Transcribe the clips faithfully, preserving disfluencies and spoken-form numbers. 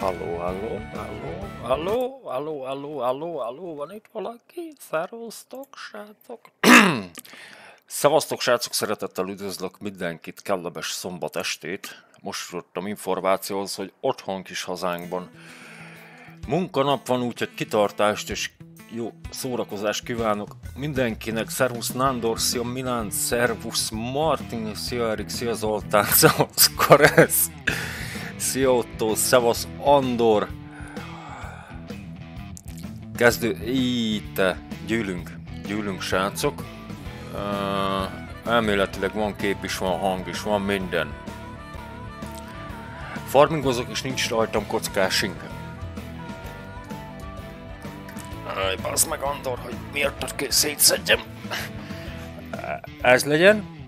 Halló, halló, halló, halló, halló, halló, halló, halló, van itt valaki? Szervusztok, srácok! Szevasztok, srácok, szeretettel üdvözlök mindenkit, kellemes szombat estét. Most jutottam információhoz, hogy otthon kis hazánkban munkanap van, úgyhogy kitartást és jó szórakozást kívánok mindenkinek. Szervusz Nándor, szia Milán, szervusz Martin, szia Erik, szia Zoltán, szevasz Karesz, szia Otto, szevasz Andor. Kezdő, itt gyűlünk, gyűlünk srácok. Uh, elméletileg van kép is, van hang is, van minden. Farmingozok és nincs rajtam kockás inkább. Aj, bazd meg Andor, hogy miattad kell szétszedjem. Ez legyen.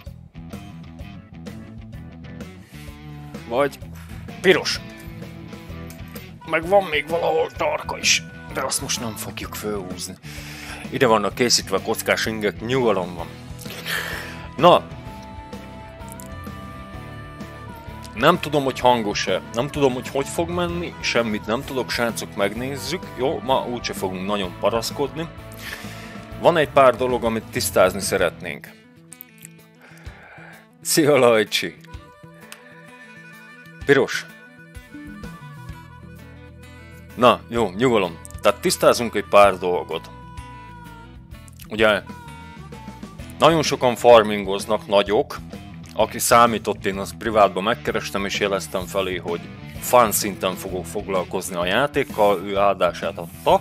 Vagy piros. Meg van még valahol tarka is, de azt most nem fogjuk fölhúzni. Ide vannak készítve a kockás ingek, nyugalom van. Na. Nem tudom, hogy hangos-e, nem tudom, hogy hogy fog menni, semmit nem tudok, srácok, megnézzük. Jó, ma úgyse fogunk nagyon paraszkodni. Van egy pár dolog, amit tisztázni szeretnénk. Szia Lajcsi! Piros! Na, jó, nyugalom. Tehát tisztázunk egy pár dolgot. Ugye, nagyon sokan farmingoznak, nagyok. Aki számított, én azt privátban megkerestem és jeleztem felé, hogy fan szinten fogok foglalkozni a játékkal, ő áldását adta.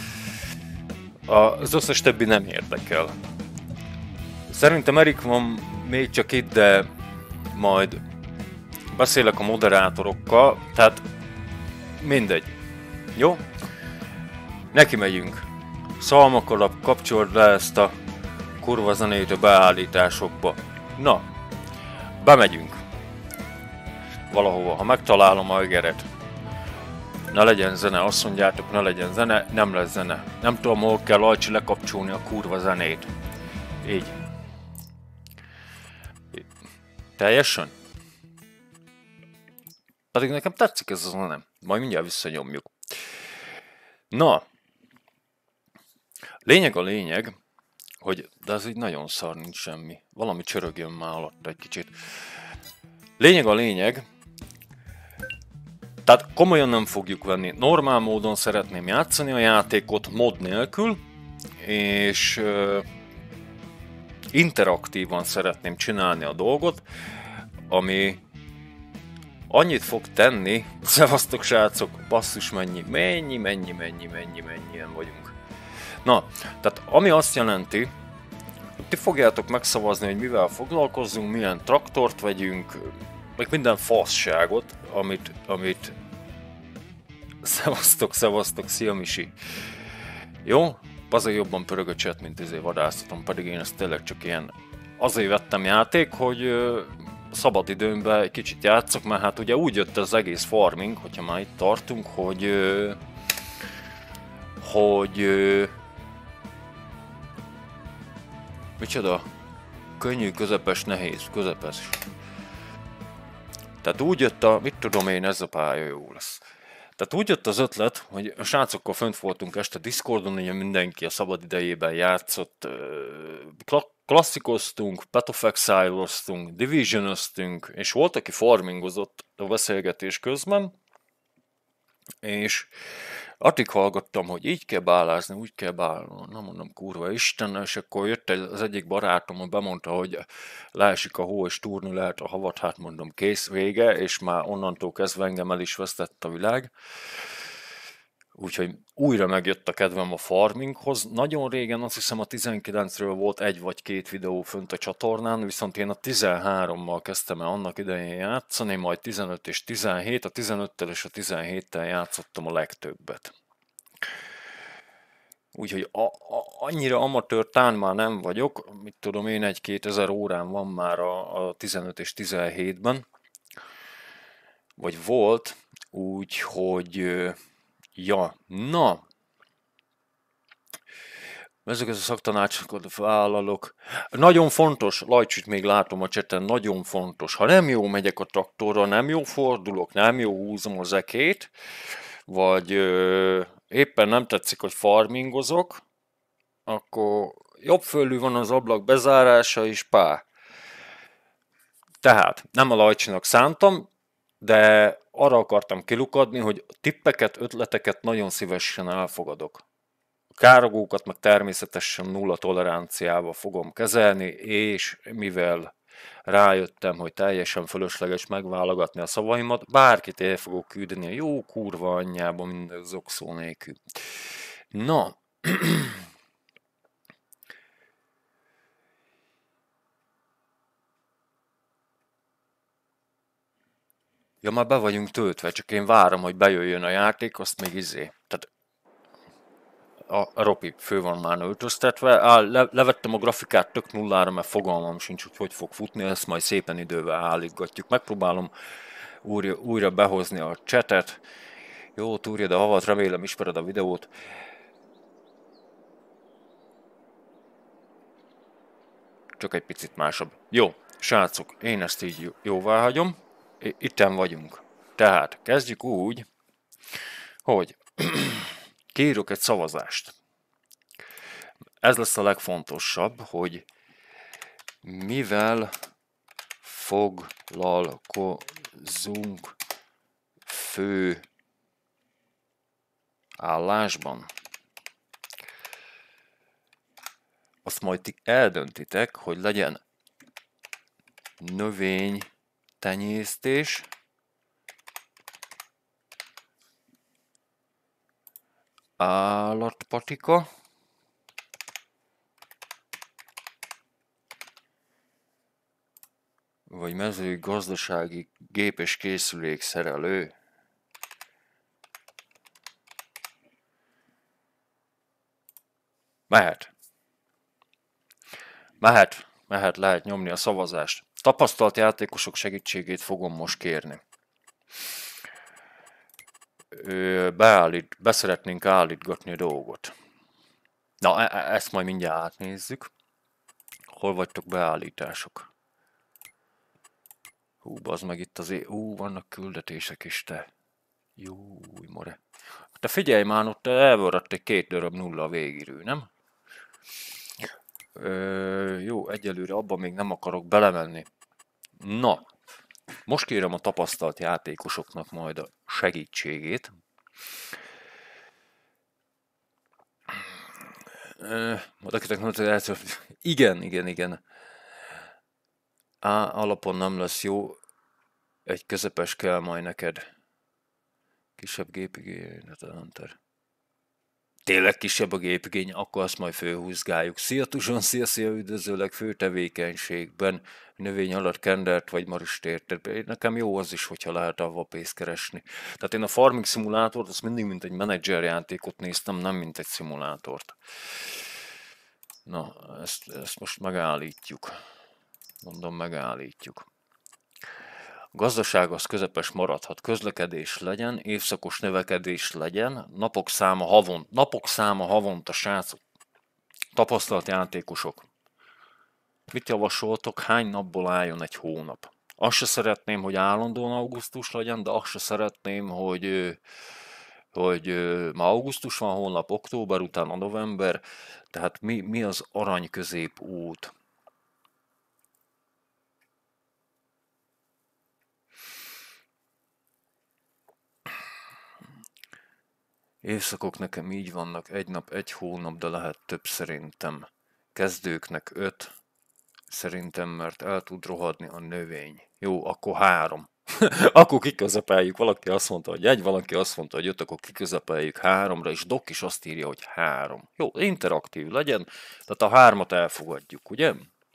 Az összes többi nem érdekel. Szerintem Erik van még csak itt, de majd beszélek a moderátorokkal, tehát mindegy. Jó? Neki megyünk. Szalmakalap, kapcsold le ezt a kurva zenét a beállításokba. Na, bemegyünk. Valahova, ha megtalálom a egeret. Ne legyen zene, azt mondjátok, ne legyen zene, nem lesz zene. Nem tudom, hol kell Lajcsi lekapcsolni a kurva zenét. Így. Teljesen? Pedig nekem tetszik ez a zene. Majd mindjárt visszanyomjuk. Na. Lényeg a lényeg, hogy, de ez így nagyon szar, nincs semmi. Valami csörögjön már alatt egy kicsit. Lényeg a lényeg, tehát komolyan nem fogjuk venni. Normál módon szeretném játszani a játékot mod nélkül, és uh, interaktívan szeretném csinálni a dolgot, ami annyit fog tenni, szevasztok srácok, basszus mennyi, mennyi, mennyi, mennyi, mennyi, mennyien vagyunk. Na, tehát ami azt jelenti, hogy ti fogjátok megszavazni, hogy mivel foglalkozzunk, milyen traktort vegyünk, meg minden faszságot, amit, amit... Szevasztok, szevasztok, szia Misi. Jó? Azért jobban pörög a chat, mint izé vadászatom, pedig én ezt tényleg csak ilyen... Azért vettem játék, hogy uh, szabad időmben egy kicsit játszok, mert hát ugye úgy jött az egész farming, hogyha már itt tartunk, hogy... Uh, hogy... Uh, micsoda? Könnyű, közepes, nehéz, közepes. Tehát úgy jött a, mit tudom én, ez a pálya jó lesz. Tehát úgy jött az ötlet, hogy a srácokkal fönt voltunk este Discordon, ugye mindenki a szabad idejében játszott, klasszikoztunk, Path of Exile-oztunk, Division-oztunk, és volt, aki farmingozott a beszélgetés közben, és addig hallgattam, hogy így kell bálázni, úgy kell bálni, nem mondom kurva Isten, és akkor jött az egyik barátom, hogy bemondta, hogy leesik a hó és túrni lehet a havat, hát mondom kész, vége, és már onnantól kezdve engem el is vesztett a világ. Úgyhogy újra megjött a kedvem a farminghoz. Nagyon régen, azt hiszem a tizenkilencről volt egy vagy két videó fönt a csatornán, viszont én a tizenhárommal kezdtem el annak idején játszani, majd tizenöt és tizenhét, a tizenöttel és a tizenhéttel játszottam a legtöbbet. Úgyhogy a, a, annyira amatőr tán már nem vagyok, mit tudom én, egy-kétezer órán van már a, a tizenöt és tizenhétben, vagy volt, úgyhogy... Ja, na, ezek az a szaktanácsokat vállalok. Nagyon fontos, Lajcsit még látom a cseten, nagyon fontos. Ha nem jó megyek a traktorra, nem jó fordulok, nem jó húzom az ekét, vagy ö, éppen nem tetszik, hogy farmingozok, akkor jobb fölül van az ablak bezárása is, pá. Tehát nem a Lajcsinak szántam, de arra akartam kilukadni, hogy tippeket, ötleteket nagyon szívesen elfogadok. A károgókat meg természetesen nulla toleranciával fogom kezelni, és mivel rájöttem, hogy teljesen fölösleges megválogatni a szavaimat, bárkit el fogok küldeni a jó kurva anyjába, minden zokszó nélkül. Na, ja, már be vagyunk töltve, csak én várom, hogy bejöjjön a játék, azt még izé. Tehát a Ropi fő van már öltöztetve, Á, le, levettem a grafikát tök nullára, mert fogalmam sincs, hogy hogy fog futni, ezt majd szépen idővel állítgatjuk. Megpróbálom újra, újra behozni a chatet. Jó, túrja, de havat, remélem ismered a videót. Csak egy picit másabb. Jó, srácok, én ezt így jóvá hagyom. Itten vagyunk. Tehát kezdjük úgy, hogy kiírok egy szavazást. Ez lesz a legfontosabb, hogy mivel foglalkozunk fő állásban. Azt majd ti eldöntitek, hogy legyen növénytenyésztés, állatpatika, vagy mezőgazdasági gép és készülék szerelő. Mehet. Mehet, mehet, lehet nyomni a szavazást. Tapasztalt játékosok segítségét fogom most kérni. Beállít, beszeretnénk állítgatni a dolgot. Na, e e ezt majd mindjárt átnézzük. Hol vagytok beállítások? Hú, bazd meg itt azért, ú, vannak küldetések is, te. Jó, more. Te figyelj már, ott elmaradt egy két darab nulla a végirő, nem? Ö, jó, egyelőre abban még nem akarok belemenni. Na, most kérem a tapasztalt játékosoknak majd a segítségét. Ö, igen, igen, igen. A alapon nem lesz jó, egy közepes kell majd neked. Kisebb gépigény, Hunter. Tényleg kisebb a gépigény, akkor azt majd főhúzgáljuk. Szia Tuzson, szia, szia, üdvözöllek fő tevékenységben. Növény alatt kendert vagy maristért. Nekem jó az is, hogyha lehet avval pénzt keresni. Tehát én a farming szimulátort azt mindig mint egy menedzser játékot néztem, nem mint egy szimulátort. Na, ezt, ezt most megállítjuk. Mondom, megállítjuk. A gazdaság az közepes maradhat, közlekedés legyen, évszakos növekedés legyen, napok száma havon, napok száma havonta, srácok. Tapasztalt játékosok. Mit javasoltok, hány napból álljon egy hónap? Azt se szeretném, hogy állandóan augusztus legyen, de azt se szeretném, hogy, hogy ma augusztus van, holnap október, utána november, tehát mi, mi az arany középút? Évszakok nekem így vannak, egy nap, egy hónap, de lehet több szerintem. Kezdőknek öt, szerintem, mert el tud rohadni a növény. Jó, akkor három. Akkor kiközepeljük, valaki azt mondta, hogy egy, valaki azt mondta, hogy öt, akkor kiközepeljük háromra, és Doc is azt írja, hogy három. Jó, interaktív legyen, tehát a hármat elfogadjuk, ugye?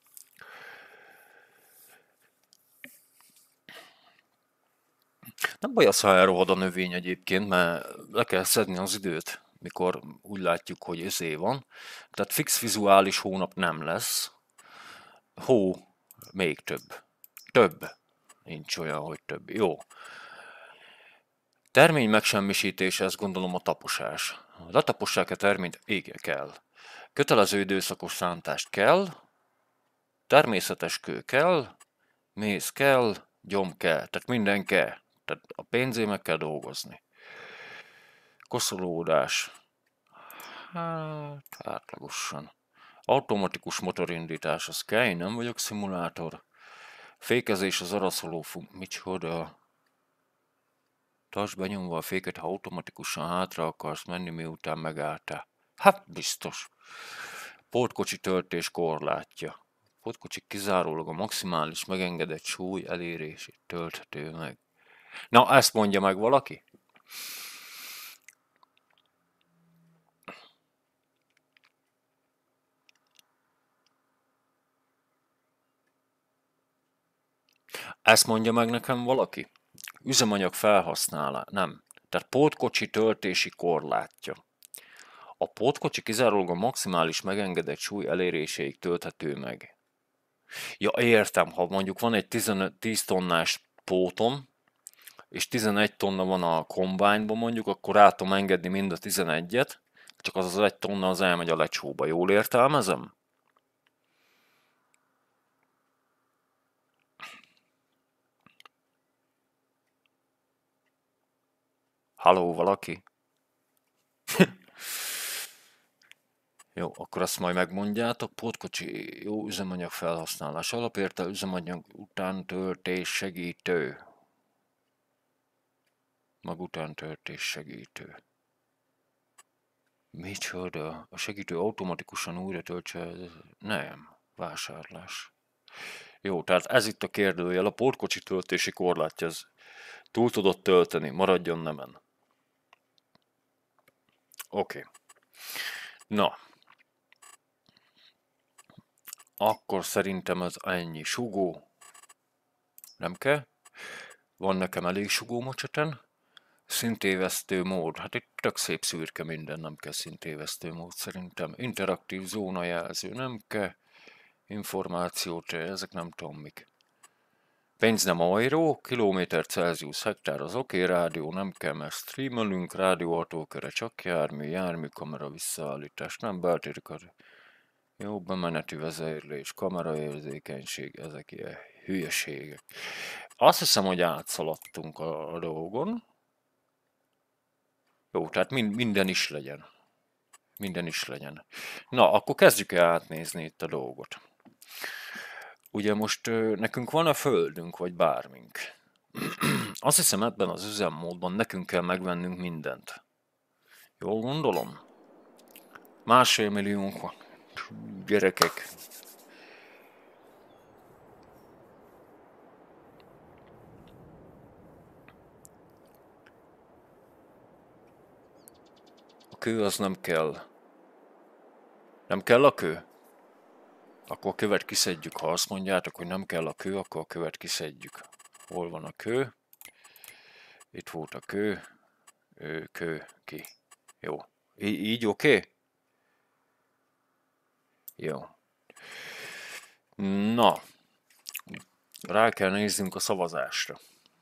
Nem baj az, ha elrohad a növény egyébként, mert le kell szedni az időt, mikor úgy látjuk, hogy özé van. Tehát fix vizuális hónap nem lesz. Hó, még több. Több. Nincs olyan, hogy több. Jó. Termény megsemmisítése, ezt gondolom a taposás. Letapossák a terményt? Igen, kell. Kötelező időszakos szántást kell. Természetes kő kell. Méz kell. Gyom kell. Tehát minden kell. Tehát a pénzé meg kell dolgozni. Koszolódás. Hát, átlagosan. Automatikus motorindítás, az kell, én nem vagyok szimulátor. Fékezés az araszoló funk... Micsoda? Tartsd benyomva a féket, ha automatikusan hátra akarsz menni, miután megálltál. Hát, biztos. Pótkocsi töltés korlátja. Pótkocsi kizárólag a maximális megengedett súly elérését tölthető meg. Na, ezt mondja meg valaki? Ezt mondja meg nekem valaki? Üzemanyag felhasználás. Nem. Tehát pótkocsi töltési korlátja. A pótkocsi kizárólag a maximális megengedett súly eléréséig tölthető meg. Ja, értem, ha mondjuk van egy tizenöt, tíz tonnás pótom, és tizenegy tonna van a kombányban mondjuk, akkor rá tudom engedni mind a tizenegyet, csak az az egy tonna az elmegy a lecsóba. Jól értelmezem? Halló, valaki? Jó, akkor azt majd megmondjátok. Pótkocsi jó üzemanyag felhasználás alapérte üzemanyag utántöltés segítő. Mag utántöltés segítő. Micsoda? A segítő automatikusan újra töltse... Nem. Vásárlás. Jó, tehát ez itt a kérdőjel. A pótkocsi töltési korlátja, ez túl tudod tölteni, maradjon nemen. Oké. Okay. Na. Akkor szerintem ez ennyi. Sugó. Nem kell. Van nekem elég sugó mocseten. Szintévesztő mód. Hát itt tök szép szürke minden, nem kell szintévesztő mód szerintem. Interaktív zónajelző nem kell. Információt, ezek nem tudom mik. Pénz nem ajró, kilométer Celsius hektár az oké, okay, rádió nem kell, mert streamelünk, rádió autóköre csak jármű, járműkamera visszaállítás, nem beltérkar. Jó bemeneti vezérlés, kameraérzékenység, ezek ilyen hülyeségek. Azt hiszem, hogy átszaladtunk a, a dolgon. Jó, tehát mind, minden is legyen. Minden is legyen. Na, akkor kezdjük el átnézni itt a dolgot. Ugye most nekünk van a földünk, vagy bármink. Azt hiszem, ebben az üzemmódban nekünk kell megvennünk mindent. Jól gondolom? Másfél milliónk van. Gyerekek. A kő az nem kell. Nem kell a kő? Akkor a követ kiszedjük. Ha azt mondjátok, hogy nem kell a kő, akkor a követ kiszedjük. Hol van a kő? Itt volt a kő. Ő, kő, ki. Jó. Í- így oké? Okay? Jó. Na. Rá kell néznünk a szavazásra.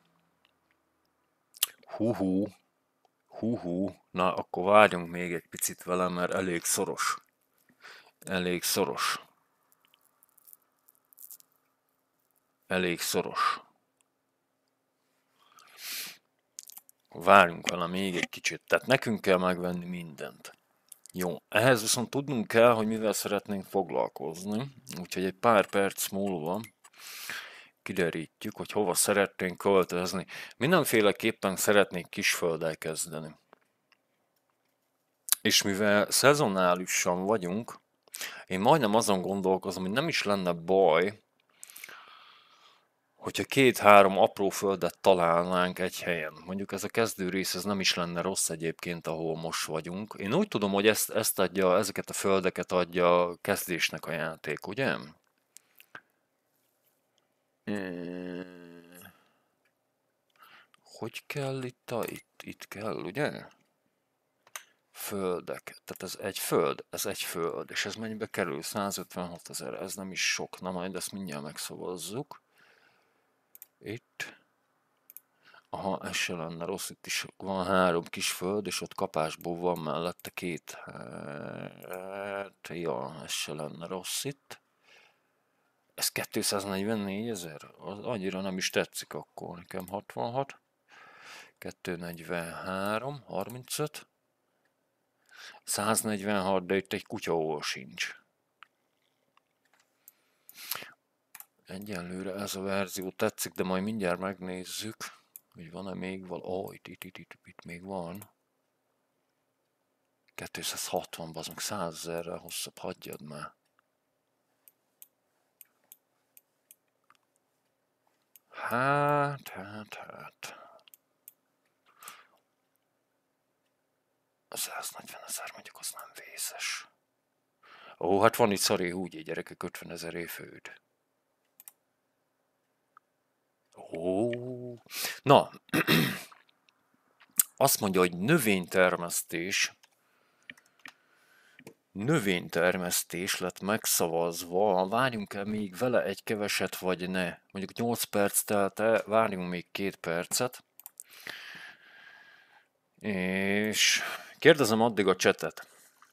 Hú-hú. Hú-hú. Na, akkor várjunk még egy picit vele, mert elég szoros. Elég szoros. Elég szoros. Várjunk vele még egy kicsit. Tehát nekünk kell megvenni mindent. Jó, ehhez viszont tudnunk kell, hogy mivel szeretnénk foglalkozni. Úgyhogy egy pár perc múlva kiderítjük, hogy hova szeretnénk költözni. Mindenféleképpen szeretnék kisfölddel kezdeni. És mivel szezonálisan vagyunk, én majdnem azon gondolkozom, hogy nem is lenne baj, hogyha két-három apró földet találnánk egy helyen. Mondjuk ez a kezdő rész, ez nem is lenne rossz egyébként, ahol most vagyunk. Én úgy tudom, hogy ezt, ezt adja, ezeket a földeket adja kezdésnek a játék, ugye? Hogy kell itt a... Itt, itt kell, ugye? Földek. Tehát ez egy föld, ez egy föld. És ez mennyibe kerül? százötvenhat ezer. Ez nem is sok. Na majd ezt mindjárt megszavazzuk. Itt. Aha, ez se lenne rossz. Itt is van három kis föld, és ott kapásból van mellette két. Hát, ja, ez se lenne rossz itt. Ez kétszáznegyvennégy ezer? Az annyira nem is tetszik akkor. Nekem hatvanhat. kétszáznegyvenhárom, harmincöt. száznegyvenhat, de itt egy kutyahol sincs. Egyelőre ez a verzió tetszik, de majd mindjárt megnézzük, hogy van-e még val... Ó, oh, itt, itt, itt, itt, itt még van. kétszázhatvan, bazd meg százezerrel hosszabb, hagyjad már. Hát, hát, hát. A száznegyven ezer mondjuk az nem vészes. Ó, hát van itt szaré úgy, gyerekek, ötven ezer évfőd. Ó, na, azt mondja, hogy növénytermesztés, növénytermesztés lett megszavazva, várjunk el még vele egy keveset, vagy ne. Mondjuk nyolc perc telt el, várjunk még két percet. És kérdezem addig a csetet,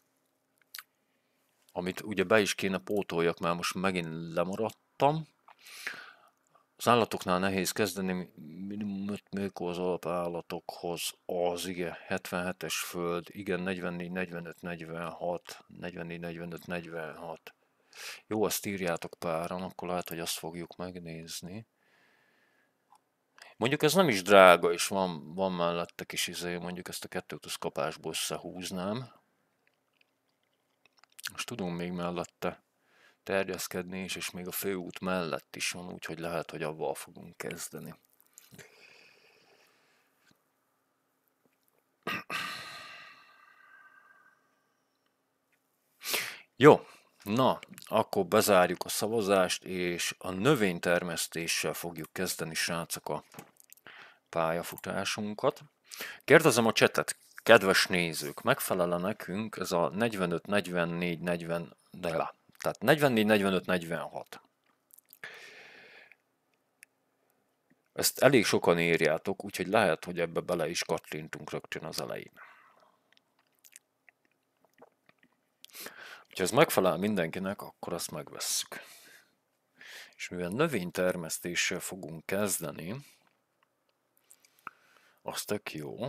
amit ugye be is kéne pótoljak, mert most megint lemaradtam. Az állatoknál nehéz kezdeni, minimum öt mérkó az alapállatokhoz, az igen, hetvenhetes föld, igen, negyvennégy, negyvenöt, negyvenhat, negyvennégy, negyvenöt, negyvenhat. Jó, azt írjátok páran, akkor lehet, hogy azt fogjuk megnézni. Mondjuk ez nem is drága, és van, van mellette kis izé, mondjuk ezt a kettőt az kapásból összehúznám. Most tudunk még mellette terjeszkedni is, és még a főút mellett is van, úgyhogy lehet, hogy avval fogunk kezdeni. Jó, na, akkor bezárjuk a szavazást, és a növénytermesztéssel fogjuk kezdeni, srácok, a pályafutásunkat. Kérdezem a csetet, kedves nézők, megfelel-e nekünk ez a negyvenöt, negyvennégy, negyven, de lá, tehát negyvennégy, negyvenöt, negyvenhat. Ezt elég sokan írjátok, úgyhogy lehet, hogy ebbe bele is kattintunk rögtön az elején. Ha ez megfelel mindenkinek, akkor azt megvesszük. És mivel növénytermesztéssel fogunk kezdeni, az tök jó.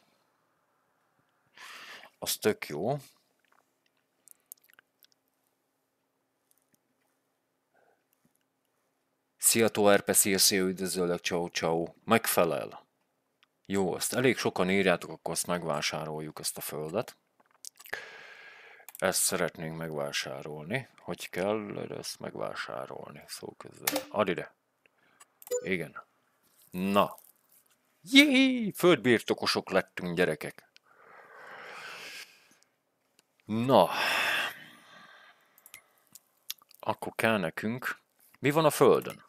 Az tök jó. Szia Toerpe, szia, szia, üdvözöllek, ciao, ciao. Megfelel. Jó, azt elég sokan írjátok, akkor azt megvásároljuk, ezt a földet. Ezt szeretnénk megvásárolni. Hogy kell ezt megvásárolni? Szó közben. Add ide. Igen. Na. Jé, földbirtokosok lettünk, gyerekek. Na. Akkor kell nekünk. Mi van a földön?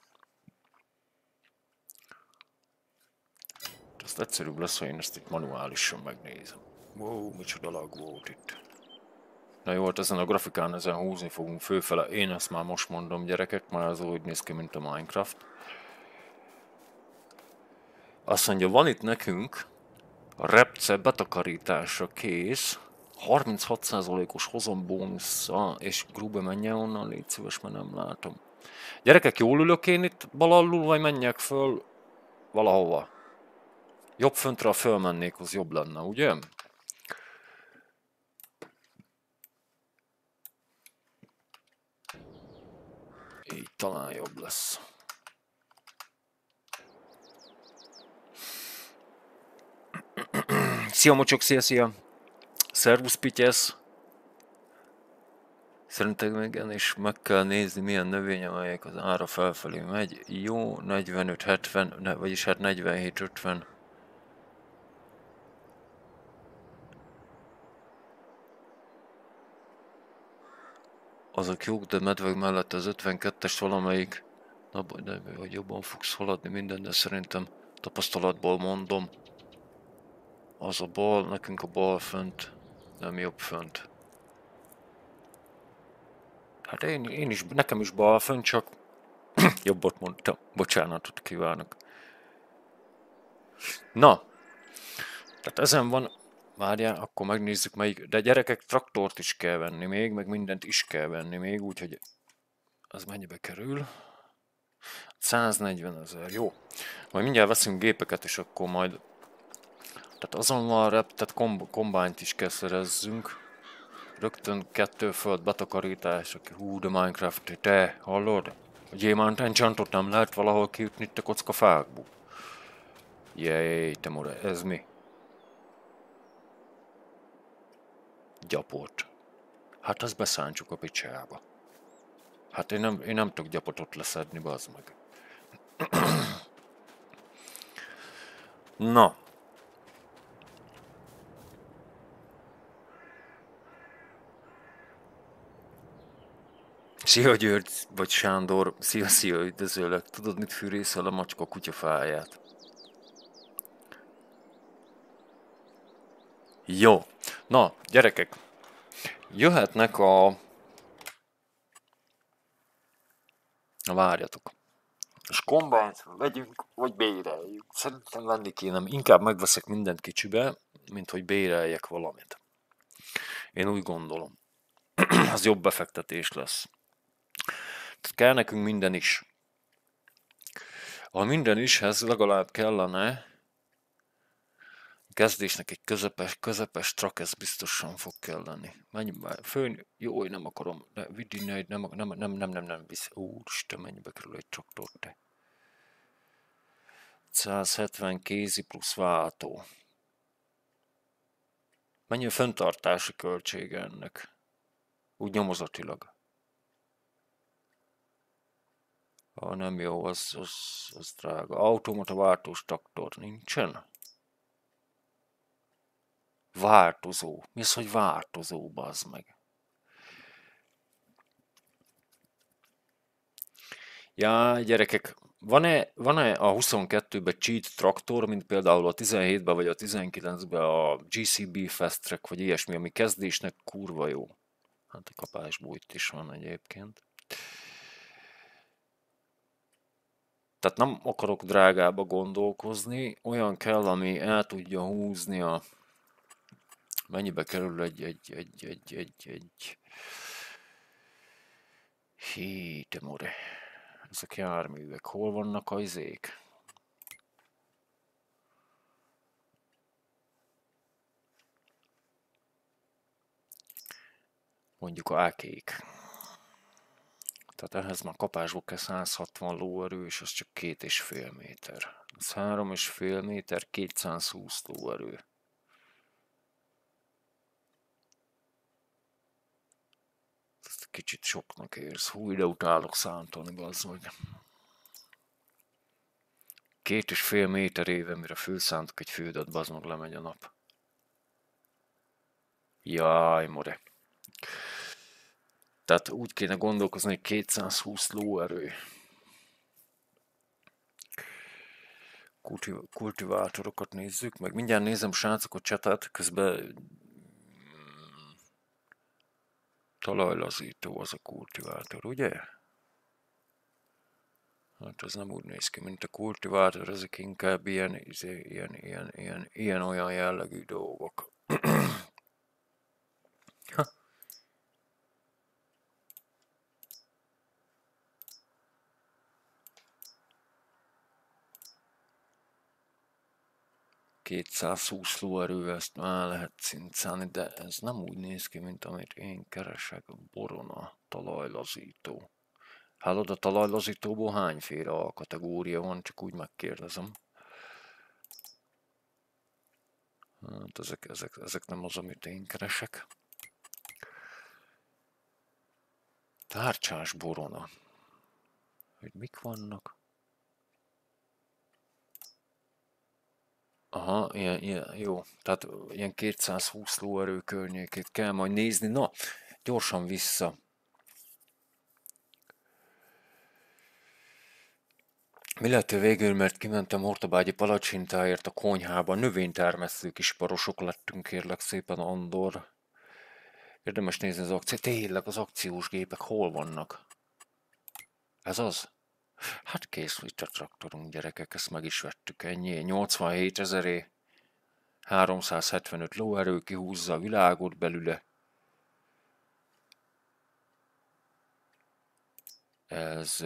Ezt egyszerűbb lesz, ha én ezt itt manuálisan megnézem. Wow, micsoda lag volt itt. Na jó, hát ezen a grafikán ezen húzni fogunk főfele. Én ezt már most mondom, gyerekek, már az úgy néz ki, mint a Minecraft. Azt mondja, van itt nekünk a repce betakarításra kész, harminchat százalékos hozombónusza, és Grube, menjen onnan, légy szíves, mert nem látom. Gyerekek, jól ülök én itt balallul, vagy menjek föl valahova? Jobb föntre, ha fölmennék, az jobb lenne, ugye? Így talán jobb lesz. Szia mocsok, szia, szia! Szervusz Pityesz! Szerintem még is meg kell nézni, milyen növény, amelyek az ára felfelé megy. Jó, negyvenöt hetven, vagyis hát negyvenhét ötven. Azok jók, de medveg mellett az ötvenkettes valamelyik. Na, de hogy jobban fogsz haladni minden, de szerintem tapasztalatból mondom. Az a bal, nekünk a bal fönt, nem jobb fönt. Hát én, én is, nekem is bal fönt, csak jobbot mondtam. Bocsánatot kívánok. Na, tehát ezen van, várjál, akkor megnézzük melyik, de gyerekek, traktort is kell venni még, meg mindent is kell venni még, úgyhogy az mennyibe kerül? száznegyven ezer, jó. Majd mindjárt veszünk gépeket, és akkor majd, tehát azon van rep, tehát komb kombányt is kell szerezzünk. Rögtön kettő föld betakarítás. Hú, de Minecraft, te hallod? A gyémánt enchantot nem lehet valahol kiütni itt a kocka fákból? Jéj, te more, ez mi? Gyapot. Hát azt beszántsuk a picsába. Hát én nem, én nem tudok gyapotot leszedni, bazd meg. Na. Szia György, vagy Sándor, szia, szia, üdvözöllek. Tudod, mit fűrészel a macska kutyafáját? Jó. Na, gyerekek. Jöhetnek a... Na, várjatok. És kombányt vegyünk, vagy béreljük. Szerintem venni kéne. Inkább megveszek mindent kicsibe, mint hogy béreljek valamit. Én úgy gondolom. Az jobb befektetés lesz. Tehát kell nekünk minden is. A minden ishez legalább kellene kezdésnek egy közepes, közepes trak, ez biztosan fog kelleni. Menj már, főn, jó, hogy nem akarom, ne, vidd innen, nem, nem, nem, nem, nem, nem, visz. Úristen, mennyibe kerül egy traktor, te. százhetven kézi plusz váltó. Mennyi a fenntartási költsége ennek? Úgy nyomozatilag. Ha nem jó, az, az, az drága. Automata váltós traktor nincsen? Változó. Mi az, hogy változó, bazd meg? Ja, gyerekek, van-e, van-e a huszonkettőben cheat traktor, mint például a tizenhétben vagy a tizenkilencben a gé cé bé Fast Track, vagy ilyesmi, ami kezdésnek kurva jó. Hát a kapásból itt is van egyébként. Tehát nem akarok drágába gondolkozni, olyan kell, ami el tudja húzni a... Mennyibe kerül egy, egy, egy, egy, egy, egy... Hí, te more. Ezek járművek. Hol vannak a izék? Mondjuk a ákék. Tehát ehhez már kapásból kell száz hatvan lóerő, és az csak két és fél méter. Ez három és fél méter, kétszázhúsz lóerő. Ezt kicsit soknak érsz. Hú, ide utálok szántani, bazd meg. Két és fél méter éve, mire fölszántok egy földet, bazd meg, lemegy a nap. Jaj, more. Tehát úgy kéne gondolkozni, hogy kétszázhúsz lóerő. Kultiv- kultivátorokat nézzük meg. Mindjárt nézem, srácok, a csetet, közben talajlazító az a kultivátor, ugye? Hát ez nem úgy néz ki, mint a kultivátor, ezek inkább ilyen, ilyen, ilyen, ilyen, ilyen olyan jellegű dolgok. kétszázhúsz lóerővel ezt már lehet cincálni, de ez nem úgy néz ki, mint amit én keresek. Borona, talajlazító. Hallod, a talajlazítóból hányféle a kategória van, csak úgy megkérdezem. Hát ezek, ezek, ezek nem az, amit én keresek. Tárcsás borona. Hogy mik vannak? Aha, ilyen, ilyen, jó. Tehát ilyen kétszázhúsz lóerő környékét kell majd nézni. Na, gyorsan vissza. Mi lett végül, mert kimentem Hortobágyi palacsintáért a konyhába. Növénytermesztő kisparosok lettünk, kérlek szépen, Andor. Érdemes nézni az akciót. Tényleg az akciós gépek hol vannak? Ez az? Hát készült a traktorunk, gyerekek, ezt meg is vettük, ennyi. nyolcvanhét ezeré, háromszázhetvenöt lóerő, kihúzza a világot belőle. Ez...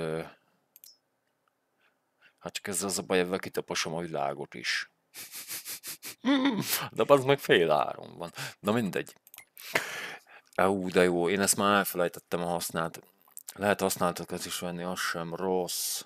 Hát csak ez az a baj, hogy kitaposom a világot is. De az meg fél áron van. Na mindegy. Ú, de jó, én ezt már elfelejtettem a használt. Lehet használatokat is venni, az sem rossz.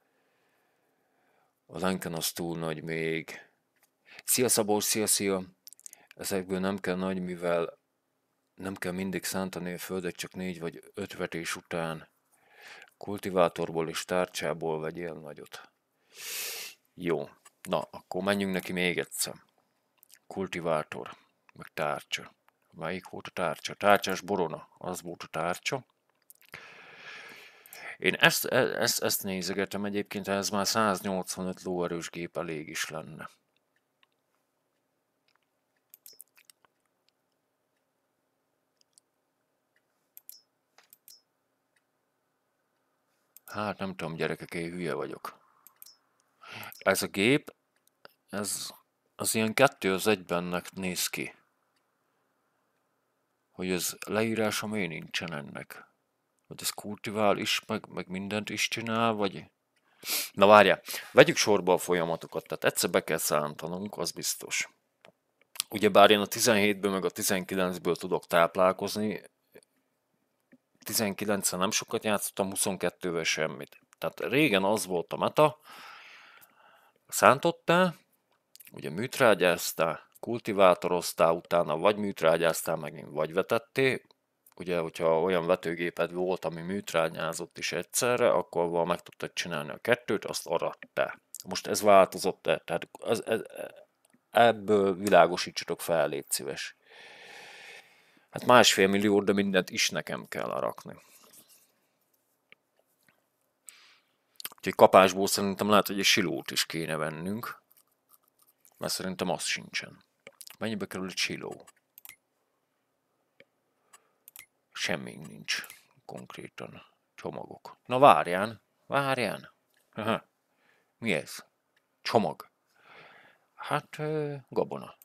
A Lincoln az túl nagy még. Szia Szabó, szia, szia! Ezekből nem kell nagy, mivel nem kell mindig szántani a földet, csak négy vagy öt vetés után. Kultivátorból és tárcsából vegyél nagyot. Jó, na, akkor menjünk neki még egyszer. Kultivátor, meg tárcsa. Melyik volt a tárcsa? Tárcsás borona, az volt a tárcsa. Én ezt, ezt, ezt nézegetem egyébként, ez már száznyolcvanöt lóerős gép elég is lenne. Hát nem tudom, gyerekek, én hülye vagyok. Ez a gép, ez az ilyen kettő az egybennek néz ki. Hogy ez leírása miért nincsen ennek? Hogy ez kultivál is, meg, meg mindent is csinál, vagy... Na várjál, vegyük sorba a folyamatokat, tehát egyszer be kell szántanunk, az biztos. Ugyebár én a tizenhétből meg a tizenkilencből tudok táplálkozni, tizenkilenccel nem sokat játszottam, huszonkettővel semmit. Tehát régen az volt a meta, szántottál, ugye műtrágyáztál, kultivátoroztál, utána vagy műtrágyáztál, megint vagy vetettél. Ugye, hogyha olyan vetőgéped volt, ami műtrágyázott is egyszerre, akkor avval meg tudtad csinálni a kettőt, azt aradtál. Most ez változott-e? Tehát ez, ez, ebből világosítsatok fel, légy szíves. Hát másfél millió, de mindent is nekem kell arakni. Úgyhogy kapásból szerintem lehet, hogy egy silót is kéne vennünk. Mert szerintem az sincsen. Mennyibe kerül egy siló? Semmi nincs konkrétan. Csomagok. Na várján, várján. Aha. Mi ez? Csomag. Hát, gabona.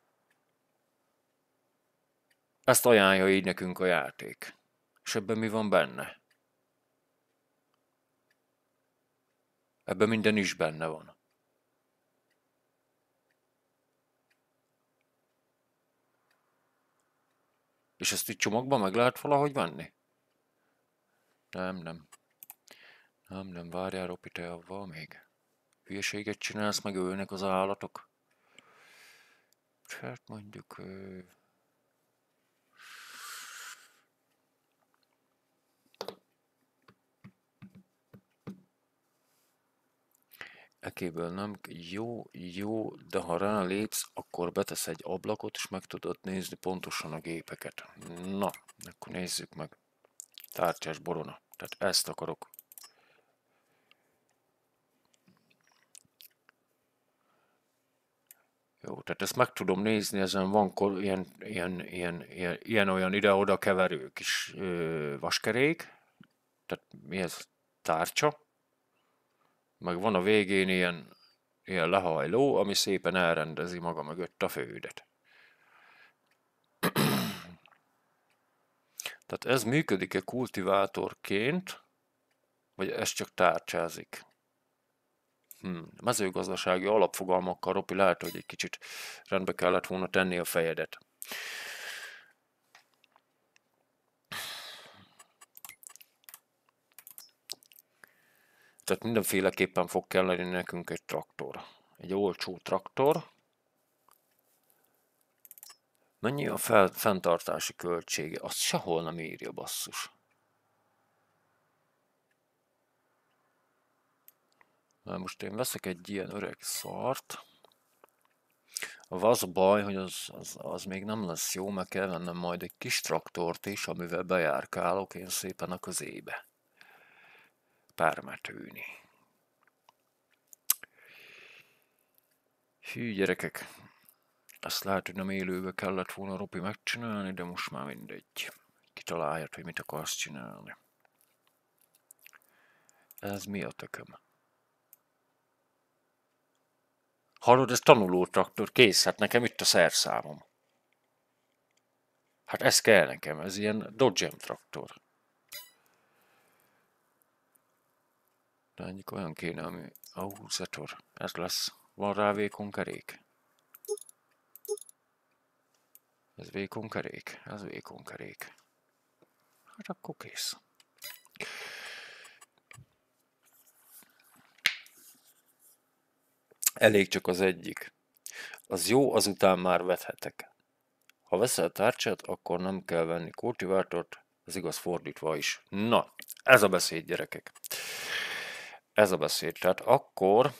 Ezt ajánlja így nekünk a játék. És ebben mi van benne? Ebben minden is benne van. És ezt itt csomagban meg lehet valahogy venni? Nem, nem. Nem, nem, várjál, Ropi, te avval még. Hülyeséget csinálsz, meg ölnek az állatok. Hát mondjuk... Ö... Ekéből nem... Jó, jó, de ha rálépsz, akkor betesz egy ablakot, és meg tudod nézni pontosan a gépeket. Na, akkor nézzük meg. Tárcsás borona. Tehát ezt akarok. Jó, tehát ezt meg tudom nézni, ezen van ilyen, ilyen, ilyen, ilyen, ilyen olyan ide-oda keverő kis ö, vaskerék. Tehát mi ez? Tárcsa. Meg van a végén ilyen, ilyen lehajló, ami szépen elrendezi maga mögött a földet. Tehát ez működik-e kultivátorként, vagy ez csak tárcsázik? Hmm. Mezőgazdasági alapfogalmakkal, Ropi, lehet, hogy egy kicsit rendbe kellett volna tenni a fejedet. Tehát mindenféleképpen fog kelleni nekünk egy traktor. Egy olcsó traktor. Mennyi a fel, fenntartási költsége? Azt sehol nem írja, basszus. Na most én veszek egy ilyen öreg szart. Az a baj, hogy az, az, az még nem lesz jó, mert kell vennem majd egy kis traktort is, amivel bejárkálok én szépen a közébe. Pármetőni. Hű, gyerekek. Ezt lehet, hogy nem élőbe kellett volna, Ropi, megcsinálni, de most már mindegy. Kitaláljad, hogy mit akarsz csinálni. Ez mi a tököm? Hallod, ez tanuló traktor, kész, hát nekem itt a szerszámom. Hát ez kell nekem, ez ilyen Dodge traktor. De egyik olyan kéne, ami... Ó, oh, Zetor, ez lesz. Van rá vékony kerék. Ez vékony kerék, ez vékony kerék. Hát akkor kész. Elég csak az egyik. Az jó, azután már vethetek. Ha veszel tárcsát, akkor nem kell venni kultivátort, ez igaz fordítva is. Na, ez a beszéd, gyerekek. Ez a beszéd. Tehát akkor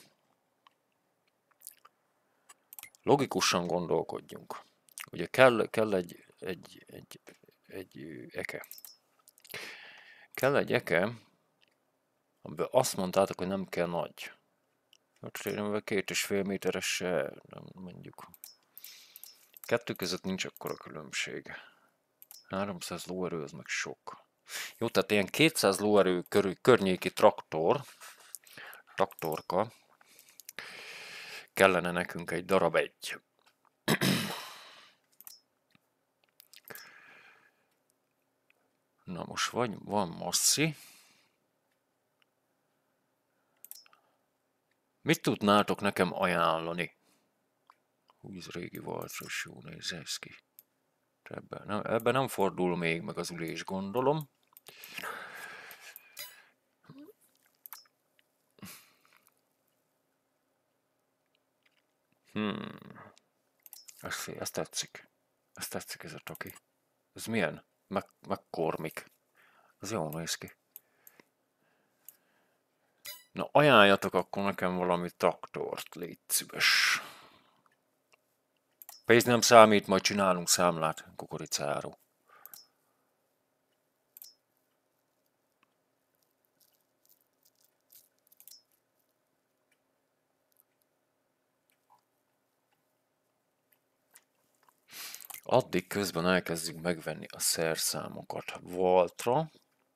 logikusan gondolkodjunk. Ugye kell, kell egy, egy, egy, egy eke. Kell egy eke, amiben azt mondtátok, hogy nem kell nagy. Két és fél méteres, nem mondjuk. Kettő között nincs akkora különbség. háromszáz lóerő, az meg sok. Jó, tehát ilyen kétszáz lóerő kör, környéki traktor, traktorka, kellene nekünk egy darab egy. Na most vagy, van masszi. Mit tudnátok nekem ajánlani? Hú, ez régi valcos, jó néz ez ki. Ebben nem, ebben nem fordul még meg az ülés, gondolom. Hmm. Ezt, ezt tetszik. Ezt tetszik ez a toki. Ez milyen? Meg, megkormik. Ez jól néz ki. Na, ajánljatok akkor nekem valami traktort, légy szíves. Pénz nem számít, majd csinálunk számlát kukoricáról. Addig közben elkezdjük megvenni a szerszámokat Valtra.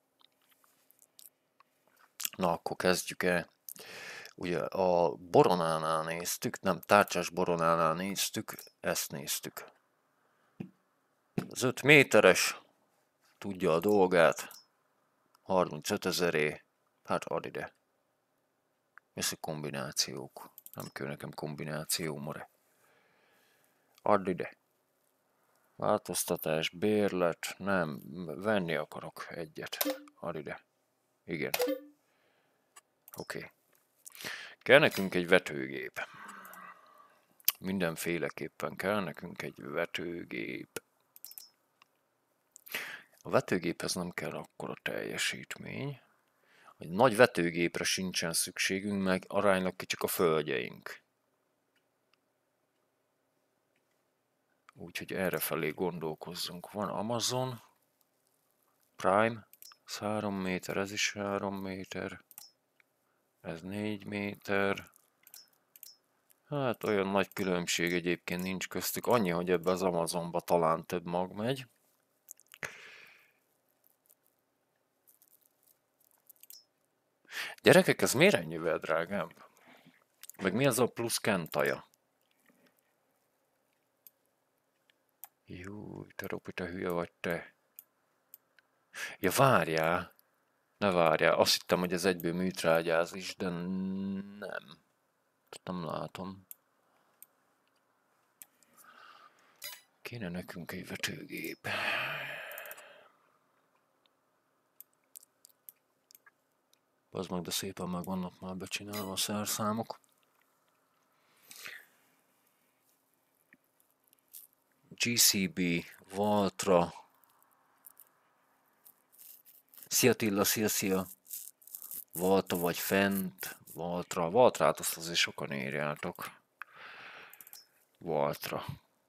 Na, akkor kezdjük el. Ugye a boronánál néztük, nem, tárcsás boronánál néztük, ezt néztük. Az öt méteres, tudja a dolgát, harmincöt ezeré, hát ad ide. Ez a kombinációk, nem kell nekem kombináció, more. Add ide. Változtatás, bérlet, nem, venni akarok egyet, add ide. Igen. Oké. Okay. Kell nekünk egy vetőgép. Mindenféleképpen kell nekünk egy vetőgép. A vetőgéphez nem kell akkora teljesítmény. Egy nagy vetőgépre sincsen szükségünk, meg aránylag kicsik a földjeink. Úgyhogy errefelé gondolkozzunk. Van Amazon Prime, ez három méter, ez is három méter. Ez négy méter. Hát olyan nagy különbség egyébként nincs köztük. Annyi, hogy ebbe az Amazonba talán több mag megy. Gyerekek, ez miért ennyivel drágább? Meg mi az a plusz kentaja? Jú, te Ropi, te hülye vagy te. Ja, várjál. Ne várjál. Azt hittem, hogy ez egyből műtrágyáz is, de nem. Nem látom. Kéne nekünk egy vetőgép. Az meg, de szépen meg vannak már becsinálva a szerszámok. gé cé bé, Valtra. Szia Tilla, szia, szia. Valta vagy fent, Valtra. Valtrát azt azért sokan írjátok. Valtra.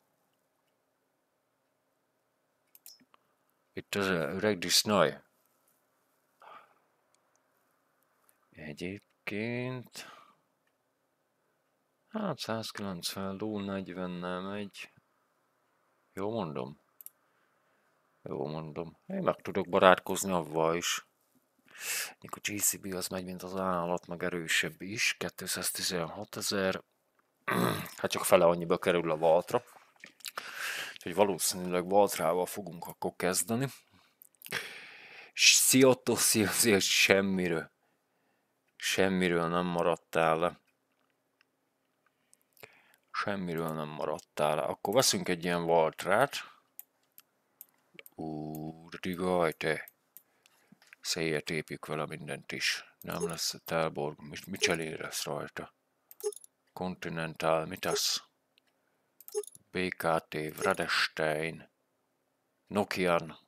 Itt az öreg disznaj. Egyébként... Hát százkilencven ló, negyvennel megy. Jó mondom? Jó mondom. Én meg tudok barátkozni avval is. A gé cé bé az megy, mint az állat, meg erősebb is. kétszáztizenhat ezer. Hát csak fele annyiba kerül a Valtra. Úgyhogy valószínűleg Valtrával fogunk akkor kezdeni. Sziatos, szia, szia, semmiről. Semmiről nem maradtál le. Semmiről nem maradtál le. Akkor veszünk egy ilyen Valtrát. Ú, de tigaj, te. Széjjel tépjük vele mindent is. Nem lesz a Telborg. Michelin lesz rajta. Continental, mit az? bé ká té, Vredestein. Nokian.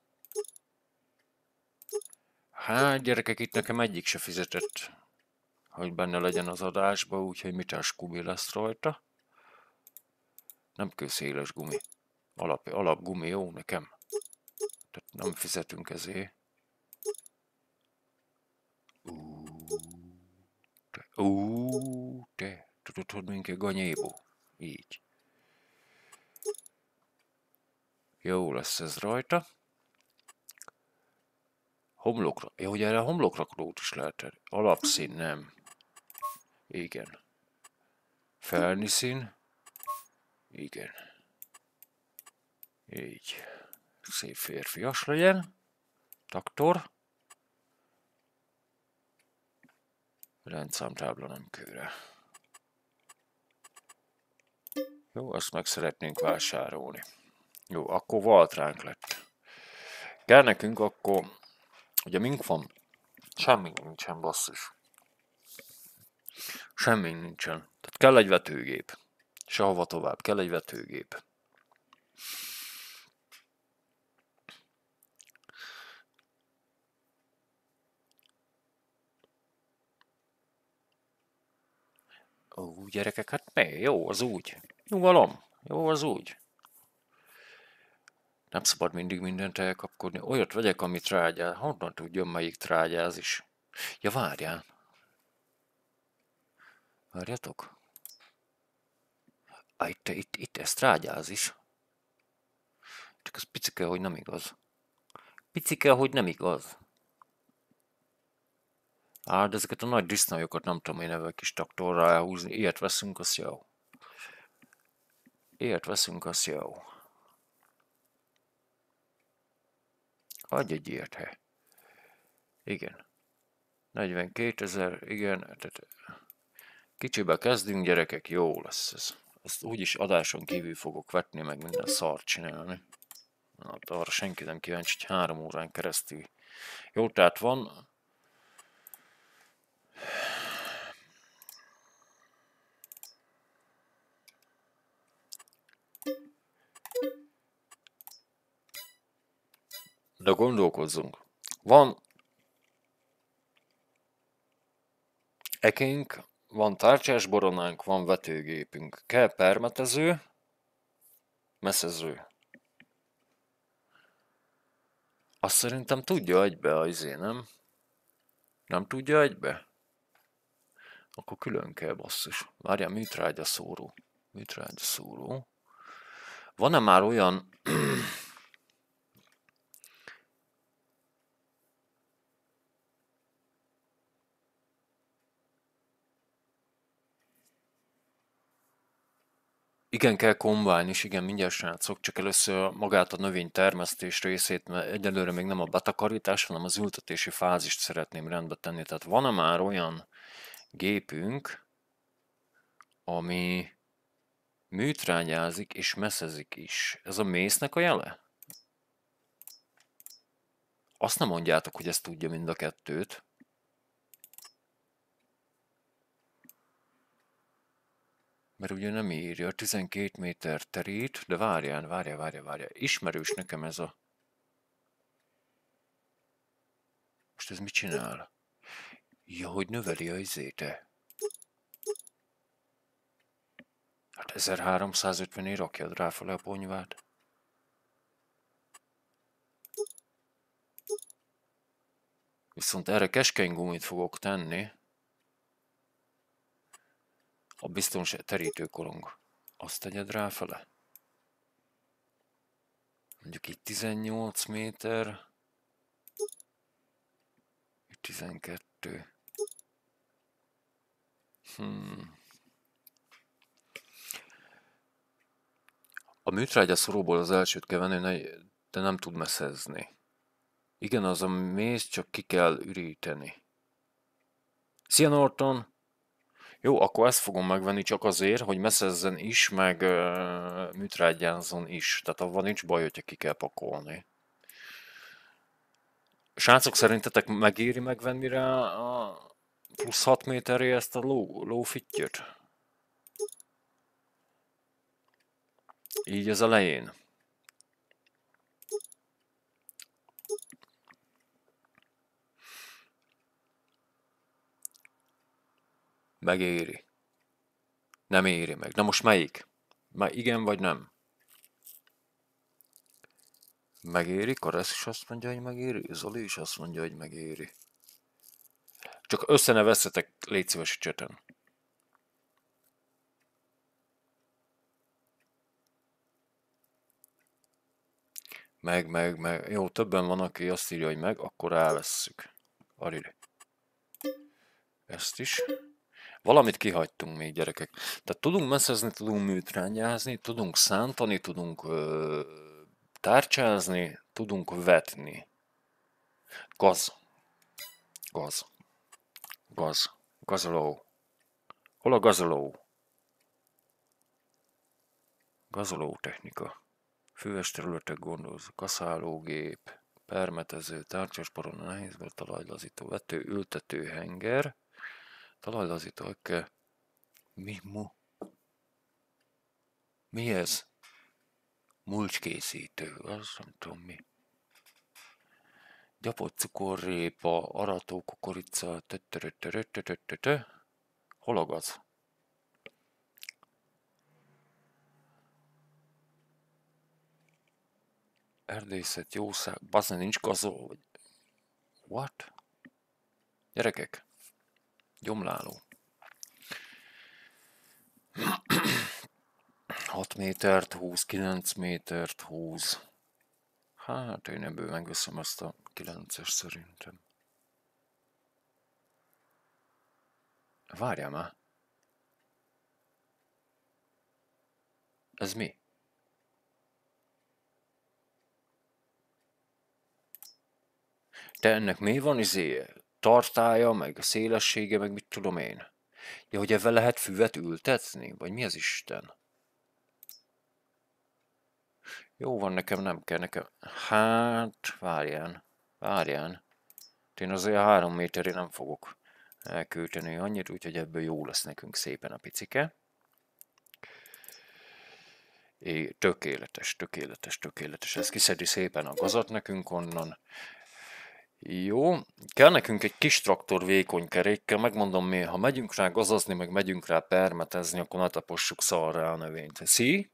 Hát gyerekek, itt nekem egyik se fizetett, hogy benne legyen az adásba, úgyhogy mitás gumi lesz rajta. Nem kell széles gumi. Alap, alapgumi jó nekem. Tehát nem fizetünk ezért. Ú, te, ú, te. Tudod, hogy minket ganyébó. Így. Jó lesz ez rajta. Homlokra. Jó, hogy erre a homlokrakrót is lehet. Alapszín nem. Igen. Felni szín. Igen. Így. Szép férfias legyen. Taktor. Rendszámtábla nem kőre. Jó, azt meg szeretnénk vásárolni. Jó, akkor valtránk lett. Kell nekünk akkor... Ugye mink van? Semmi nincsen, basszus. Semmi nincsen. Tehát kell egy vetőgép. Sehova tovább. Kell egy vetőgép. Ó, gyerekek, hát mi? Jó, az úgy. Nyugalom. Jó, az úgy. Nem szabad mindig mindent elkapkodni. Olyat vegyek, amit trágyál. Honnan tudjam, melyik trágyáz is? Ja, várjál. Várjatok. Ah, itt, itt, itt ez trágyáz is. Csak az picike, hogy nem igaz. Picike, hogy nem igaz. Á, de ezeket a nagy disznójokat nem tudom én ebben kis traktorral elhúzni. Ilyet veszünk, az jó. Ilyet veszünk, az jó. Adj egy ilyet, he. Igen. negyvenkétezer, igen. Tehát kicsibe kezdünk, gyerekek, jó lesz ez. Ezt úgyis adáson kívül fogok vetni, meg minden szart csinálni. Hát arra senki nem kíváncsi, hogy három órán keresztül. Jó, tehát van... De gondolkozzunk. Van ekénk, van tárcsás boronánk, van vetőgépünk. Kell permetező, messzező. Azt szerintem tudja egybe az izé, nem? Nem tudja egybe? Akkor külön kell, basszus. Várjál, műtrágya szóró. Műtrágya szóró. Van-e már olyan... Igen, kell kombájn is, igen, mindjárt srácok, csak először magát a növénytermesztés részét, mert egyelőre még nem a betakarítás, hanem az ültetési fázist szeretném rendbe tenni. Tehát van-e már olyan gépünk, ami műtrágyázik és messzezik is? Ez a mésznek a jele? Azt nem mondjátok, hogy ezt tudja mind a kettőt. Mert ugye nem írja, tizenkét méter terít, de várjál, várjál, várjál, várjál. Ismerős nekem ez a... Most ez mit csinál? Ja, hogy növeli a izéte. Hát ezerháromszázötvenért rakjad rá fel a ponyvát. Viszont erre keskeny gumit fogok tenni. A biztonság terítőkorong. Azt tegyed rá fele. Mondjuk itt tizennyolc méter. Itt tizenkettő. Hmm. A műtrágya szoróból az elsőt kell venni, de nem tud messzezni. Igen, az a méz, csak ki kell üríteni. Szia Norton! Jó, akkor ezt fogom megvenni csak azért, hogy messzezzen is, meg uh, műtrágyázzon is. Tehát avval nincs baj, hogyha ki kell pakolni. Srácok, szerintetek megéri megvenni rá a plusz hat méterre ezt a ló, lófittyöt? Így az elején. Megéri. Nem éri meg. Na most melyik? Már igen vagy nem? Megéri? Karesz is azt mondja, hogy megéri. Zoli is azt mondja, hogy megéri. Csak össze ne vesszetek, légy szíves a cseten. Meg, meg, meg. Jó, többen van, aki azt írja, hogy meg, akkor elvesszük. Arili. Ezt is. Valamit kihagytunk még, gyerekek. Tehát tudunk messzezni, tudunk műtrányázni, tudunk szántani, tudunk ö, tárcsázni, tudunk vetni. Gaz. Gaz. Gaz. Gazoló. Hol a gazoló? Gazoló technika. Füves területek gondozó, kaszálógép, permetező, tárcsás porona, nehézből, talajlazító, vető, ültető, henger, talajlazító, ökke. Mi, mu? Mi ez? Mulcskészítő, az nem tudom mi. Gyapott cukorrépa, arató, kukorica, tötörötörötörötörö. Hol a gaz? Erdészet, jószág, bazdmeg nincs gazol, vagy... What? Gyerekek, gyomláló. hat métert húz, kilenc métert húz. Hát én ebből megveszem ezt a kilences szerintem. Várjál már. Ez mi? De ennek mi van izé? Tartálya, meg a szélessége, meg mit tudom én? Ja, hogy ebben lehet füvet ültetni? Vagy mi az Isten? Jó van, nekem nem kell, nekem... Hát, várján, várján. Én azért három méterre nem fogok elkölteni annyit, úgyhogy ebből jó lesz nekünk szépen a picike. É, tökéletes, tökéletes, tökéletes. Ez kiszedi szépen a gazat nekünk onnan. Jó, kell nekünk egy kis traktor vékony kerékkel, megmondom mi, ha megyünk rá gazazni, meg megyünk rá permetezni, akkor ne tapossuk szarrá a növényt. Szí?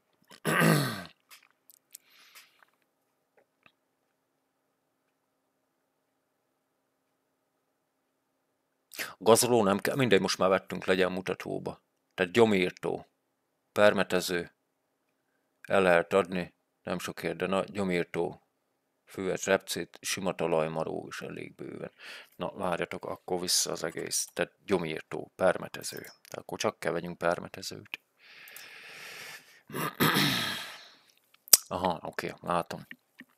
Gazoló nem kell, mindegy, most már vettünk, legyen mutatóba. Tehát gyomírtó, permetező, el lehet adni, nem sokért, de na, gyomírtó, füvet, repcét, sima talajmaró is elég bőven. Na, várjatok, akkor vissza az egész. Tehát gyomírtó, permetező. Tehát akkor csak kell vegyünk permetezőt. Aha, oké, okay, látom.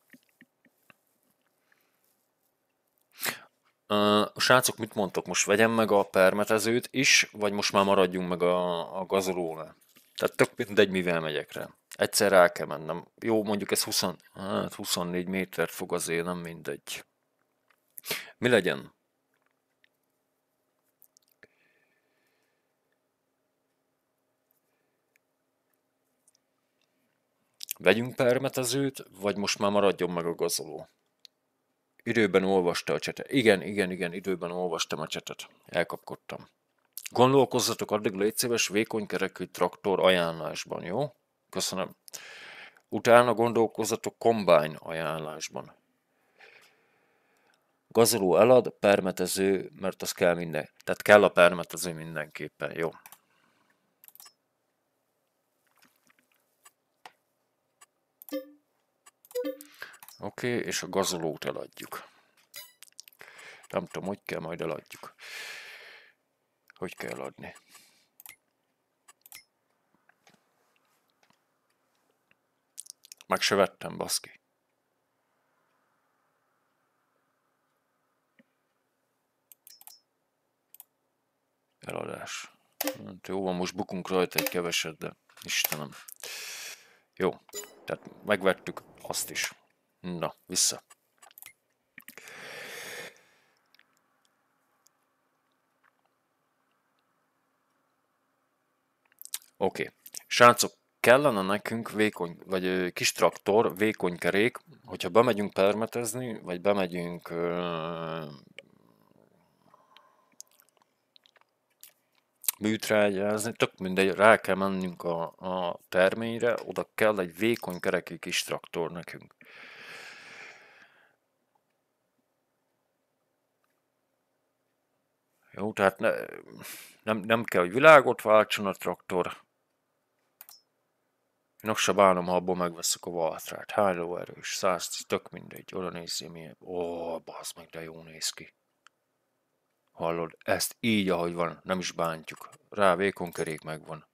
Uh, srácok, mit mondtok? Most vegyem meg a permetezőt is, vagy most már maradjunk meg a, a gazolónál? Tehát tök mindegy, mivel megyek rá. Egyszer el kell mennem. Jó, mondjuk ez húsz, hát huszonnégy métert fog, azért nem mindegy. Mi legyen? Vegyünk permetezőt, vagy most már maradjon meg a gazoló? Időben olvasta a csetet. Igen, igen, igen, időben olvastam a csetet. Elkapkodtam. Gondolkozzatok addig, légy szíves, vékonykerekű traktor ajánlásban, jó? Köszönöm. Utána gondolkozzatok kombány ajánlásban. Gazoló elad, permetező, mert az kell minden. Tehát kell a permetező mindenképpen, jó? Oké, okay, és a gazolót eladjuk. Nem tudom, hogy kell, majd eladjuk. Hogy kell adni? Meg se vettem, baszki. Eladás. Hát jó van, most bukunk rajta egy keveset, de Istenem. Jó, tehát megvettük azt is. Na, vissza. Oké. Okay. Srácok, kellene nekünk vékony, vagy ö, kis traktor, vékony kerék, hogyha bemegyünk permetezni, vagy bemegyünk ö, műtrágyázni, tök mindegy, rá kell mennünk a, a terményre, oda kell egy vékony kerekű kis traktor nekünk. Jó, tehát ne, nem, nem kell, hogy világot váltson a traktor. Én azt se bánom, ha abból megveszük a Valtrát. Hány lóerős, száztíz, tök mindegy, oda nézzél milyen. Ó, bassz meg, de jó néz ki. Hallod, ezt így, ahogy van, nem is bántjuk. Rá vékony kerék megvan.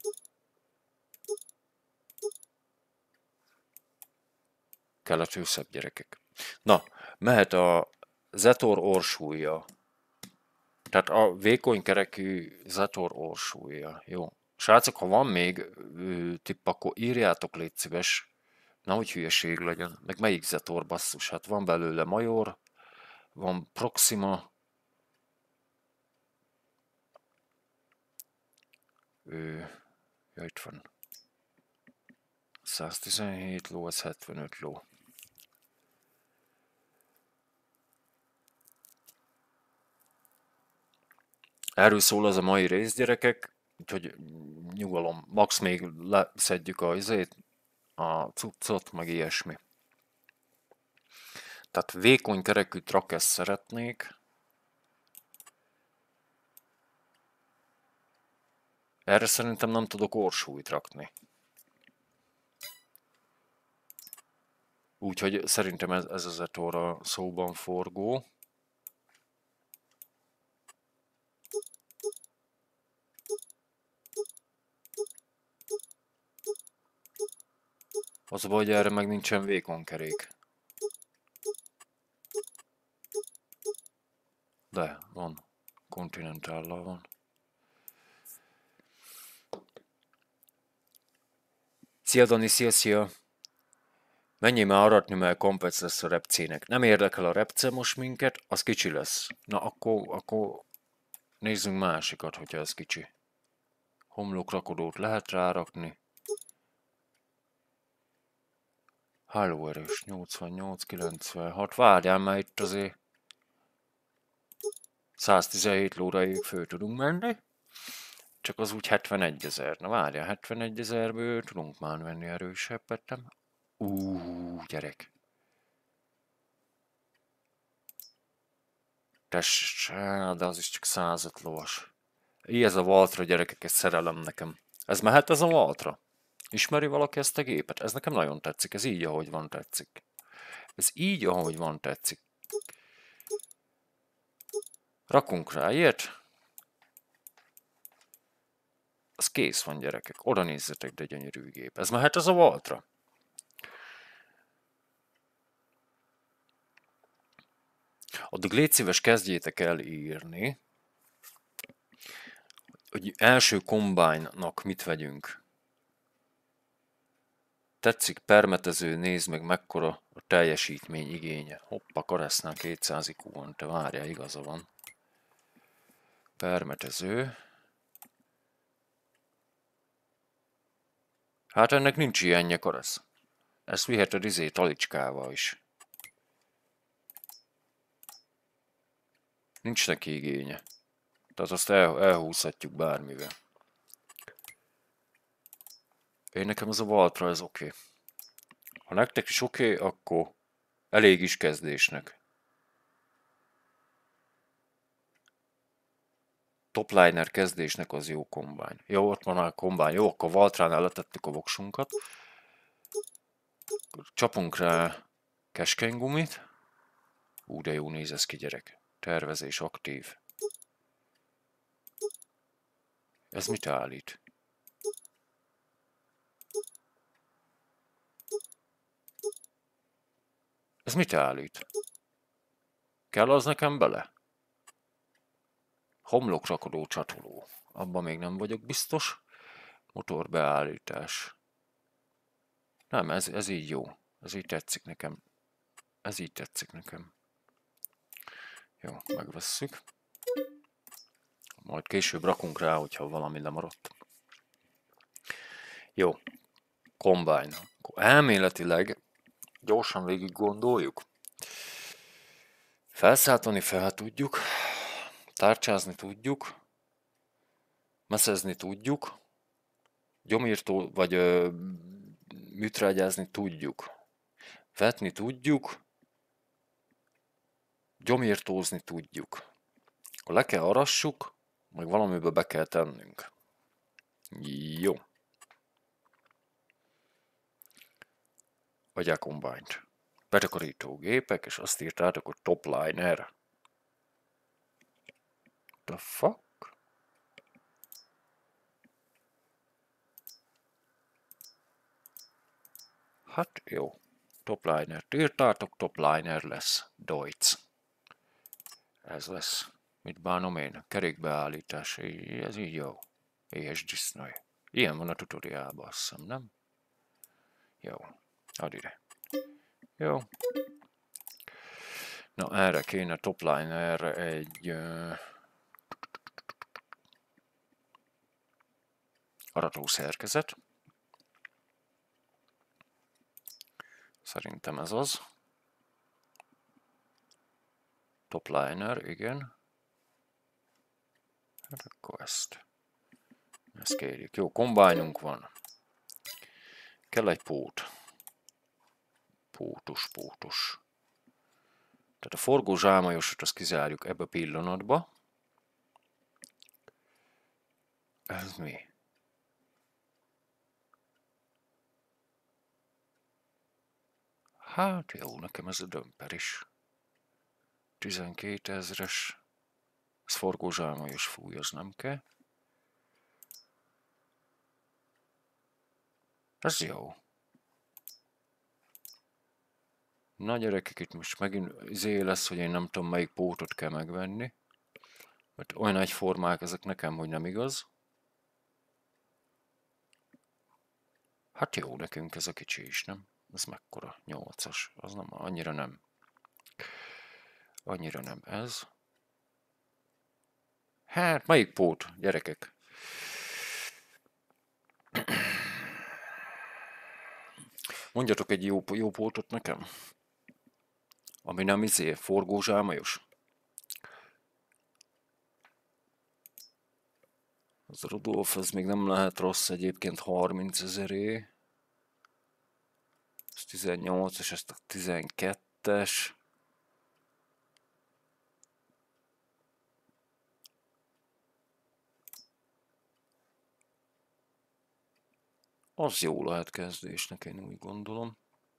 Kelető szebb gyerekek. Na, mehet a Zetor orsúlya. Tehát a vékony kerekű Zetor orsúlya. Jó. Srácok, ha van még ö, tipp, akkor írjátok, légy szíves. Nehogy hülyeség legyen. Meg melyik Zetor basszus? Hát van belőle Major, van Proxima. Ő, ja, itt van. száztizenhét ló, ez hetvenöt ló. Erről szól az a mai rész, gyerekek, úgyhogy nyugalom, max még leszedjük a izét, a cuccot, meg ilyesmi. Tehát vékony kerekű trakesz szeretnék. Erre szerintem nem tudok orsúlyt rakni. Úgyhogy szerintem ez, ez az etóra szóban forgó. Az a baj, hogy erre meg nincsen vékony kerék. De, van. Continental-lal van. Szia Dani, szia, szia! Menjél már aratni, mert kompec lesz a repcének. Nem érdekel a repce most minket, az kicsi lesz. Na akkor, akkor nézzünk másikat, hogyha ez kicsi. Homlokrakodót lehet rárakni. Hálóerős nyolcvannyolc kilencvenhat. Várjál, már itt azért száztizenhét lóra föl tudunk menni. Csak az úgy hetvenegy ezer. Na várjál, hetvenegy ezerből tudunk már venni erősebbet, nem? Úúúú, gyerek. Tess, de az is csak százöt lovas. Így ez a Valtra, gyerekek, ez szerelem nekem. Ez mehet ez a Valtra? Ismeri valaki ezt a gépet? Ez nekem nagyon tetszik, ez így, ahogy van, tetszik. Ez így, ahogy van, tetszik. Rakunk rá ilyet. Az kész van, gyerekek. Oda nézzetek, de gyönyörű gép. Ez mehet ez a Valtra? Addig légy szíves, kezdjétek el írni, hogy első kombánynak mit vegyünk. Tetszik, permetező, nézd meg mekkora a teljesítmény igénye. Hoppa, karesznál kétszáz i kú van, te várjál, igaza van. Permetező. Hát ennek nincs ilyenje, karesz. Ezt viheted izé talicskával is. Nincs neki igénye. Tehát azt el, elhúzhatjuk bármivel. Én nekem az a Valtra, ez oké. Okay. Ha nektek is oké, okay, akkor elég is kezdésnek. Topliner kezdésnek az jó kombány. Jó, ott van a kombány. Jó, akkor Valtránál letettük a voksunkat. Csapunk rá keskeny gumit. Ú, de jó néz ez ki, gyerek. Tervezés aktív. Ez mit állít? Ez mit állít? Kell az nekem bele? Homlokrakodó csatoló. Abban még nem vagyok biztos. Motorbeállítás. Nem, ez, ez így jó. Ez így tetszik nekem. Ez így tetszik nekem. Jó, megvesszük. Majd később rakunk rá, hogyha valami lemaradt. Jó. Combine. Elméletileg gyorsan végig gondoljuk. Felszálltani fel tudjuk. Tárcsázni tudjuk. Messzezni tudjuk. Gyomírtó, vagy ö, műtrágyázni tudjuk. Vetni tudjuk. Gyomírtózni tudjuk. Akkor le kell arassuk, meg valamiből be kell tennünk. Jó. Adják combine-t. Betakarító gépek, és azt írtátok, hogy topliner. The fuck? Hát jó. Topliner-t írtátok, topliner lesz. Deutz. Ez lesz. Mit bánom én? Kerékbeállítás. Ez így jó. Éhes disznói. Ilyen van a tutoriálban, azt hiszem, nem? Jó. Add ide. Jó. Na, erre kéne toplinerre egy... Uh, aratószerkezet. Szerintem ez az. Topliner, igen. Hát akkor ezt. Ezt kérjük. Jó, kombányunk van. Kell egy pót. Pótos, pótos. Tehát a forgó zsámajosot azt kizárjuk ebbe a pillanatba. Ez mi? Hát jó, nekem ez a dömper is. tizenkétezres. Ez forgó zsámajos fúj, az nem kell. Ez jó. Na gyerekek, itt most megint izé lesz, hogy én nem tudom melyik pótot kell megvenni. Mert olyan egyformák ezek nekem, hogy nem igaz. Hát jó, nekünk ez a kicsi is, nem? Ez mekkora? nyolcas. Az nem, annyira nem. Annyira nem ez. Hát, melyik pót, gyerekek? Mondjatok egy jó, jó pótot nekem. Ami nem izé, forgózsámajos. Az Rudolf, ez még nem lehet rossz egyébként, harmincezeré. Ez tizennyolc, és ezt a tizenkettes. Az jó lehet kezdésnek, én úgy gondolom.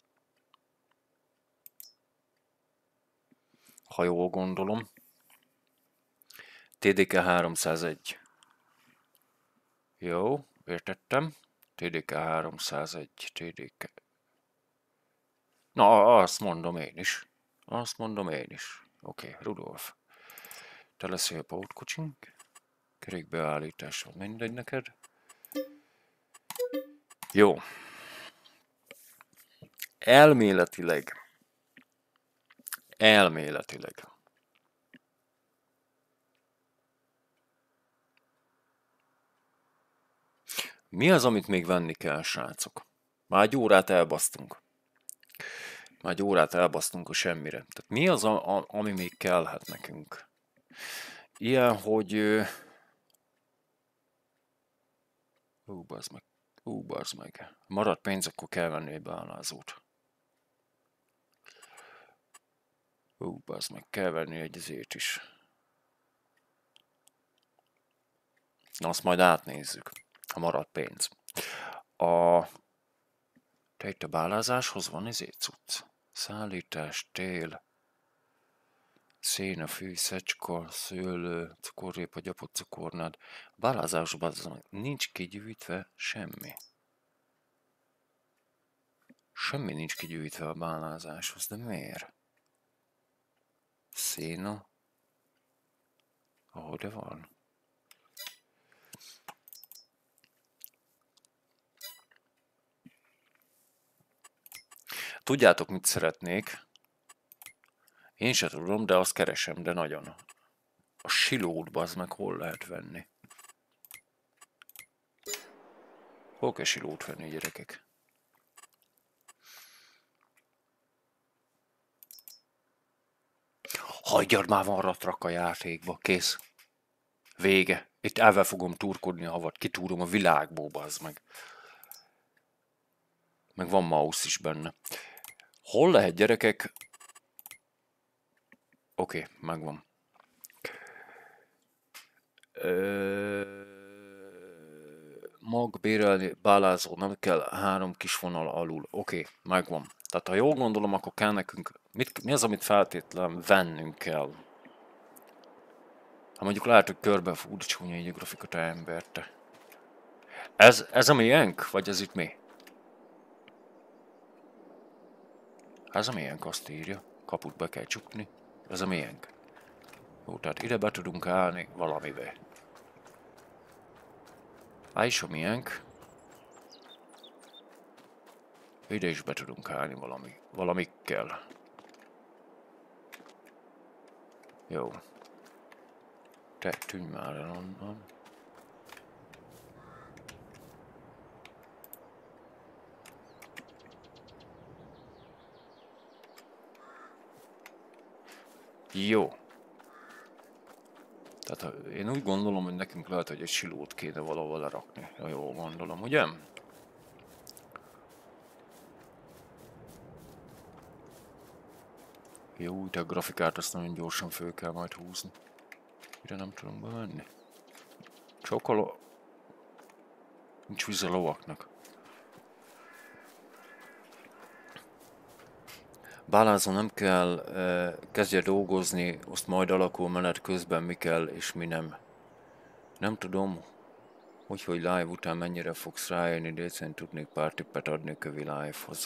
Ha jól gondolom. té dé ká háromszázegy. Jó, értettem. té dé ká háromszázegy, té dé ká... Na, azt mondom én is. Azt mondom én is. Oké, okay, Rudolf. Te leszel a pótkocsink. Kerékbeállítás van mindegy neked. Jó. Elméletileg. Elméletileg. Mi az, amit még venni kell, srácok? Már egy órát elbasztunk. Már egy órát elbasztunk a semmire. Tehát mi az, a, a, ami még kellhet nekünk? Ilyen, hogy... Ú, bazd meg. Ú, bazd meg. Maradt pénz, akkor kell venni egy beállázót. Ú, bazd meg. Kell venni egy ezért is. Na, azt majd átnézzük, ha maradt pénz. A... Te itt a bálázáshoz van ezért cucc. Szállítás, tél, széna, fű, szecska, szőlő, cukorrépa, gyapott cukornád. A bálázásban nincs kigyűjtve semmi. Semmi nincs kigyűjtve a bálázáshoz, de miért? Széna. Ahogy van. Tudjátok, mit szeretnék? Én se tudom, de azt keresem, de nagyon. A silót, bazd meg, hol lehet venni? Hol kell silót venni, gyerekek? Hagyjad már, van ratrak a játékba, kész. Vége. Itt elvel fogom turkodni a havat, kitúrom a világból, bazd meg. Meg van mouse is benne. Hol lehet, gyerekek? Oké, okay, megvan. Ö... Mag, bérelni, bálázó, nem kell három kis vonal alul. Oké, okay, megvan. Tehát ha jól gondolom, akkor kell nekünk... Mit, mi az, amit feltétlenül vennünk kell? Ha mondjuk lehet, hogy körbe fú, de csúnya így a grafikot emberte. Ez, ez a miénk? Vagy ez itt mi? Ez a miénk, azt írja. Kaput be kell csukni. Ez a miénk. Jó, tehát ide be tudunk állni valamibe. Á, is a miénk. Ide is be tudunk állni valami, valamikkel. Jó. Te tűnj már el onnan. Jó. Tehát én úgy gondolom, hogy nekünk lehet, hogy egy silót kéne valahol lerakni. Ja, jól gondolom, ugye? Jó, de a grafikát azt nagyon gyorsan föl kell majd húzni. Ide nem tudunk bemenni. Csak a lo... Nincs víz a lovaknak. Bálázó nem kell, eh, kezdje dolgozni, azt majd alakul menet közben mi kell és mi nem. Nem tudom, hogy, hogy live után mennyire fogsz rájönni, de egyszerűen tudnék pár tippet adni a kövi live-hoz.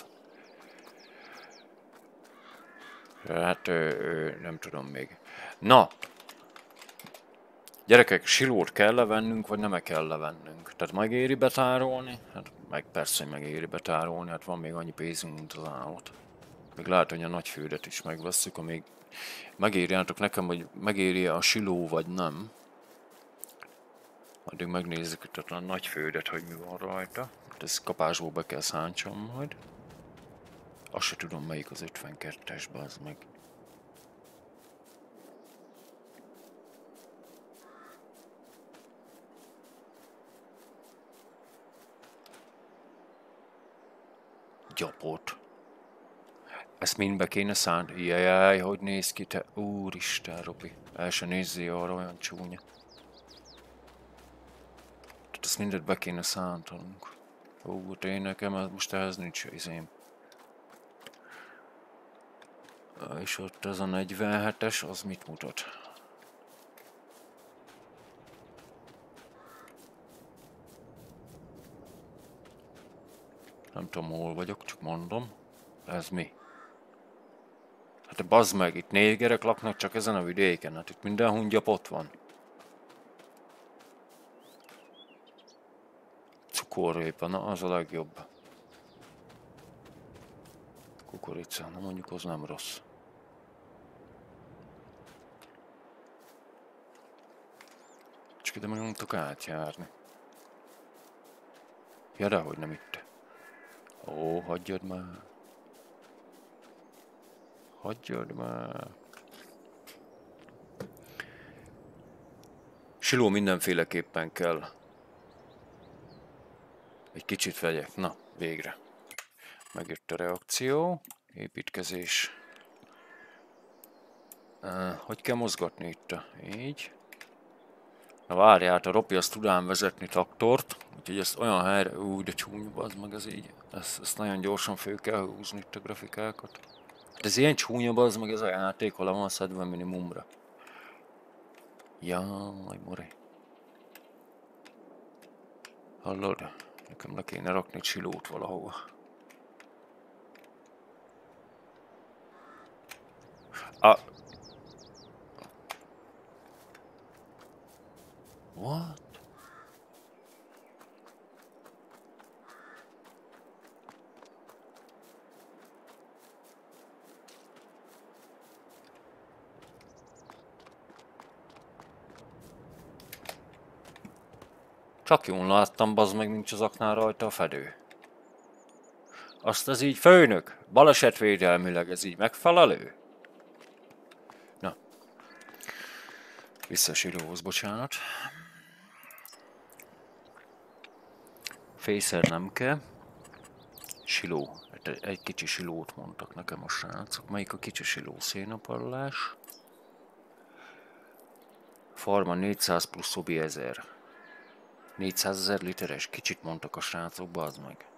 Hát ö, ö, nem tudom még. Na! Gyerekek, silót kell levennünk, vagy nem kell levennünk? Tehát megéri betárolni? Hát meg persze, hogy megéri betárolni, hát van még annyi pénzünk, mint az állat. Még lehet, hogy a nagy fődet is megvesszük, amíg megírjátok nekem, hogy megéri a siló, vagy nem. Addig megnézzük itt a nagy fődet, hogy mi van rajta. Ezt kapásból be kell szántsam majd. Azt se tudom, melyik az ötvenkettes, bazd meg. Gyapot. Ezt mind be kéne szánni. Jajjaj, hogy néz ki te? Úristen, Robi. El se nézzél arra, olyan csúnya. Tehát ezt mindet be kéne szántanunk. Ó, én nekem most ehhez nincs izém. És ott ez a negyvenhetes, az mit mutat? Nem tudom, hol vagyok, csak mondom. Ez mi? Hát bazd meg, itt négerek laknak csak ezen a vidéken, hát itt minden hungyapot van. Cukorrépa, na az a legjobb. Kukorica, na mondjuk az nem rossz. Csak ide meg nem tudok átjárni. Ja, dehogy nem itt. Ó, hagyjad már. Hagyjad már. Siló mindenféleképpen kell. Egy kicsit vegyek. Na, végre. Megjött a reakció. Építkezés. Uh, hogy kell mozgatni itt? Így. Na várjál, hát a Ropi azt tud ám vezetni traktort. Úgyhogy ezt olyan helyre... Úgy, de csúnya, az meg ez így. Ezt, ezt nagyon gyorsan föl kell húzni itt a grafikákat. Hát ez ilyen csúnya, az meg ez a játék, hol van szedve minimumra. Jaj, more. Hallod? Nekem le kéne rakni silót valahova. Ah. What? Csak jól láttam, bazd meg, nincs az aknál rajta a fedő. Azt ez így, főnök, balesetvédelmileg ez így megfelelő? Na. Vissza a silóhoz, bocsánat. Fészer nem kell. Siló. Egy kicsi silót mondtak nekem a srácok. Melyik a kicsi siló? Szénapallás. Farma négyszáz plusz szobi ezer. négyszázezer literes. Kicsit mondtak a srácok, bazd meg.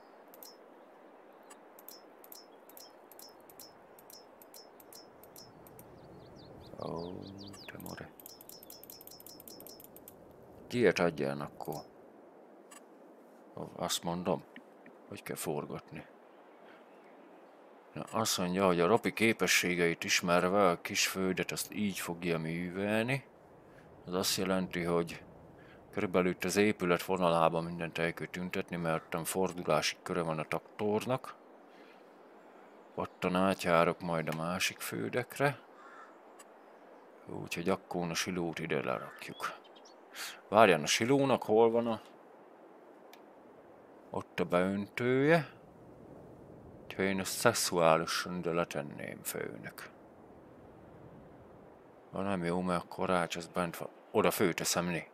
Ó, oh, te more. Kiért adjál akkor? Azt mondom, hogy kell forgatni. Na, azt mondja, hogy a Ropi képességeit ismerve a kis földet azt így fogja művelni. Ez azt jelenti, hogy körülbelül itt az épület vonalában mindent el kell tüntetni, mert ott fordulási köre van a traktornak. Ottan átjárok majd a másik földekre. Úgyhogy akkor a silót ide lerakjuk. Várján, a silónak hol van a... Ott a beöntője. Ha én ezt szexuálisan ide letenném, főnök. Ha nem jó, mert a korács az bent van. Oda főteszem né.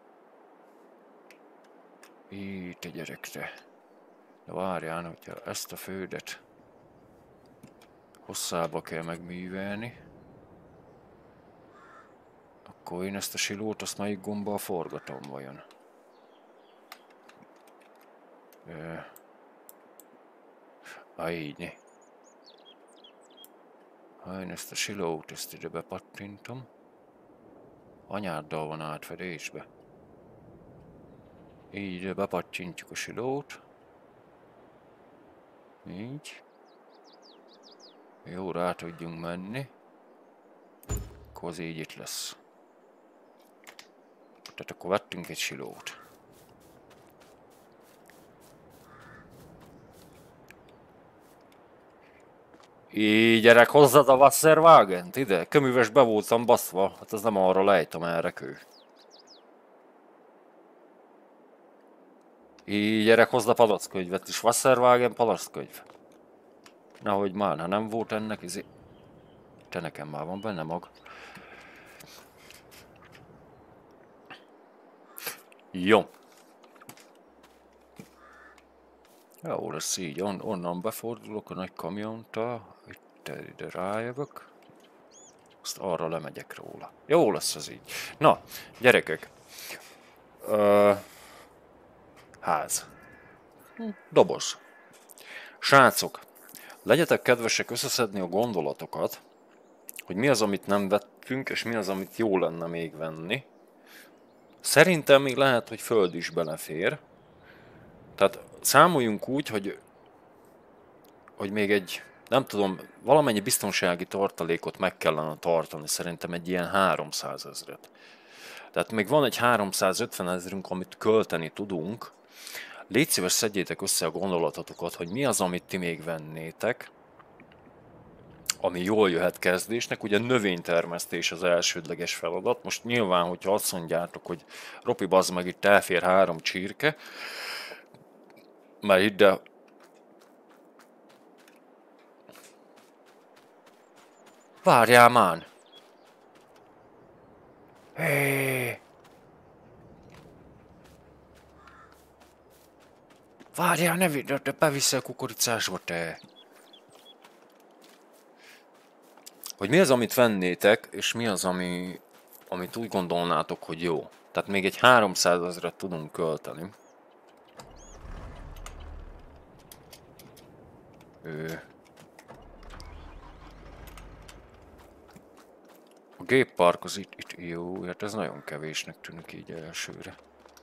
Így te gyerekre. De várján, hogyha ezt a földet hosszába kell megművelni, akkor én ezt a silót, azt melyik gombbal forgatom vajon? Ha így né. Ha én ezt a silót, ezt ide bepattintom, anyáddal van átfedésbe. Így ide bepattintjuk a silót. Így. Jó, rá tudjunk menni. Akkor az így itt lesz. Tehát akkor vettünk egy silót. Így, gyerek, hozzad a Wasserwagent ide. Köműves be voltam baszva. Hát ez nem arra lejtem erre kő. Így, gyerek, hozd a palackönyvet is. Wasserwagen palackönyv. Nehogy már, ha nem volt ennek, izé... Te nekem már van benne mag. Jó. Jó lesz így, On, onnan befordulok a nagy kamionttal, itt ide rájövök, azt arra lemegyek róla. Jó lesz az így. Na, gyerekek. Uh, ház. Doboz. Srácok, legyetek kedvesek összeszedni a gondolatokat, hogy mi az, amit nem vettünk, és mi az, amit jó lenne még venni. Szerintem még lehet, hogy föld is belefér. Tehát számoljunk úgy, hogy, hogy még egy, nem tudom, valamennyi biztonsági tartalékot meg kellene tartani, szerintem egy ilyen háromszázezret. Tehát még van egy háromszázötven ezerünk, amit költeni tudunk. Légy szíves, szedjétek össze a gondolatotokat, hogy mi az, amit ti még vennétek, ami jól jöhet kezdésnek. Ugye növénytermesztés az elsődleges feladat. Most nyilván, hogyha azt mondjátok, hogy Ropi, bazd meg, itt elfér három csirke, mert ide... Várjál már! Hé! Várjál, ne vidd, de beviszel kukoricásba, te! Hogy mi az, amit vennétek, és mi az, ami, amit úgy gondolnátok, hogy jó. Tehát még egy háromszázezret tudunk költeni. Ő. A géppark az itt, itt jó, hát ez nagyon kevésnek tűnik így elsőre.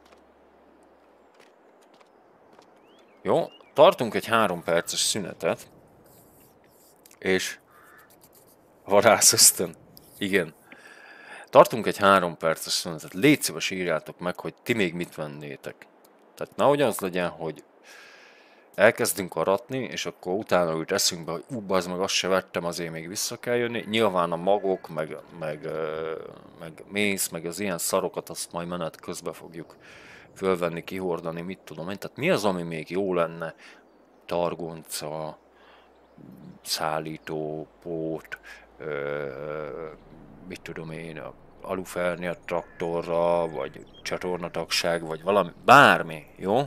Jó, tartunk egy három perces szünetet. És... Varászöztön. Igen. Tartunk egy három perces szünetet. Légy szíves, írjátok meg, hogy ti még mit vennétek. Tehát nehogy az legyen, hogy elkezdünk aratni, és akkor utána úgy eszünkbe, hogy ú, az meg azt se vettem, azért még vissza kell jönni. Nyilván a magok, meg, meg, meg mész, meg az ilyen szarokat, azt majd menet közben fogjuk fölvenni, kihordani, mit tudom én. Tehát mi az, ami még jó lenne? Targonca, szállító, pót, ö, mit tudom én, alufernia traktorra, vagy csatornatagság, vagy valami, bármi, jó?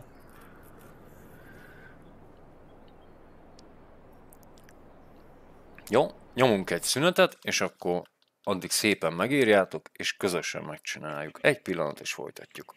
Jó, nyomunk egy szünetet, és akkor addig szépen megírjátok, és közösen megcsináljuk. Egy pillanat, és folytatjuk.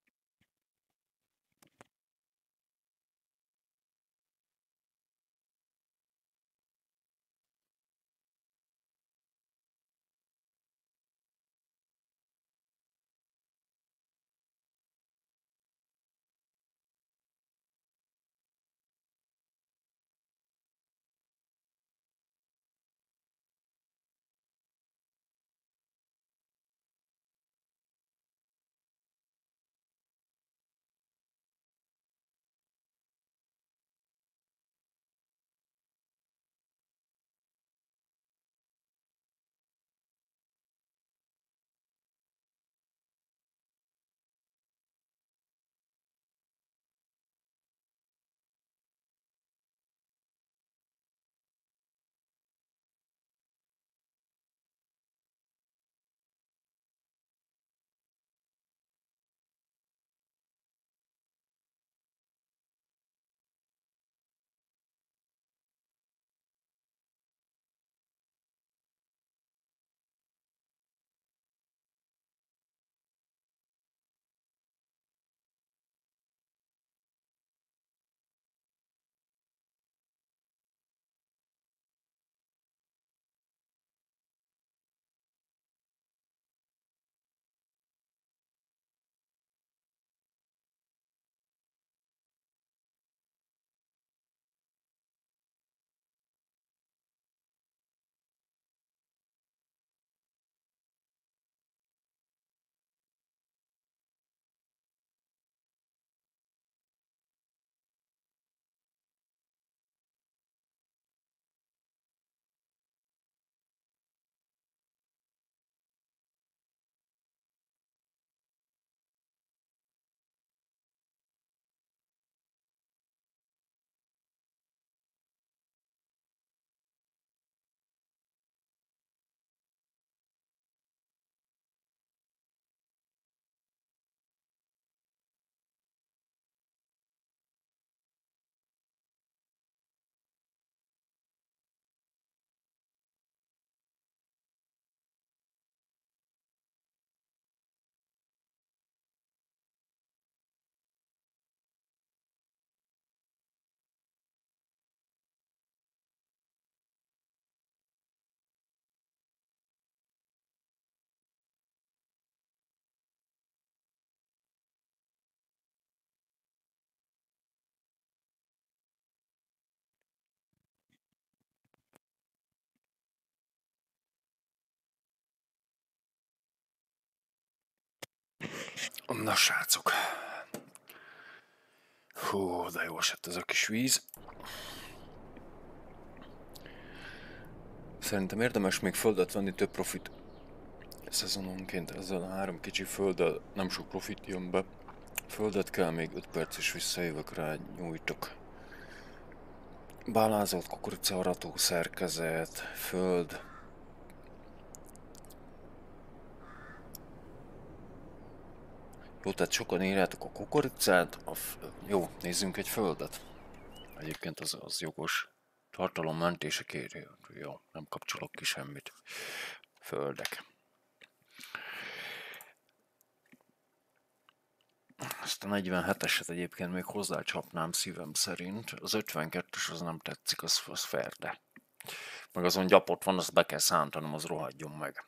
Na srácok. Hú, de jó esett ez a kis víz. Szerintem érdemes még földet venni, több profit szezononként. Ezzel a három kicsi földdel nem sok profit jön be. Földet kell, még öt perc is visszajövök rá, nyújtok. Bálázott kukorica arató szerkezet, föld. Jó, tehát sokan írjátok a kukoricát, a f... jó, nézzünk egy földet. Egyébként az, az jogos. Tartalommentése kérő. Jó, nem kapcsolok ki semmit. Földek. Ezt a negyvenheteset egyébként még hozzácsapnám szívem szerint. Az ötvenkettes az nem tetszik, az, az ferde. Meg azon gyapot van, azt be kell szántanom, az rohadjon meg.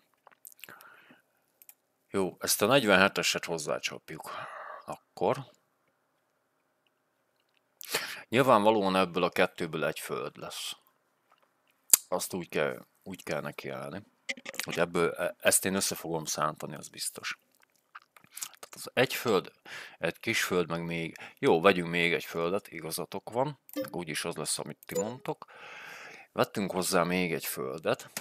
Jó, ezt a negyvenheteset hozzácsapjuk. Akkor. Nyilvánvalóan ebből a kettőből egy föld lesz. Azt úgy kell, úgy kell nekiállni, hogy ebből ezt én össze fogom szántani, az biztos. Tehát az egy föld, egy kis föld, meg még... Jó, vegyünk még egy földet, igazatok van. Úgyis az lesz, amit ti mondtok. Vettünk hozzá még egy földet.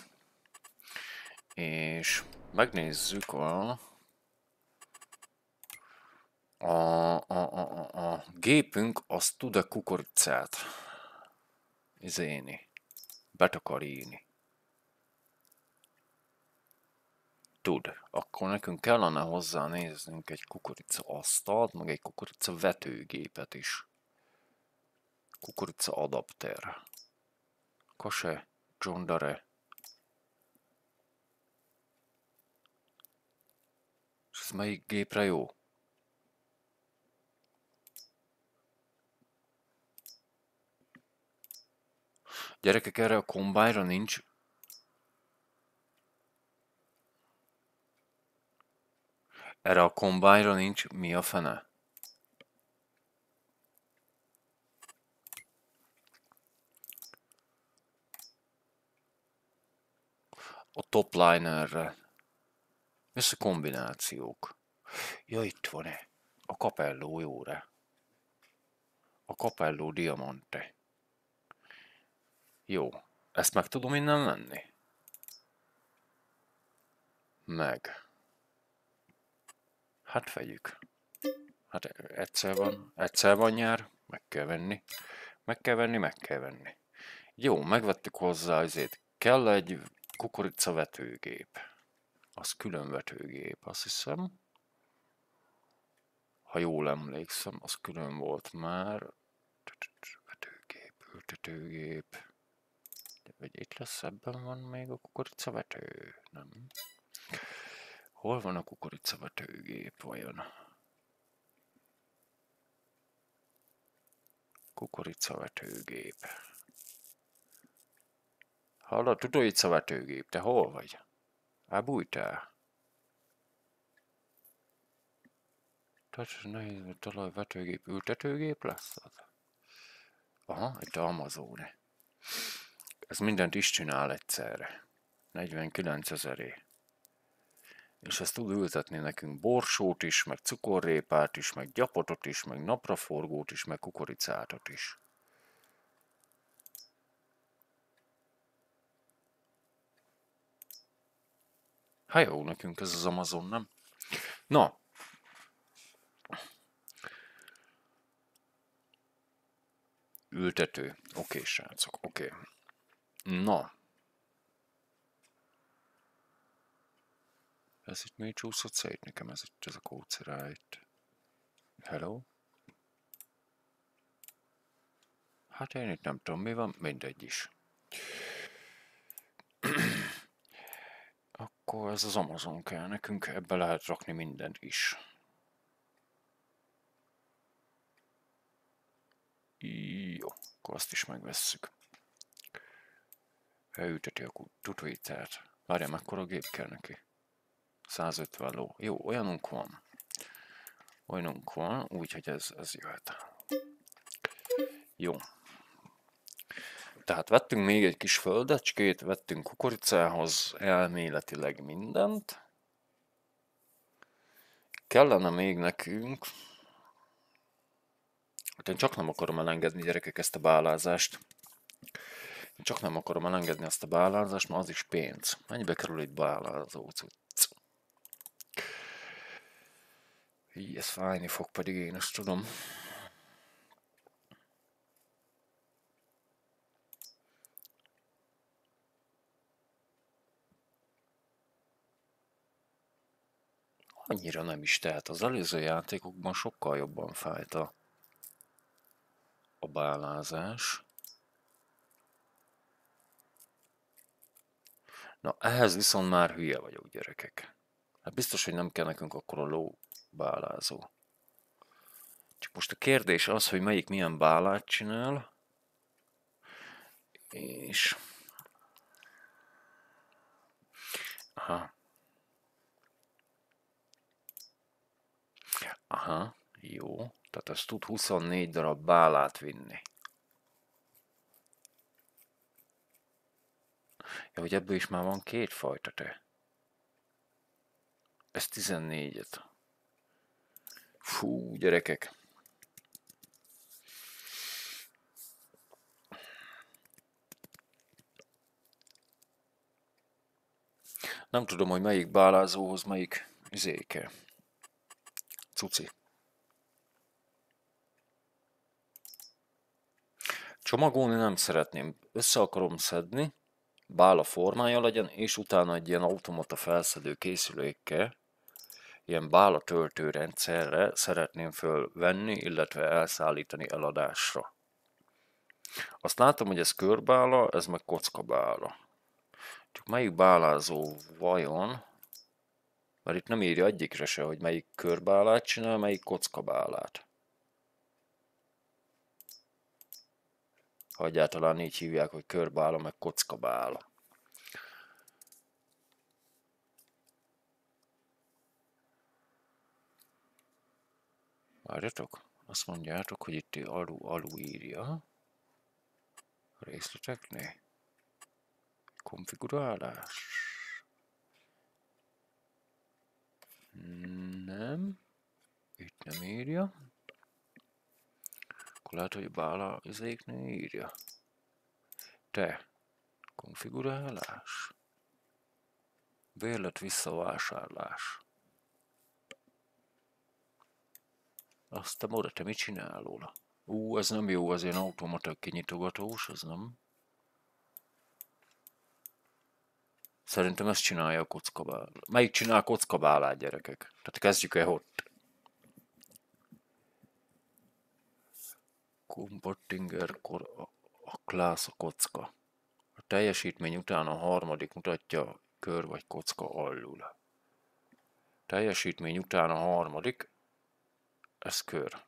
És megnézzük a... A, a, a, a, a gépünk az tud-e kukoricát izéni, betakarítani. Tud. Akkor nekünk kellene hozzá néznünk egy kukorica asztalt, meg egy kukorica vetőgépet is. Kukorica adapter. Kase, John Dare. És ez melyik gépre jó? Gyerekek, erre a kombájra nincs. Erre a kombájra nincs mi a fene? A toplinerre. Ez a kombinációk. Ja, itt van-e? A Capello jóra. A Capello Diamante. Jó. Ezt meg tudom innen venni? Meg. Hát vegyük. Hát egyszer van, egyszer van nyár, meg kell venni. Meg kell venni, meg kell venni. Jó, megvettük hozzá azért. Kell egy kukorica vetőgép. Az külön vetőgép, azt hiszem. Ha jól emlékszem, az külön volt már. Vetőgép, ültetőgép. Vagy itt lesz, ebben van még a kukoricavető, nem? Hol van a kukoricavetőgép vajon? Kukoricavetőgép. Hallod, kukoricavetőgép, te hol vagy? Elbújtál? Tehát nehéz talajvetőgép, ültetőgép lesz az? Aha, itt Amazon. Ez mindent is csinál egyszerre. negyvenkilenc ezeré. És ezt tud ültetni nekünk borsót is, meg cukorrépát is, meg gyapotot is, meg napraforgót is, meg kukoricátot is. Hát jó, nekünk ez az Amazon, nem? Na. Ültető. Oké, srácok, oké. Na. Ez itt még csúszott szét nekem, ez itt ez a kódszerá itt. Hello? Hát én itt nem tudom mi van, mindegy is. Akkor ez az Amazon kell nekünk, ebbe lehet rakni mindent is. Jó, akkor azt is megvesszük. Elülteti a tutvítert. Várjál, mekkora gép kell neki? százötven ló. Jó, olyanunk van. Olyanunk van, úgyhogy ez, ez jöhet. Jó. Tehát vettünk még egy kis földecskét, vettünk kukoricához elméletileg mindent. Kellene még nekünk... Hát én csak nem akarom elengedni, gyerekek, ezt a bálázást. Én csak nem akarom elengedni ezt a bálázást, mert az is pénz. Mennyibe kerül egy bálázó cucc? Így, ez fájni fog, pedig én ezt tudom. Annyira nem is, tehát az előző játékokban sokkal jobban fájt a, a bálázás. Na, ehhez viszont már hülye vagyok, gyerekek. Hát biztos, hogy nem kell nekünk akkor a ló bálázó. Csak most a kérdés az, hogy melyik milyen bálát csinál. És... Aha. Aha, jó. Tehát ez tud huszonnégy darab bálát vinni. Ja, hogy ebből is már van két fajta, te. Ez tizennégyet. Fú, gyerekek. Nem tudom, hogy melyik bálázóhoz melyik izéke. Cuci. Csomagolni nem szeretném. Össze akarom szedni, bála formája legyen, és utána egy ilyen automata felszedő készülékkel, ilyen bála töltőrendszerre szeretném fölvenni, illetve elszállítani eladásra. Azt látom, hogy ez körbála, ez meg kockabála. Csak melyik bálázó vajon? Mert itt nem írja egyikre se, hogy melyik körbálát csinál, melyik kockabálát. Ha egyáltalán így hívják, hogy körbála, meg kockabála. Várjatok, azt mondjátok, hogy itt alu, alu írja. Részleteknél. Konfigurálás. Nem. Itt nem írja. Akkor lehet, hogy bála izéknél írja. Te. Konfigurálás. Bérlet visszavásárlás. Azt te moda, te mit csinálol? Ú, ez nem jó, az ilyen automata kinyitogatós, ez nem. Szerintem ezt csinálja a kockabál. Melyik csinál kockabálát, gyerekek? Tehát kezdjük el ott. Kompottinger kor a class a kocka. A teljesítmény után a harmadik mutatja kör vagy kocka alul. Teljesítmény után a harmadik, ez kör.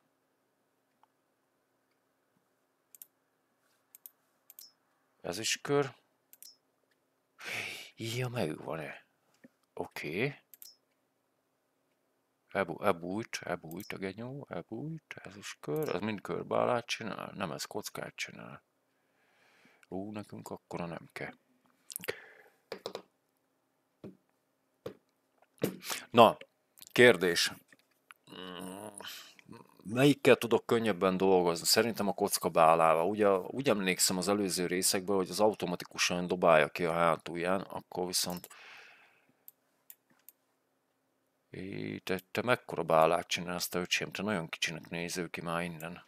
Ez is kör. Ja, megvan-e? Oké. Okay. Ebú, ebújt, ebújt a genyó, ebújt, ez is kör. Ez mind körbálát csinál? Nem, ez kockát csinál. Ú, nekünk akkora nem kell. Na, kérdés. Melyikkel tudok könnyebben dolgozni? Szerintem a kockabálával. Ugye, úgy emlékszem az előző részekből, hogy az automatikusan dobálja ki a hátulján, akkor viszont... É, te, te mekkora bálát csinálsz, te öcsém? Te nagyon kicsinek néző ki már innen.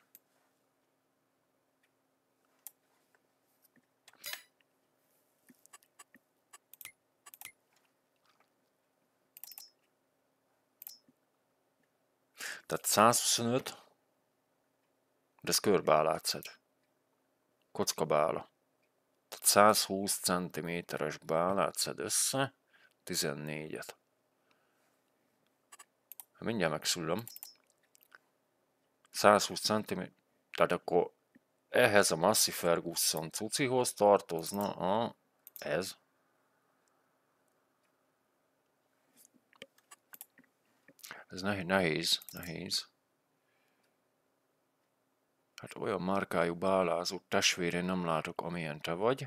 Tehát százhuszonöt, de ez körbálát szed. Kockabála. Tehát százhúsz centiméteres bálát szed össze, tizennégyet. Mindjárt megszülöm. százhúsz centiméter. Tehát akkor ehhez a Massey Ferguson cucihoz tartozna a ez. Ez nehéz, nehéz. Hát olyan márkájú bálázó testvérén nem látok, amilyen te vagy.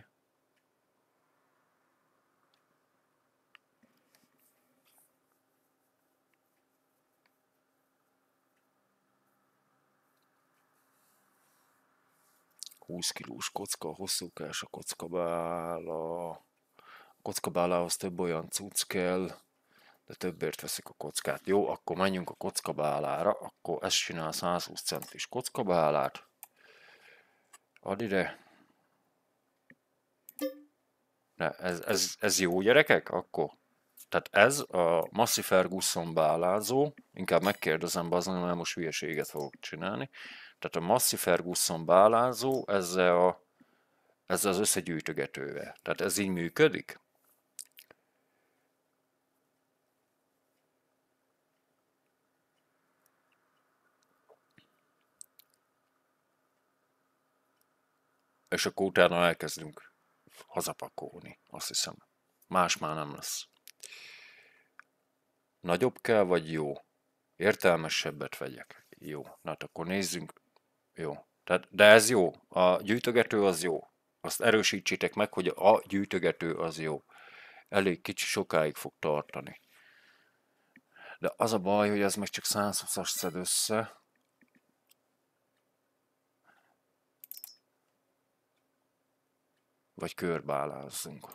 húsz kilós kocka, hosszúkás a kockabála. A kockabálához több olyan cucc kell, de többért veszik a kockát. Jó, akkor menjünk a kockabálára, akkor ezt csinál százhúsz centis kockabálát. Add ide. Ne, ez, ez, ez jó, gyerekek? Akkor. Tehát ez a Massey Ferguson bálázó, inkább megkérdezem bazdmeg, mert most hülyeséget fogok csinálni. Tehát a Massey Ferguson bálázó ezzel, a, ezzel az összegyűjtögetővel. Tehát ez így működik? És akkor utána elkezdünk hazapakolni, azt hiszem. Más már nem lesz. Nagyobb kell, vagy jó? Értelmesebbet vegyek. Jó. Na hát akkor nézzünk. Jó. Tehát, de ez jó. A gyűjtögető az jó. Azt erősítsétek meg, hogy a gyűjtögető az jó. Elég kicsi, sokáig fog tartani. De az a baj, hogy ez meg csak százhúszas szed össze. Vagy körbálázzunk.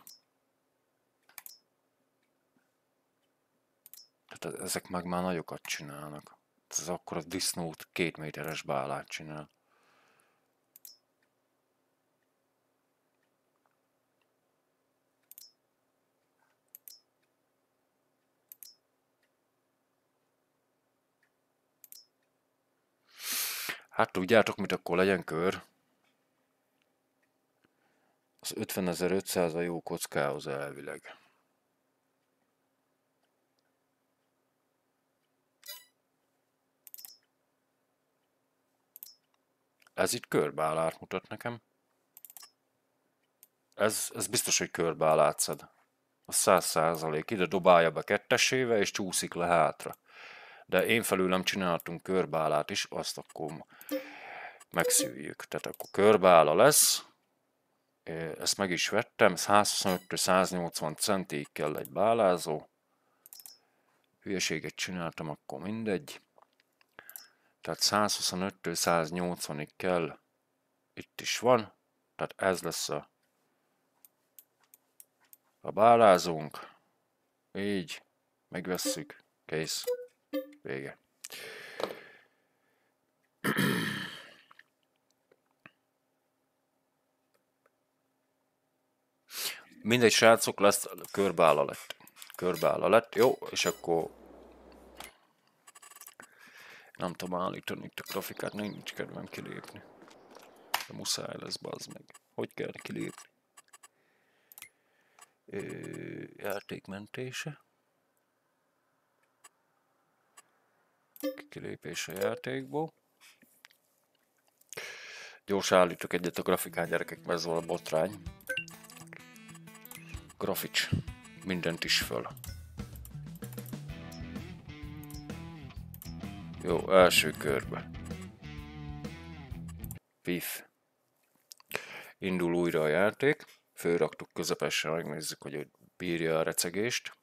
Tehát ezek meg már nagyokat csinálnak. Ez akkor a disznót két méteres bálát csinál. Hát tudjátok mit, akkor legyen kör. Az ötvenezer-ötszáz a jó kockához elvileg. Ez itt körbeállást mutat nekem. Ez, ez biztos, hogy körbeáll átszed. A száz százalék. Ide dobálja be kettesével, és csúszik le hátra. De én felőlem csináltunk körbeállát is, azt akkor megszűjjük. Tehát akkor körbeálla lesz. Ezt meg is vettem. százhuszonöttől száznyolcvan centig kell egy bálázó. Hülyeséget csináltam, akkor mindegy. Tehát százhuszonöttől száznyolcvanig kell. Itt is van. Tehát ez lesz a, a bálázónk. Így. Megvesszük. Kész. Vége. Mindegy, srácok, lesz körbeálla lett. Körbeálla lett. Jó, és akkor nem tudom állítani itt a grafikát, nincs kedvem kilépni. De muszáj lesz, bazd meg. Hogy kell kilépni? Ö, játékmentése. Kilépés a játékból. Gyorsan állítok egyet a grafikán, gyerekek, mert ez van a botrány. Grafics. Mindent is föl. Jó, első körbe. Pif. Indul újra a játék. Fölraktuk közepesen, megnézzük, hogy bírja a recegést.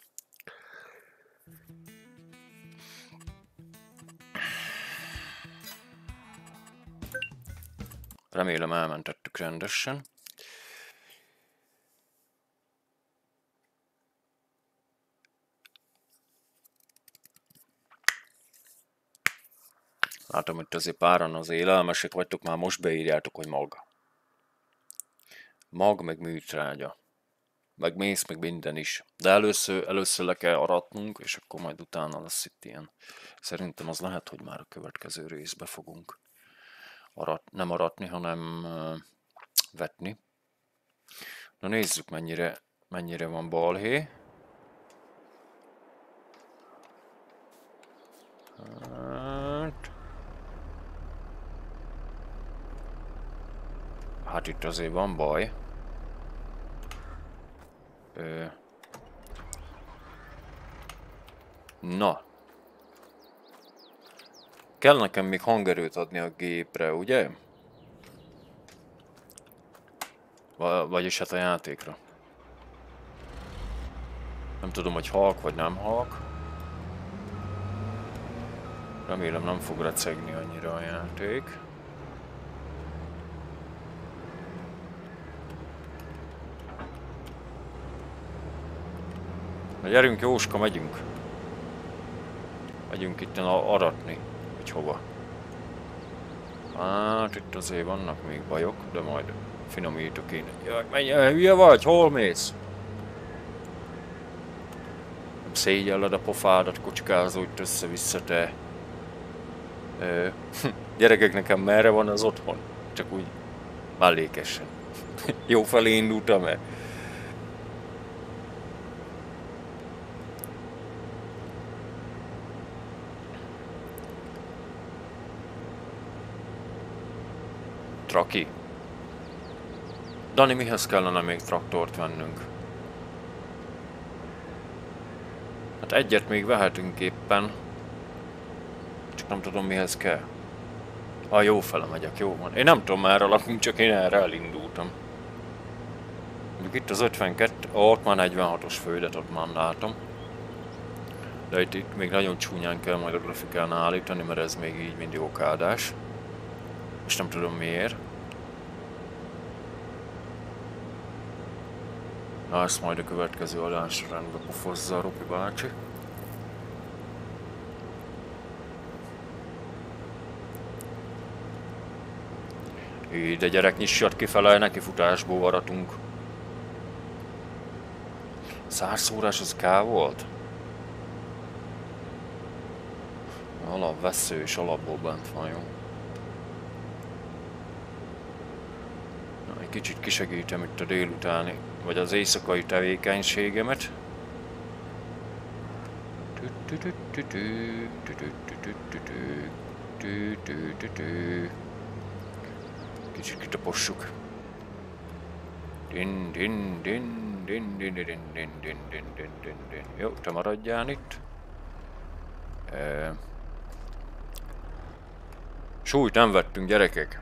Remélem elmentettük rendesen. Látom, hogy azért páran az élelmesek vagytok, már most beírjátok, hogy mag. Mag, meg műtrágya. Meg mész, meg minden is. De először, először le kell aratnunk, és akkor majd utána lesz itt ilyen. Szerintem az lehet, hogy már a következő részbe fogunk arat, nem aratni, hanem uh, vetni. Na nézzük, mennyire, mennyire van balhé. Hát... Hát itt azért van baj. Ö... Na. Kell nekem még hangerőt adni a gépre, ugye? V- vagyis hát a játékra. Nem tudom, hogy halk vagy nem halk. Remélem nem fog recegni annyira a játék. Na gyerünk Jóska, megyünk. Megyünk itt aratni, hogy hova. Hát itt azért vannak még bajok, de majd finomítok én. Jaj, menj el, hülye vagy, hol mész? Nem szégyelled a pofádat, kocskázó itt össze-vissza, te. Ö, gyerekek, nekem merre van az otthon? Csak úgy mellékesen. Jó felé indultam-e? Traki? Dani, mihez kellene még traktort vennünk? Hát egyet még vehetünk éppen. Csak nem tudom, mihez kell. Ah, jó fele megyek, jó van. Én nem tudom, merre lakunk, csak én erre elindultam. Mondjuk itt az ötvenkettő, ó, ott már negyvenhatos földet, ott már látom. De itt, itt még nagyon csúnyán kell majd a grafikán állítani, mert ez még így mind jókádás. És nem tudom miért. Na, ezt majd a következő adásra rendbe pofozza a Ropi bácsi. Ide gyerek, nyissad kifele, nekifutásból aratunk. Szárszórás az K volt? Alapvesző és alapból bent van, jó. Egy kicsit kisegítem itt a délutáni, vagy az éjszakai tevékenységemet. Kicsit kitapossuk. Din din din din din din din din din din din din. Jó, te maradjál itt. E... Súlyt nem vettünk, gyerekek.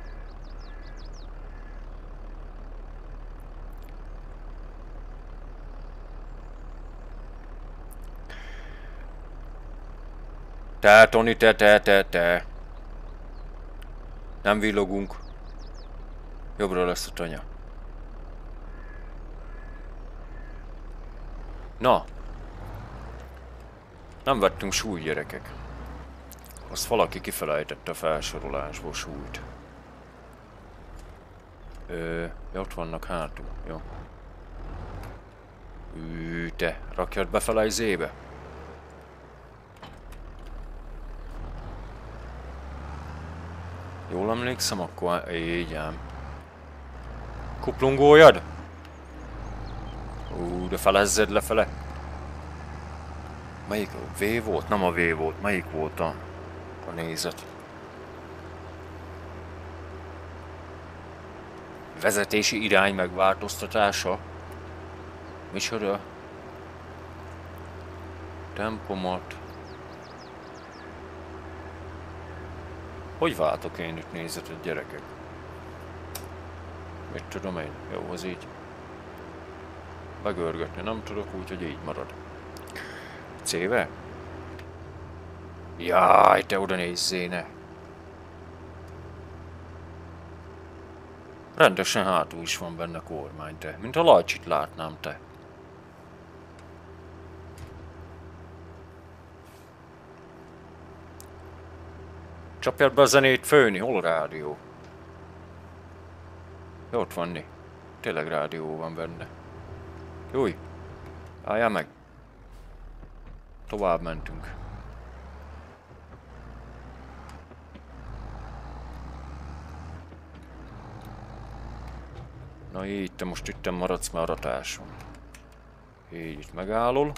Te, Toni, te, te, te, te. Nem villogunk. Jobbra lesz a tanya. Na. Nem vettünk súlyt, gyerekek. Azt valaki kifelejtette a felsorolásból súlyt. Ö, ott vannak hátul, jó. Ű, te, rakjad befele izébe. Jól emlékszem, akkor így ám. Kuplungójad? Ú, de felezzed lefele. Melyik V volt? Nem a V volt. Melyik volt a, a nézet? Vezetési irány megváltoztatása. Micsoda? Tempomat. Hogy váltok én itt nézetet, gyerekek? Mit tudom én? Jó, az így. Begörgetni nem tudok, úgyhogy így marad. C-ve? Jaj, te oda nézzé, ne! Rendesen hátul is van benne kormány, te. Mint a Lajcsit látnám, te. Csapjad be a zenét főni, hol a rádió? Jó, ott van né. Tényleg rádió van benne. Júj! Álljál meg! Tovább mentünk. Na így, te most itten maradsz, mert aratáson. Így, itt megállol.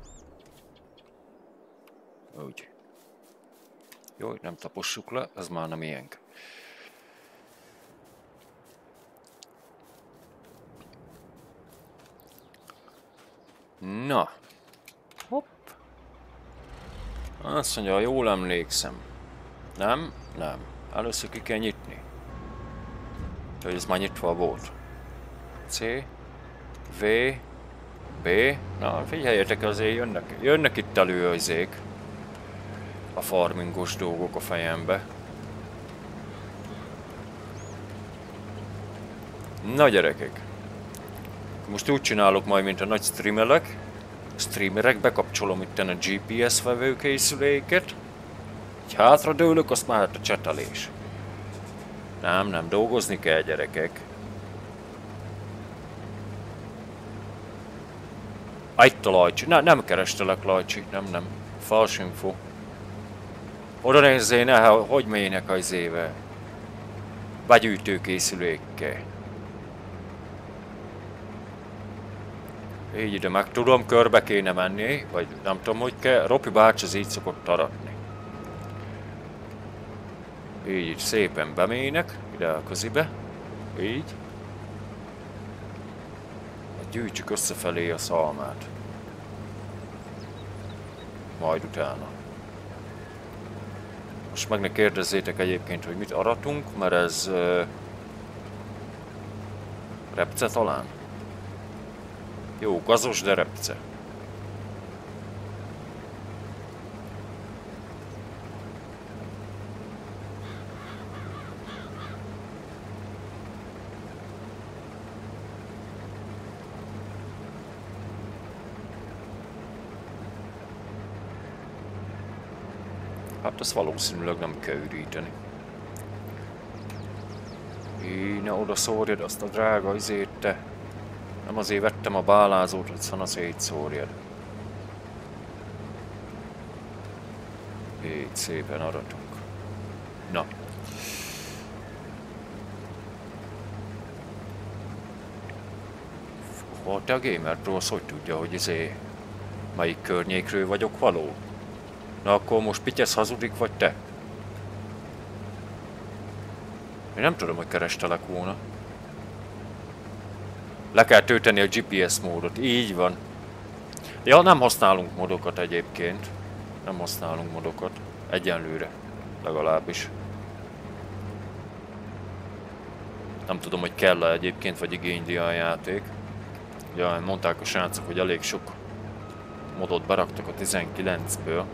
Úgy. Jó, nem tapossuk le, ez már nem ilyenk. Na. Hopp. Azt mondja, jól emlékszem. Nem? Nem. Először ki kell nyitni. Hogy ez már nyitva volt. C. V. B. Na, figyeljetek, azért jönnek, jönnek itt elő az izék. A farmingos dolgok a fejembe. Na gyerekek. Most úgy csinálok majd, mint a nagy streamerek. Streamerek, bekapcsolom itten a G P S vevőkészüléket. Így hátradőlök, azt már hát a csetelés. Nem, nem, dolgozni kell, gyerekek. Itt a Lajcsi. Na, nem kerestelek, Lajcsi. Nem, nem. Fals info. Oda nézzél, ne, hogy mélynek az éve. Begyűjtőkészülékkel. Így ide meg tudom, körbe kéne menni, vagy nem tudom, hogy kell. Ropi bácsi az így szokott aratni. Így, így szépen bemélynek, ide a közibe. Így. Gyűjtsük összefelé a szalmát. Majd utána. Most meg ne kérdezzétek egyébként, hogy mit aratunk, mert ez... Uh, repce talán? Jó, gazos, de repce. Hát ezt valószínűleg nem kell üríteni. Így, ne oda szórjad azt a drága izét, te. Nem azért vettem a bálázót, hogy szana szétszórjad. Így szépen aratunk. Na. Ó, te a Gamer Pro az hogy tudja, hogy izé melyik környékről vagyok való? Na akkor most Pityesz hazudik, vagy te? Én nem tudom, hogy kerestelek volna. Le kell tölteni a gé pé es módot, így van. Ja, nem használunk modokat egyébként. Nem használunk modokat. Egyenlőre. Legalábbis. Nem tudom, hogy kell-e egyébként, vagy igényli a játék. Ja, mondták a srácok, hogy elég sok modot beraktak a tizenkilencből.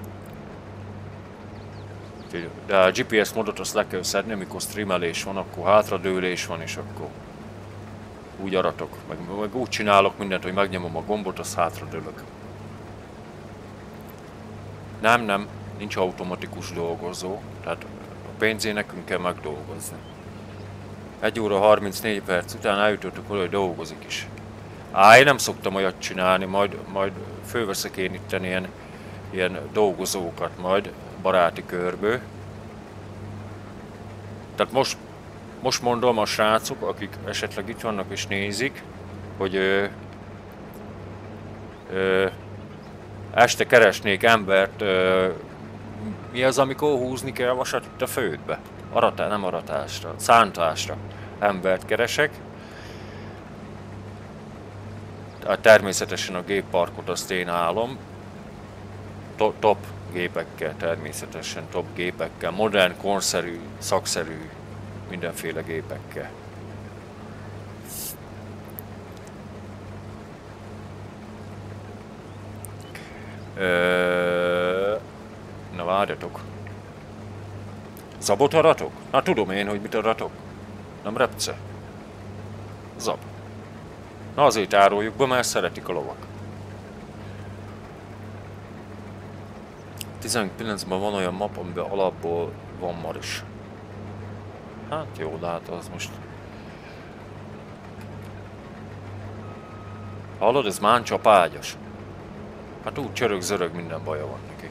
De a gé pé es modot azt le kell szedni, amikor streamelés van, akkor hátradőlés van, és akkor úgy aratok. Meg, meg úgy csinálok mindent, hogy megnyomom a gombot, azt hátradőlök. Nem, nem, nincs automatikus dolgozó, tehát a pénzé nekünk kell megdolgozni. egy óra harmincnégy perc után eljutottuk oda, hogy dolgozik is. Á, én nem szoktam olyat csinálni, majd, majd fölveszek én itten ilyen, ilyen dolgozókat majd baráti körből. Tehát most, most mondom a srácok, akik esetleg itt vannak és nézik, hogy ö, ö, este keresnék embert, ö, mi az, amikor húzni kell a vasat itt a földbe? Aratá, nem aratásra, szántásra embert keresek. Természetesen a gépparkot azt én állom. To top gépekkel, természetesen top gépekkel, modern, korszerű, szakszerű, mindenféle gépekkel. Ö... Na várjatok. Zabot aratok? Na tudom én, hogy mit aratok. Nem repce? Zab. Na azért áruljuk be, mert szeretik a lovak. tizenkilencben van olyan map, amiben alapból van maris. Hát jó, de hát az most... Hallod, ez máncsapágyas. Hát úgy csörög-zörög, minden baja van neki.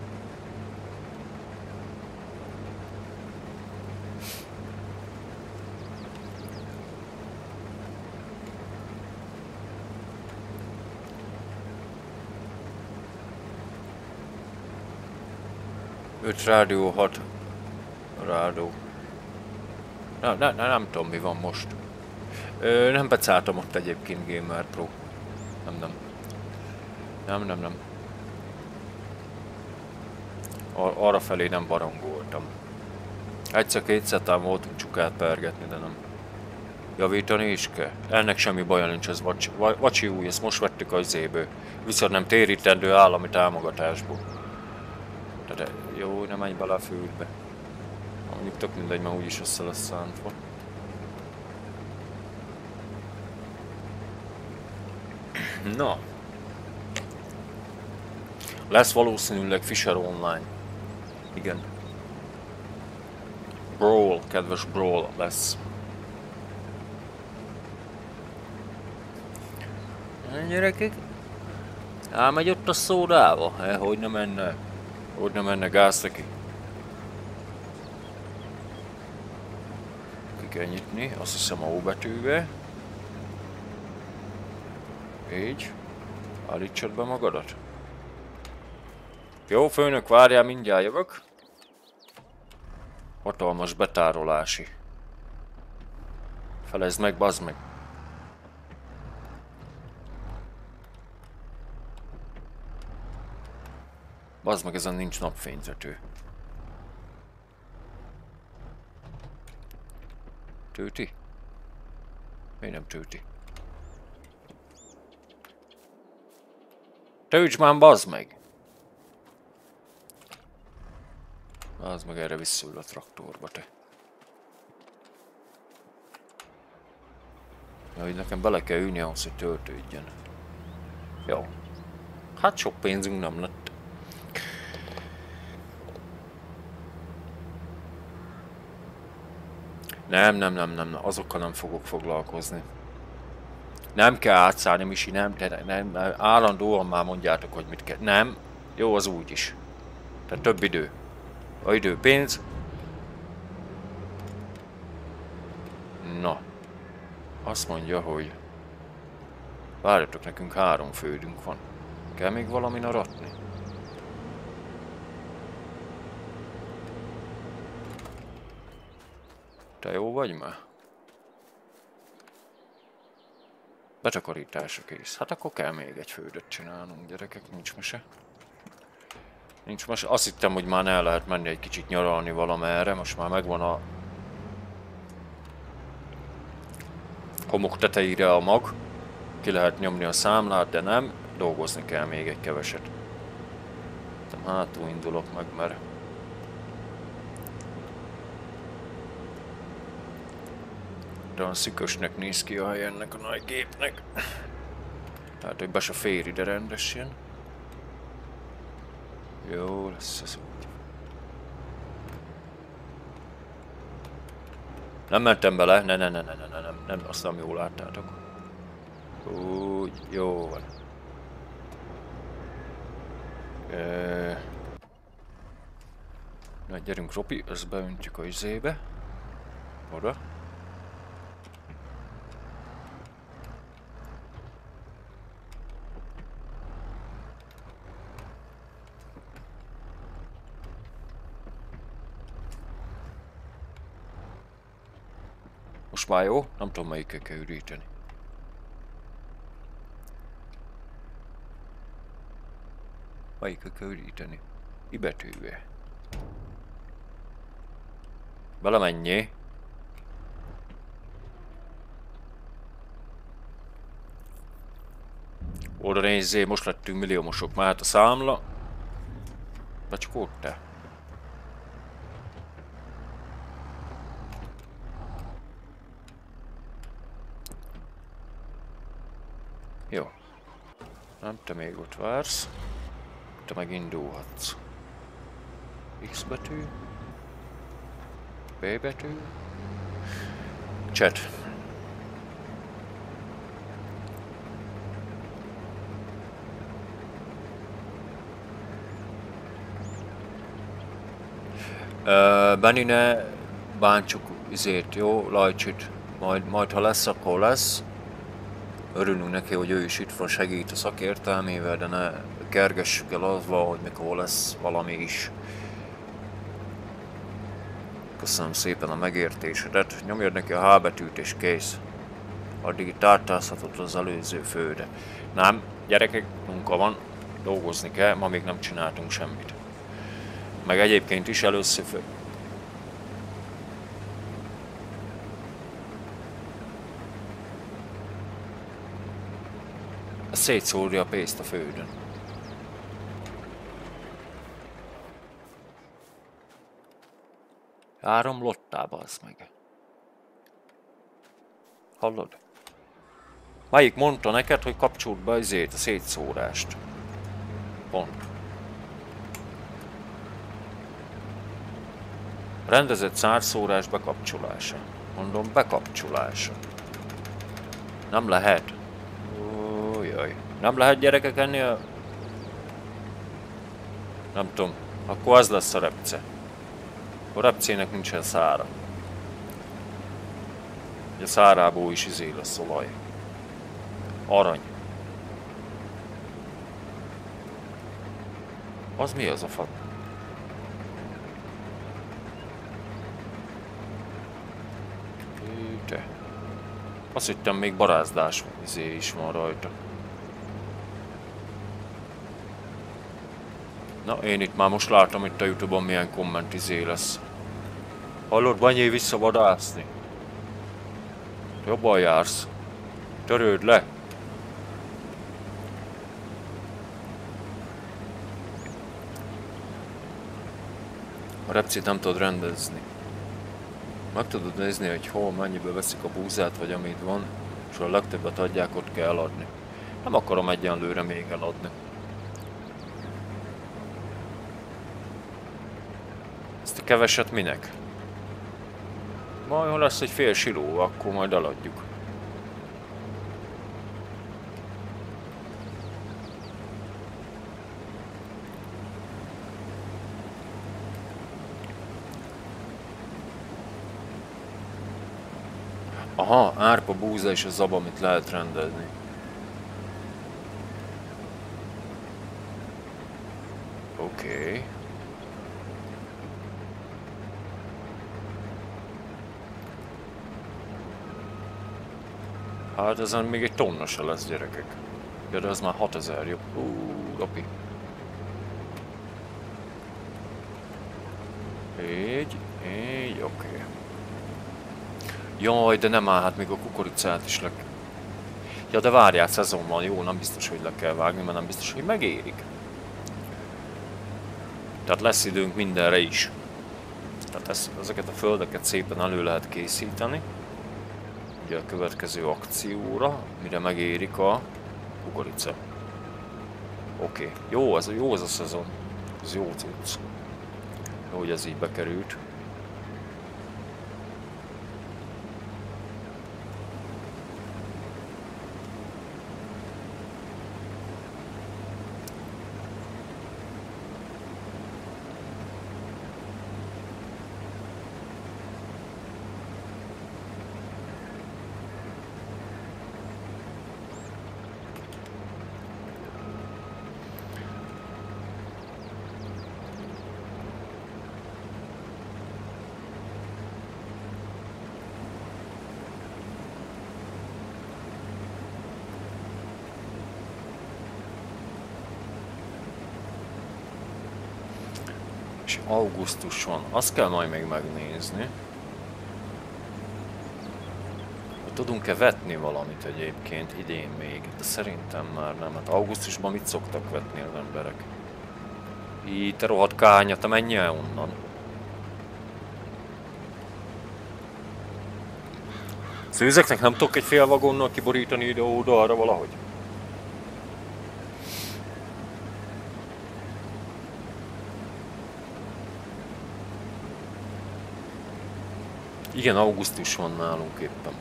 öt rádió, hat rádió. Na, ne, ne, nem tudom mi van most. Ö, nem becáltam ott egyébként Gamer Pro. Nem, nem. Nem, nem, nem. Ar arra felé nem barangoltam. Egyszer-kétszer tám voltunk csukát pergetni, de nem. Javítani is kell. Ennek semmi baja nincs, ez vacsi, vacsi új, ezt most vettük az zéből. Viszont nem térítendő állami támogatásból. Tehát jó, nem menj bele a földbe. Mondjuk tök mindegy, mert úgyis össze lesz szántva. Na. Lesz valószínűleg Fisher Online. Igen. Brawl, kedves Brawl lesz. Gyerekek? Elmegy ott a szódába? Eh, hogy nem menne? Hogy nem menne gáz neki? Ki kell nyitni, azt hiszem a O betűbe. Így. Állítsad be magadat. Jó, főnök, várjál, mindjárt jövök. Hatalmas betárolási. Felezd meg, bazd meg. Bazd meg, ezen nincs napfényzető. Tölti? Miért nem tölti? Tölts már, bazd meg! Bazd meg, erre visszaül a traktorba, te. Ja, hogy nekem bele kell ülni ahhoz, hogy töltődjön. Jó. Hát sok pénzünk nem lett. Nem, nem, nem, nem, azokkal nem fogok foglalkozni. Nem kell átszállni, Misi, nem, te, nem, nem, állandóan már mondjátok, hogy mit kell. Nem, jó az úgy is. Tehát több idő. A idő pénz. Na. Azt mondja, hogy Várjatok, nekünk három földünk van. Kell még valamin aratni? Te jó vagy már? Betakarításra kész. Hát akkor kell még egy földet csinálnunk, gyerekek, nincs mese. Nincs mese. Azt hittem, hogy már el lehet menni egy kicsit nyaralni valamerre, most már megvan a homok tetejére a mag. Ki lehet nyomni a számlát, de nem. Dolgozni kell még egy keveset. Hátul indulok meg, mert de olyan szükösnek néz ki a hely ennek a nagy gépnek. Tehát, hogy be se fér ide rendesen. Jó lesz ez úgy. Nem mentem bele, ne ne ne ne ne ne nem, nem, azt nem jól láttátok. Úgy, jó van. E... Na, gyerünk Ropi, ezt beöntjük a izébe. Oda. Most már jó? Nem tudom, melyikkel kell üríteni. Melyikkel kell üríteni? I betűvel. Belemenjé. Oda nézzé, most lettünk milliómosok. Már hát a számla. Becsukódtál. Jó. Nem, te még ott vársz. Te meg indulhatsz. X betű. B betű. Chat. Uh, Benni, ne bántsuk izét, jó? Lajcsit. Majd, majd ha lesz, akkor lesz. Örülünk neki, hogy ő is itt van, segít a szakértelmével, de ne kergessük el azzal, hogy mikor lesz valami is. Köszönöm szépen a megértésedet. Nyomjad neki a H betűt és kész. Addig itt átázhatod az előző földe. Nem, gyerekek, munka van, dolgozni kell, ma még nem csináltunk semmit. Meg egyébként is először föl... Szétszórja a pénzt a földön. Áramlottál, az meg. Hallod? Melyik mondta neked, hogy kapcsold be azért a szétszórást? Pont. Rendezett szárszórás bekapcsolása. Mondom, bekapcsolása. Nem lehet. Jaj. Nem lehet gyerekek enni a... Nem tudom. Akkor az lesz a repce. A repcének nincsen szára. A szárából is izé lesz olaj. Arany. Az mi az a fa? Te. Azt hittem, még barázdás izé is van rajta. Na, én itt már most látom itt a YouTube-on milyen komment izé lesz. Hallod, Banyé vissza vadászni. Jobban jársz. Törőd le. A repcét nem tudod rendezni. Meg tudod nézni, hogy hol mennyiből veszik a búzát, vagy amit van, és a legtöbbet adják, ott kell eladni. Nem akarom egyenlőre még eladni. Ezt a keveset minek? Majd ha lesz egy fél siló, akkor majd eladjuk. Aha, árpa, búza és a zab, amit lehet rendezni. Okay. Hát ezen még egy tonna se lesz, gyerekek. Ja, de az már hatezer, jó. Hú, Ropi. Így, így, oké. Okay. Jaj, de nem áll, hát még a kukoricát is le... Ja, de várjál, szezon van, jó, nem biztos, hogy le kell vágni, mert nem biztos, hogy megérik. Tehát lesz időnk mindenre is. Tehát ezt, ezeket a földeket szépen elő lehet készíteni. Ugye a következő akcióra, mire megérik a kukorica. Oké, okay. Jó, ez, jó ez a szezon. Ez jó cucc. Jó, hogy ez így bekerült. És augusztus van. Azt kell majd még megnézni. Tudunk-e vetni valamit egyébként idén még? De szerintem már nem. Hát augusztusban mit szoktak vetni az emberek? Így, te rohadt kánya, te menj el onnan. Szőzeknek nem tudok egy fél vagonnal kiborítani ide-oda arra valahogy? Igen, augusztus van nálunk éppen.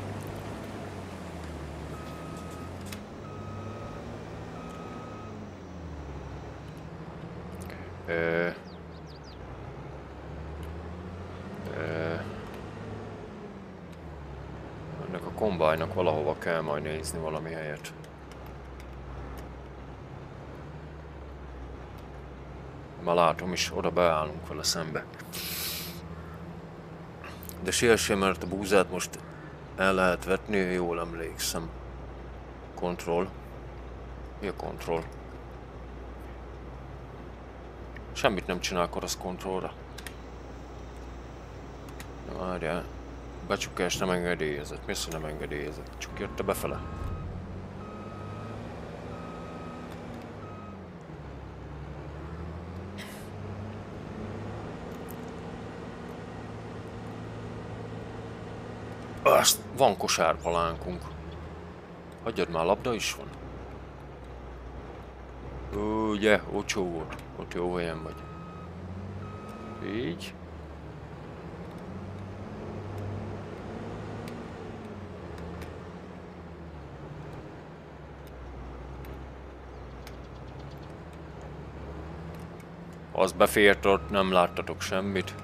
Ö... Ö... Ennek a kombájnak valahova kell majd nézni valami helyet. Már látom is, oda beállunk vele szembe. De siessem, mert a búzát most el lehet vetni, jól emlékszem. Control. Mi a control? Semmit nem csinál akkor az kontrollra. Várjál. Becsukás nem engedélyezett. Mi az, hogy nem engedélyezett? Csak jött-e befele? Azt van kosárpalánkunk. Hagyjad már, labda is van. Ugye, olcsó volt. Ott jó helyen vagy. Így. Az befért ott, nem láttatok semmit.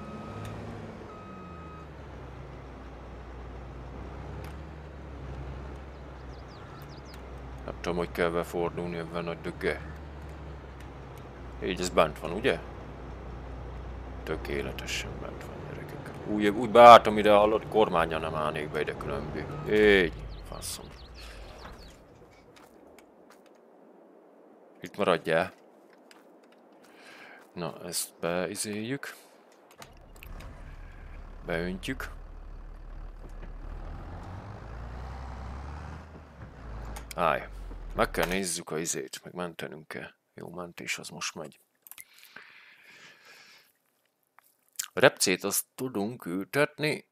Nem tudom, hogy kell befordulni ebben a dögge. Így ez bent van, ugye? Tökéletesen bent van, gyerekek. Úgy, úgy beálltam ide, hallott, kormánya nem állnék be ide különbé. Így, faszom. Itt maradjál. Na, ezt beizéljük. Beöntjük. Állj, meg kell nézzük a izét, meg mentenünk kell. Jó, mentés az most megy. A repcét azt tudunk ültetni.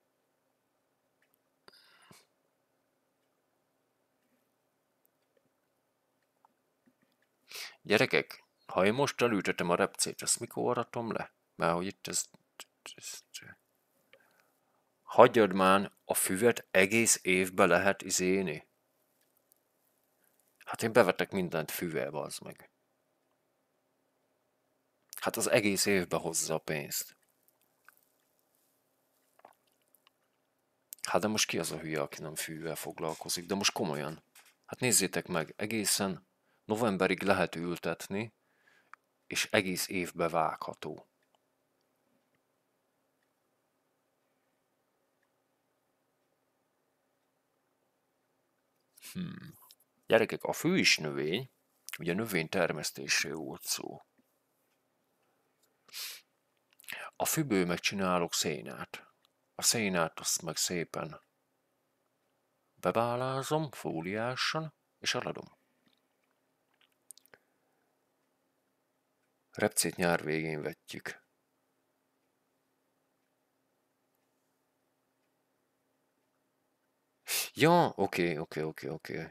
Gyerekek, ha én most elültetem a repcét, ezt mikor aratom le? Mert hogy itt ez... ez... Hagyjad már, a füvet egész évben lehet izéni. Hát én bevetek mindent füvelbe, az meg. Hát az egész évben hozza a pénzt. Hát de most ki az a hülye, aki nem fűvel foglalkozik? De most komolyan. Hát nézzétek meg, egészen novemberig lehet ültetni. és egész évbe vágható. Hmm. Gyerekek, a fű is növény, ugye növénytermesztésről volt szó. A fűből megcsinálok szénát. A szénát azt meg szépen bebálázom fóliásan, és eladom. Repcét nyár végén vetjük. Ja, oké, oké, oké, oké.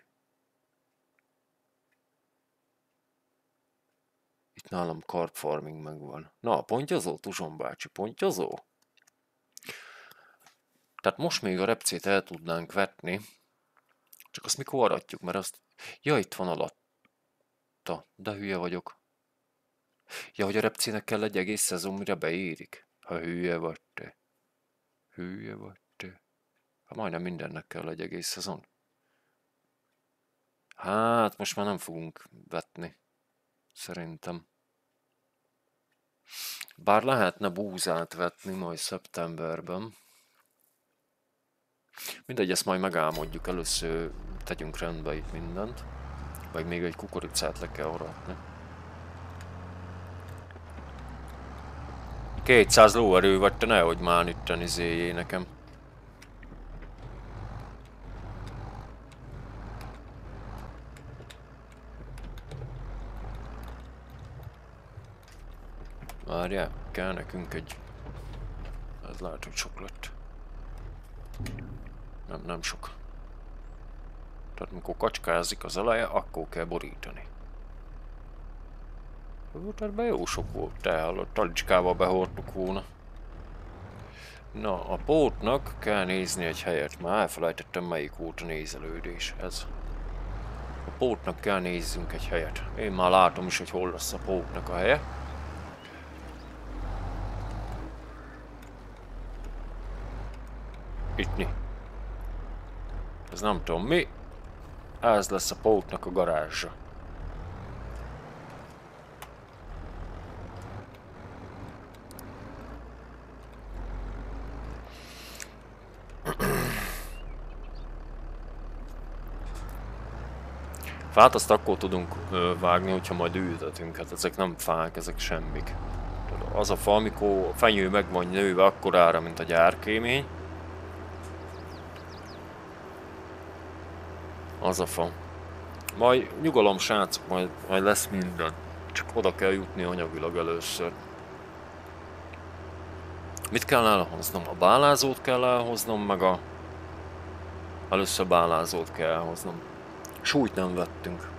Itt nálam carp farming megvan. Na, pontyozó, Tuzson bácsi, pontyozó? Tehát most még a repcét el tudnánk vetni, csak azt mikor aratjuk, mert azt... Ja, itt van alatta, de hülye vagyok. Ja, hogy a repcének kell egy egész szezon, mire beérik. Ha hülye vagy te. Hülye vagy te. Ha majdnem mindennek kell egy egész szezon. Hát, most már nem fogunk vetni. Szerintem. Bár lehetne búzát vetni majd szeptemberben. Mindegy, ezt majd megálmodjuk. Először tegyünk rendbe itt mindent. Vagy még egy kukoricát le kell aratni. kétszáz lóerő vagy te, nehogy már itten izéjé nekem. Várjál, kell nekünk egy... Ez lehet, hogy sok lett. Nem, nem sok. Tehát amikor kacskázik az eleje, akkor kell borítani. Tehát be jó sok volt, tehát talicskával behordtuk volna. Na, a pótnak kell nézni egy helyet. Már elfelejtettem, melyik volt a nézelődés ez. A pótnak kell nézzünk egy helyet. Én már látom is, hogy hol lesz a pótnak a helye. Ittni. Ez nem tudom mi. Ez lesz a pótnak a garázsa. Fát azt akkor tudunk ö, vágni, hogyha majd ültetünk. Hát ezek nem fák, ezek semmik. Az a fa, amikor a fenyő meg van nőve akkorára, mint a gyárkémény. Az a fa. Majd nyugalom, srácok, majd, majd lesz minden. Csak oda kell jutni anyagilag először. Mit kell elhoznom? A bálázót kell elhoznom, meg a... Először bálázót kell elhoznom. Súlyt nem vettünk.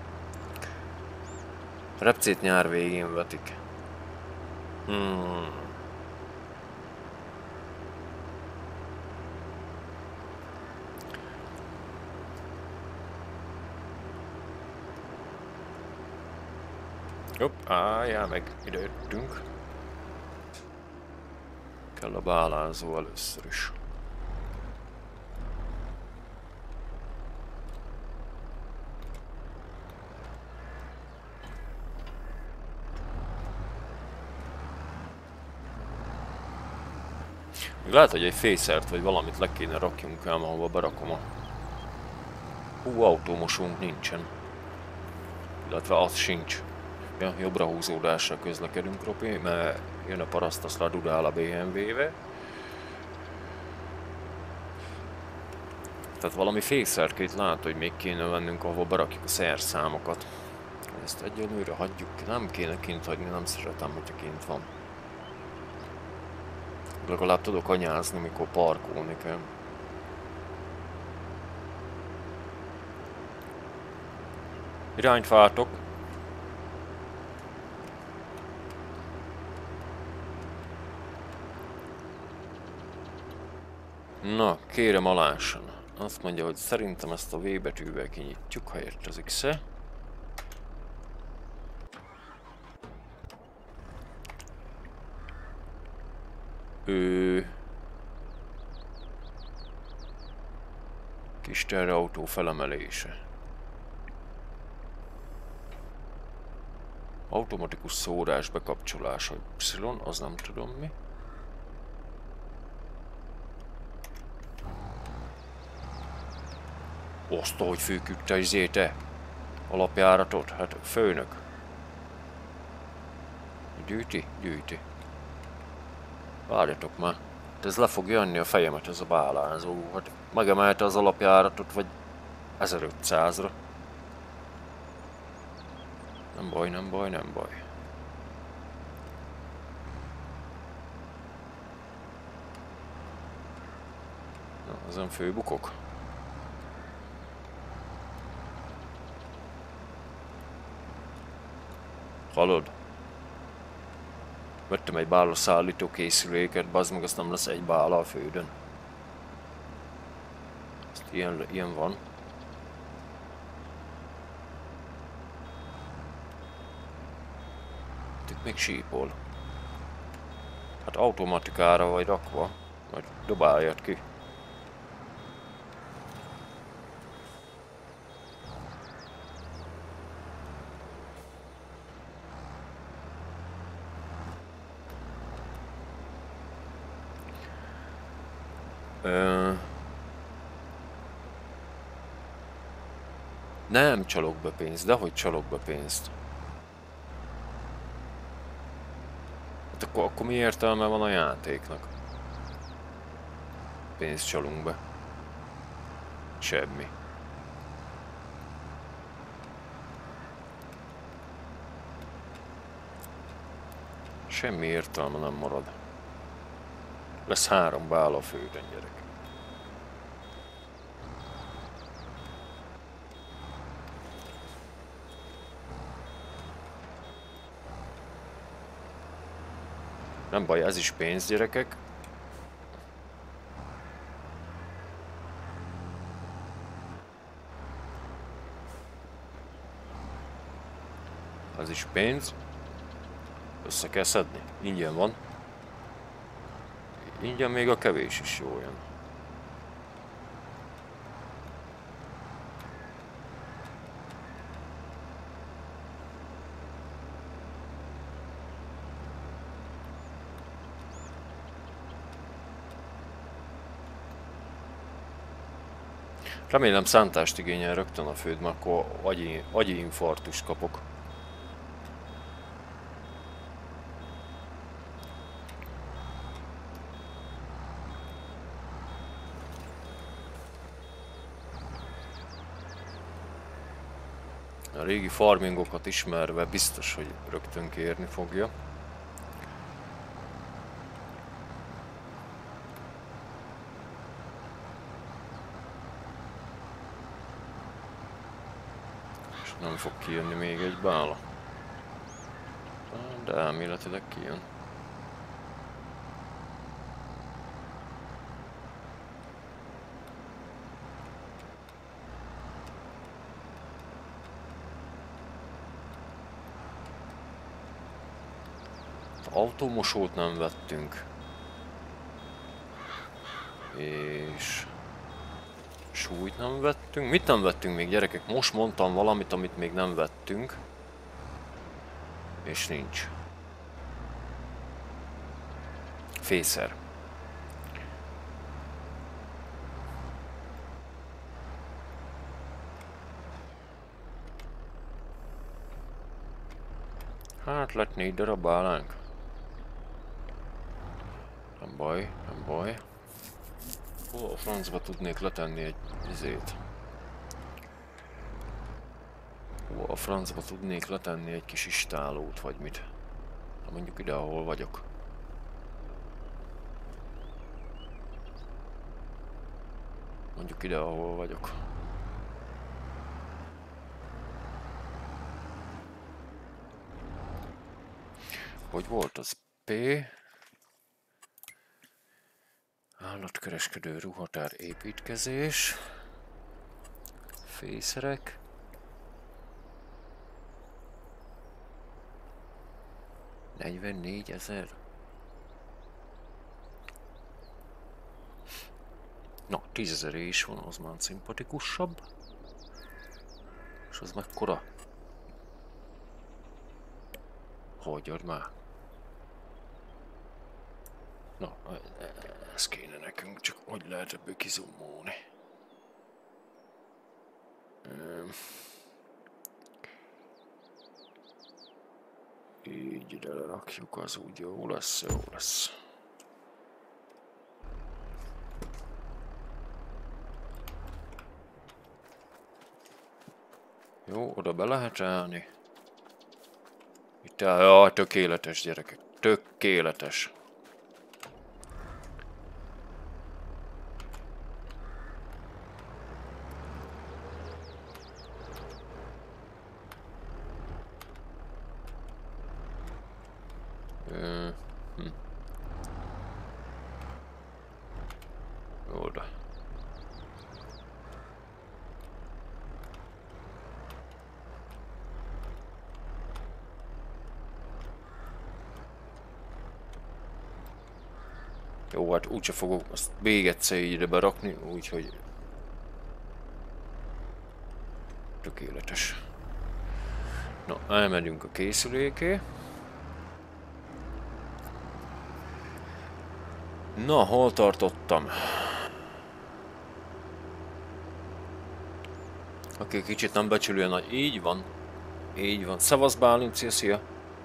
Repcét nyár végén vetik. Hmm. Hopp, álljál meg, ide jöttünk. Kell a bálázó először is. Lehet, hogy egy fészert vagy valamit le kéne rakjunk ám, ahova berakom a... Hú, autómosunk nincsen. Illetve az sincs. Ja, jobbra húzódásra közlekedünk, Ropi, mert jön a paraszt, azt ledudál a bé em vé-vel. Tehát valami fészerkét lát, hogy még kéne vennünk, ahol berakjuk a szerszámokat. Ezt egyelőre hagyjuk ki, nem kéne kint hagyni, nem szeretem, hogyha kint van. Legalább tudok anyázni, mikor parkolni kell. Irányt váltok. Na, kérem alásson. Azt mondja, hogy szerintem ezt a V betűvel kinyitjuk, ha ért az X-e. Ő... Kis terrautó felemelése. Automatikus szórás bekapcsolása. Y, az nem tudom mi. Azt, hogy főküldte izéte. Alapjáratot. Hát főnök. Gyűjti? Gyűjti. Várjatok már. Ez le fog jönni a fejemet, ez a bálázó. Hát megemelte az alapjáratot, vagy ezerötszázra. Nem baj, nem baj, nem baj. Na, ezen főbukok. Hallod? Vettem egy bála szállító készüléket, bazd meg, azt nem lesz egy bála a földön. Ezt ilyen, ilyen van. Itt még sípol. Hát automatikára vagy rakva, majd dobáljad ki. Ö... Nem csalok be pénzt, de hogy csalok be pénzt? Hát akkor, akkor mi értelme van a játéknak? Pénzt csalunk be. Semmi. Semmi értelme nem marad. Lesz három bála a földön, gyerek. Nem baj, ez is pénz, gyerekek. Ez is pénz. Össze kell szedni. Ingyen van. Ingyen még a kevés is jó jön. Remélem szántást igényel rögtön a föld, mert akkor agyi, agyi infarktust kapok. A régi farmingokat ismerve biztos, hogy rögtön kérni fogja. És nem fog kijönni még egy bála. De elméletileg kijön. Autómosót nem vettünk. És... súlyt nem vettünk. Mit nem vettünk még, gyerekek? Most mondtam valamit, amit még nem vettünk. És nincs. Fészer. Hát lett négy darab bálánk. Nem baj, nem baj. Hol a francba tudnék letenni egy izét? Hol a francba tudnék letenni egy kis istálót, vagy mit? Na mondjuk ide, ahol vagyok. Mondjuk ide, ahol vagyok. Hogy volt az? P... Állatkereskedő, ruhatár, építkezés, fészerek, negyvennégyezer. Na, tízezeré is van, az már szimpatikusabb. És az mekkora? Hagyjad már. Na, ez kéne nekünk, csak hogy lehet ebből kizumolni. Így ide lerakjuk, az úgy jó lesz, jó lesz. Jó, oda be lehet állni. Itt áll, jaj, tökéletes gyerekek, tökéletes. Hm. Oda. Jó, hát úgyse fogok azt még egyszer ide berakni, úgyhogy tökéletes. Na, elmegyünk a készüléké. Na, hol tartottam? Aki kicsit nem becsülő a nagy... Így van. Így van. Szevasz Bálint, szia, szia.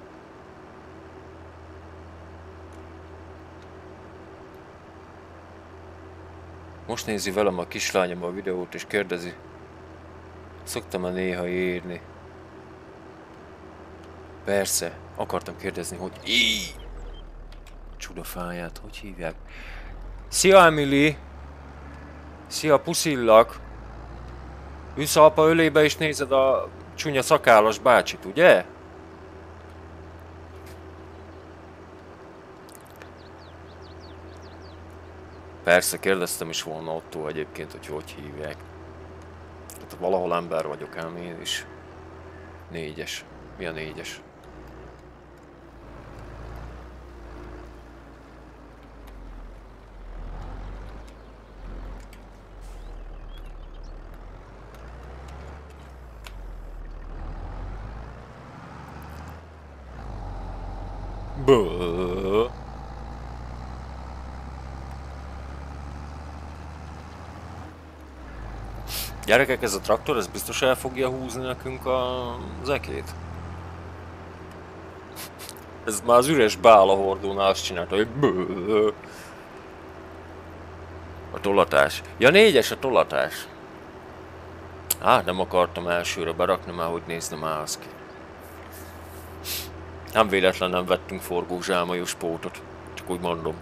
Most nézi velem a kislányom a videót és kérdezi. Szoktam-e néha írni? Persze. Akartam kérdezni, hogy így. Csudafáját, hogy hívják? Szia, Emily! Szia, puszillak! Ülsz apa ölébe és nézed a csúnya szakállas bácsit, ugye? Persze, kérdeztem is volna Otto egyébként, hogy hogy hívják. Hát valahol ember vagyok ám én is. Négyes. Mi a négyes? Bööööö. Gyerekek, ez a traktor, ez biztos el fogja húzni nekünk az ekét? Ez már az üres bálahordónál azt csinálta, hogy bööööö. A tolatás. Ja, négyes a tolatás. Hát nem akartam elsőre berakni, már hogy néznem állsz ki. Nem véletlen nem vettünk forgózsámajos pótot, csak úgy mondom.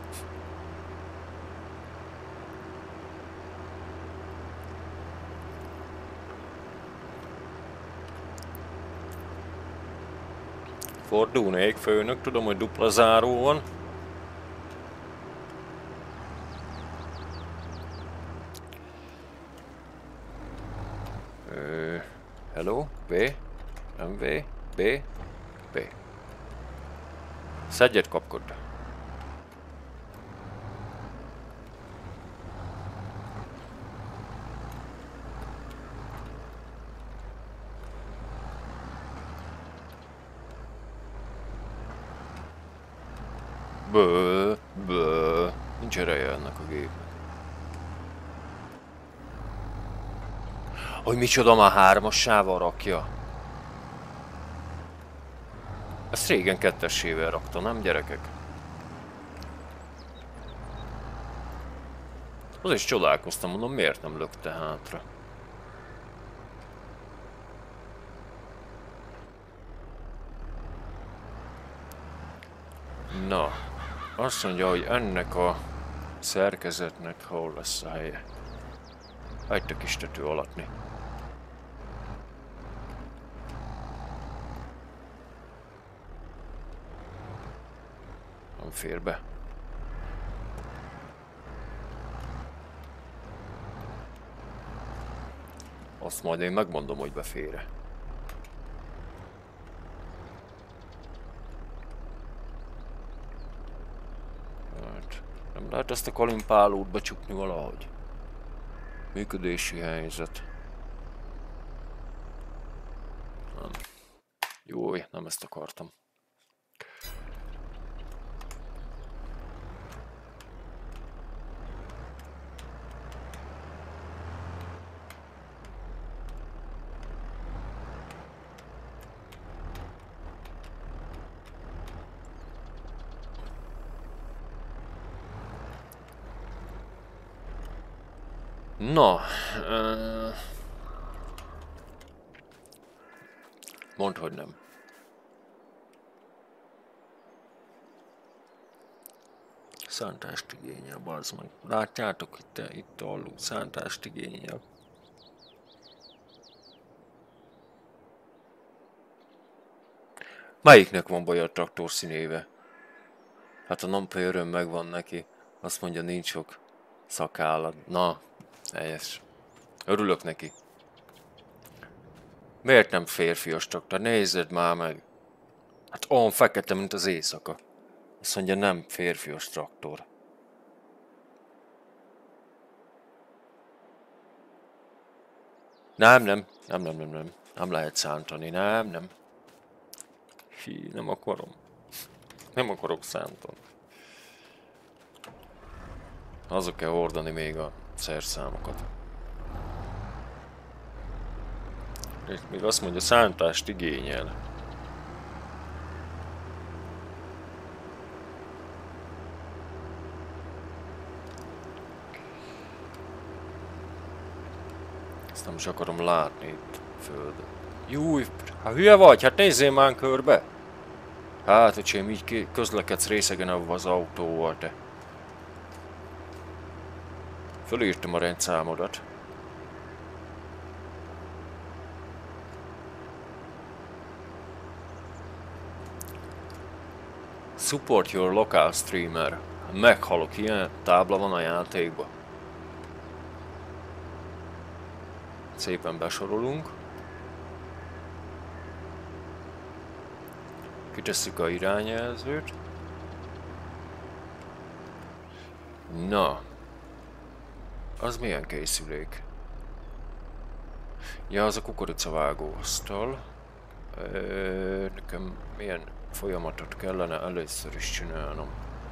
Fordulnék, főnök, tudom, hogy dupla záró van. Ö, hello, B, M V, B, B. Szedjed, kapkod. Bö, bö. Nincs ereje ennek a gépnek. Hogy micsoda, már hármassával rakja. Ezt régen kettessével rakta, nem gyerekek? Az is csodálkoztam, mondom, miért nem lökte hátra. Na, azt mondja, hogy ennek a szerkezetnek hol lesz a helye. Hagyta kis tető alatni. Nem fér be. Azt majd én megmondom, hogy befér-e. Hát, nem lehet ezt a kalimpálót becsukni valahogy. Működési helyzet. Nem. Jó, nem ezt akartam. Na, uh, mondd, hogy nem. Szántást igényel, bazd meg. Látjátok, itt, itt alul, szántást igényel. Melyiknek van baj a traktor színéve? Hát a Nampa öröm megvan neki. Azt mondja, nincs sok szakállat. Na, helyes. Örülök neki. Miért nem férfias traktor? Nézzed már meg. Hát olyan fekete, mint az éjszaka. Azt mondja, nem férfias traktor. Nem, nem. Nem, nem, nem, nem. Nem lehet szántani. Nem, nem. Hí, nem akarom. Nem akarok szántani. Azok kell hordani még a szerszámokat. És még azt mondja, szántást igényel. Ezt nem is akarom látni itt földön. Júj, hát hülye vagy? Hát nézzél már körbe! Hát, öcsém, így közlekedsz részegen avva az autóval, te. Fölírtam a rendszámodat. Support your local streamer. Meghalok, ilyen tábla van a játékban. Szépen besorolunk. Kitesszük a irányjelzőt. Na. Az milyen készülék? Ja, az a kukoricavágó asztal. Nekem milyen folyamatot kellene először is csinálnom.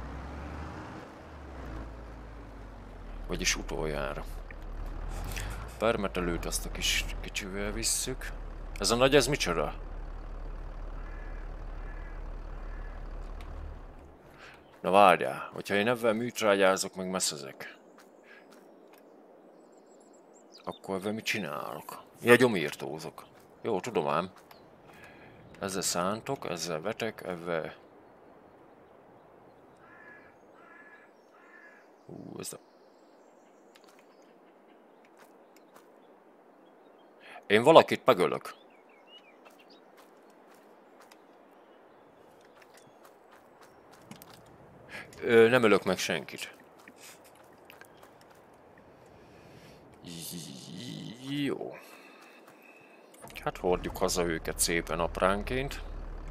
Vagyis utoljára. Permetelőt azt a kis kicsivel visszük. Ez a nagy, ez micsoda? Na várjál, hogyha én ebben műtrágyázok, meg messzezek, akkor ebben mit csinálok? Ja, gyomírtózok. Jó, tudom ám. Ezzel szántok, ezzel vetek, ebben... Hú, ez a... Én valakit megölök. Ö, nem ölök meg senkit. Jó. Hát hordjuk haza őket szépen apránként.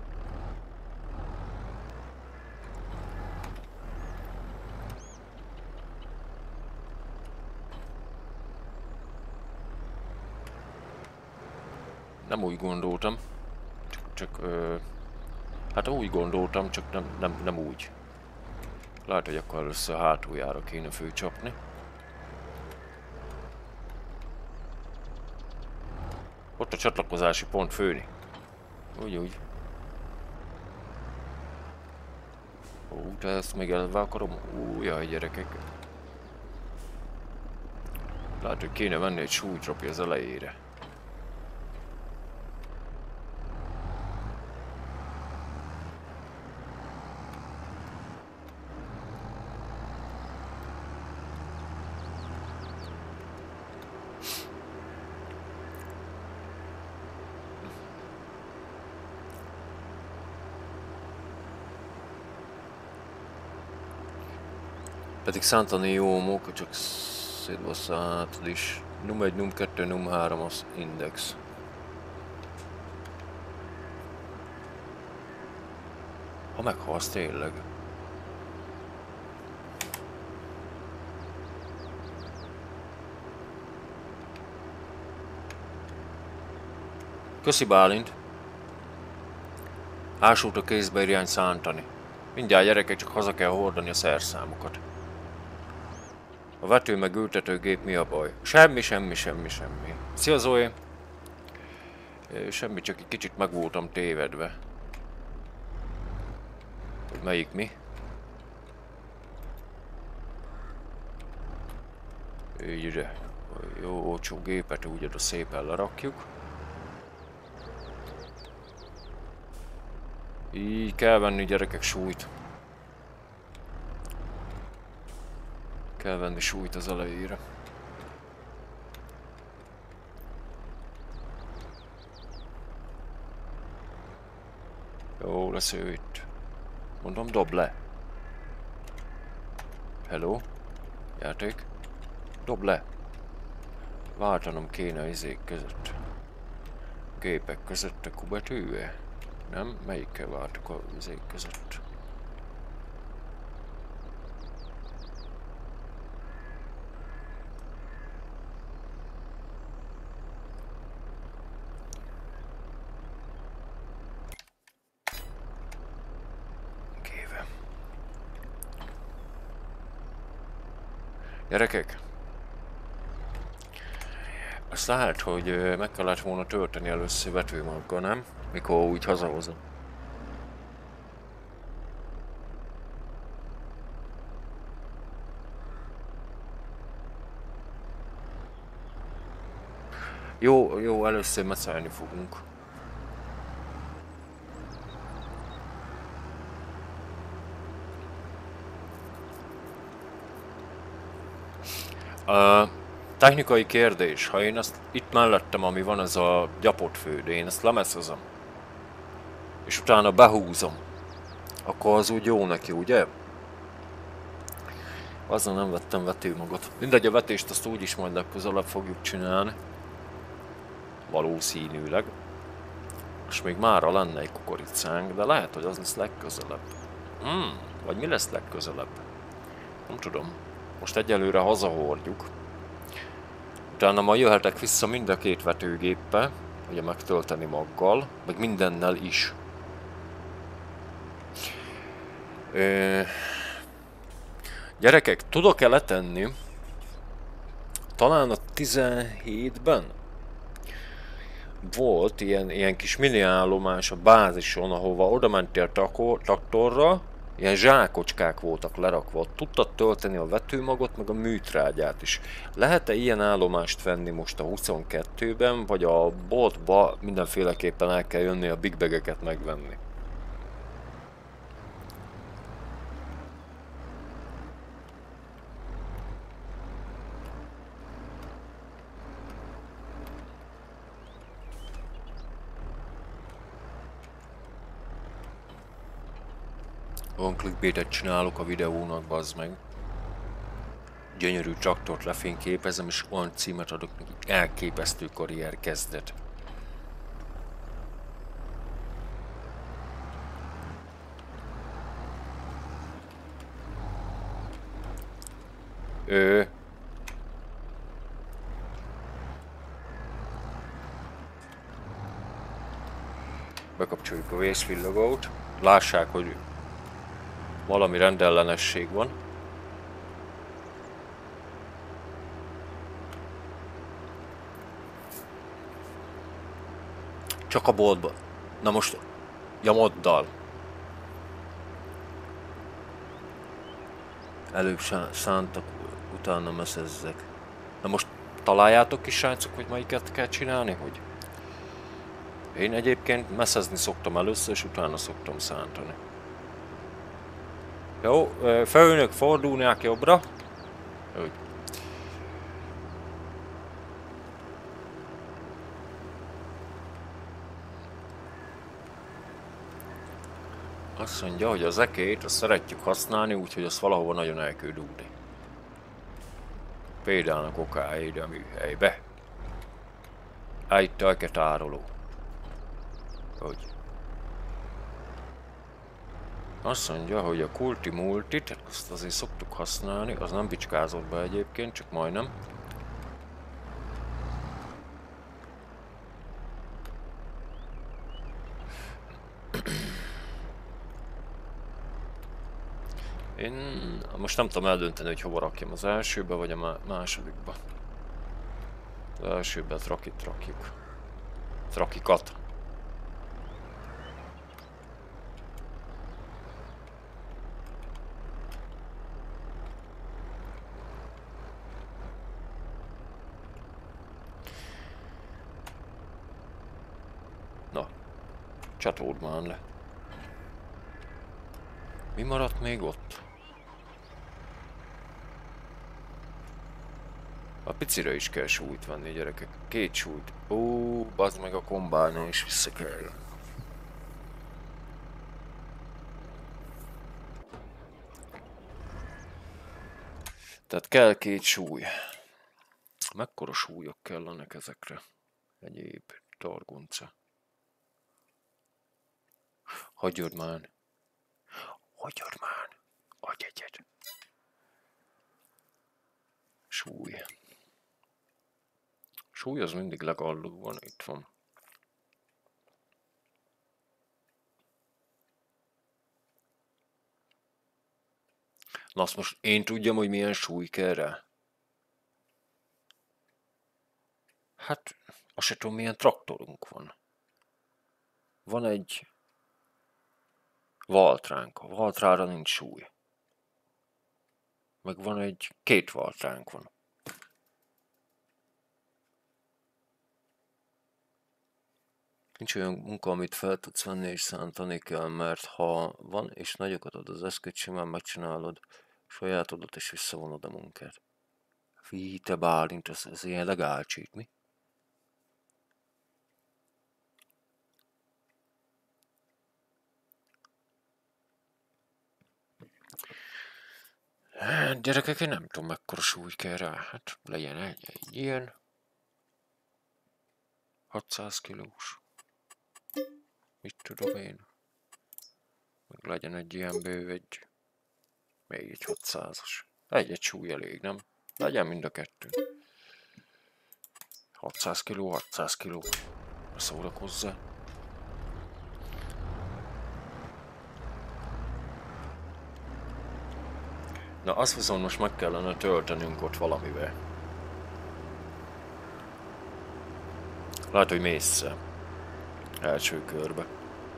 Nem úgy gondoltam. Csak, csak ö, hát úgy gondoltam, csak nem, nem, nem úgy. Lehet, hogy akkor először hátuljára kéne főcsapni. Ott a csatlakozási pont főni. Úgy, úgy. Ó, de ezt még elve akarom. Ú, jaj, gyerekek. Lehet, hogy kéne venni egy súlytropi az elejére. Pedig szántani jó móka, csak szétbasszátod is. Num egy, num kettő, num három az index. Ha meghalsz tényleg. Köszi Bálint. Ásult a kézbe irány szántani. Mindjárt gyerekek, csak haza kell hordani a szerszámokat. A vető meg ültetőgép mi a baj? Semmi, semmi, semmi, semmi. Szia Zoe! Semmi, csak egy kicsit meg voltam tévedve. Hogy melyik mi? Ügyre. jó olcsó gépet úgy oda szépen lerakjuk. Így kell venni, gyerekek, súlyt. Kell venni súlyt az elejére. Jó lesz ő itt. Mondom, dob le. Hello? Játék? Dob le. Váltanom kéne izék között. Gépek között a kubetűve? Nem? Melyikkel váltok a izék között? Géve. Gyerekek! Azt lehet, hogy meg kellett volna tölteni először vetőmaggal, nem? Mikor úgy hazahozom. Jó, jó, először messzelni fogunk. Uh, technikai kérdés, ha én azt itt mellettem, ami van, ez a gyapott fő, de én ezt lemeszezem, és utána behúzom, akkor az úgy jó neki, ugye? Azzal nem vettem vetőmagot. Mindegy, a vetést azt úgyis majd legközelebb fogjuk csinálni. Valószínűleg. És még mára lenne egy kukoricánk, de lehet, hogy az lesz legközelebb. Hmm, vagy mi lesz legközelebb? Nem tudom. Most egyelőre hazahordjuk. Utána ma jöhetek vissza mind a két vetőgéppel, ugye megtölteni maggal, meg mindennel is. Ö... Gyerekek, tudok-e letenni? Talán a tizenhétben volt ilyen, ilyen kis mini állomás a bázison, ahova oda mentél traktorra, ilyen zsákocskák voltak lerakva, ott tudtad tölteni a vetőmagot, meg a műtrágyát is. Lehet-e ilyen állomást venni most a huszonkettőben, vagy a boltba mindenféleképpen el kell jönni a big bageket megvenni? Olyan clickbaitet csinálok a videónak, bazd meg. Gyönyörű traktort lefényképezem, és olyan címet adok neki, elképesztő karrier kezdet. Ö... Bekapcsoljuk a vészvillogót. Lássák, hogy valami rendellenesség van. Csak a boltban. Na most, jamoddal. Előbb szántak, utána meszezzek. Na most találjátok ki, srácok, hogy melyiket kell csinálni, hogy? Én egyébként messzezni szoktam először, és utána szoktam szántani. Jó, főnök, fordulják jobbra. Úgy. Azt mondja, hogy az ekét azt szeretjük használni, úgyhogy azt valahova nagyon el kell dugni. Például a kokáid a műhelybe. Egy tölketároló. Hogy? Azt mondja, hogy a kulti multit, azt azért szoktuk használni, az nem bicskázott be egyébként, csak majdnem. Én most nem tudom eldönteni, hogy hova rakjam, az elsőbe vagy a másodikba. Az elsőbe trakit rakjuk. Trakikat. Csatód már le. Mi maradt még ott? A picire is kell súlyt venni, gyerekek. Két súlyt. Ó, bazd meg, a kombájnon is vissza kell. Tehát kell két súly. Mekkora súlyok kellenek ezekre? Egyéb targonca. Hagyjad már. Hagyjad már. Adj egyet. Súly. Súly az mindig legalul van, itt van. Na azt most én tudjam, hogy milyen súly kell rá. Hát, azt se tudom, milyen traktorunk van. Van egy valtránk. A valtrára nincs súly. Meg van egy két valtránk van. Nincs olyan munka, amit fel tudsz venni és szántani kell, mert ha van és nagyokat ad az eszköt, simán megcsinálod sajátodat és visszavonod a munkát. Fí, te Bálint, ez, ez ilyen legálcsít, mi? Hát, gyerekek, én nem tudom, mekkora súly kell rá. Hát legyen egy, egy ilyen. hatszáz kilós. Mit tudom én? Meg legyen egy ilyen bő, egy... Még egy hatszázas. Egy-egy súly elég, nem? Legyen mind a kettő. hatszáz kiló, hatszáz kiló. Szórakozzá. Na azt viszont most meg kellene töltenünk ott valamivel. Lehet, hogy mészszel. Első körbe.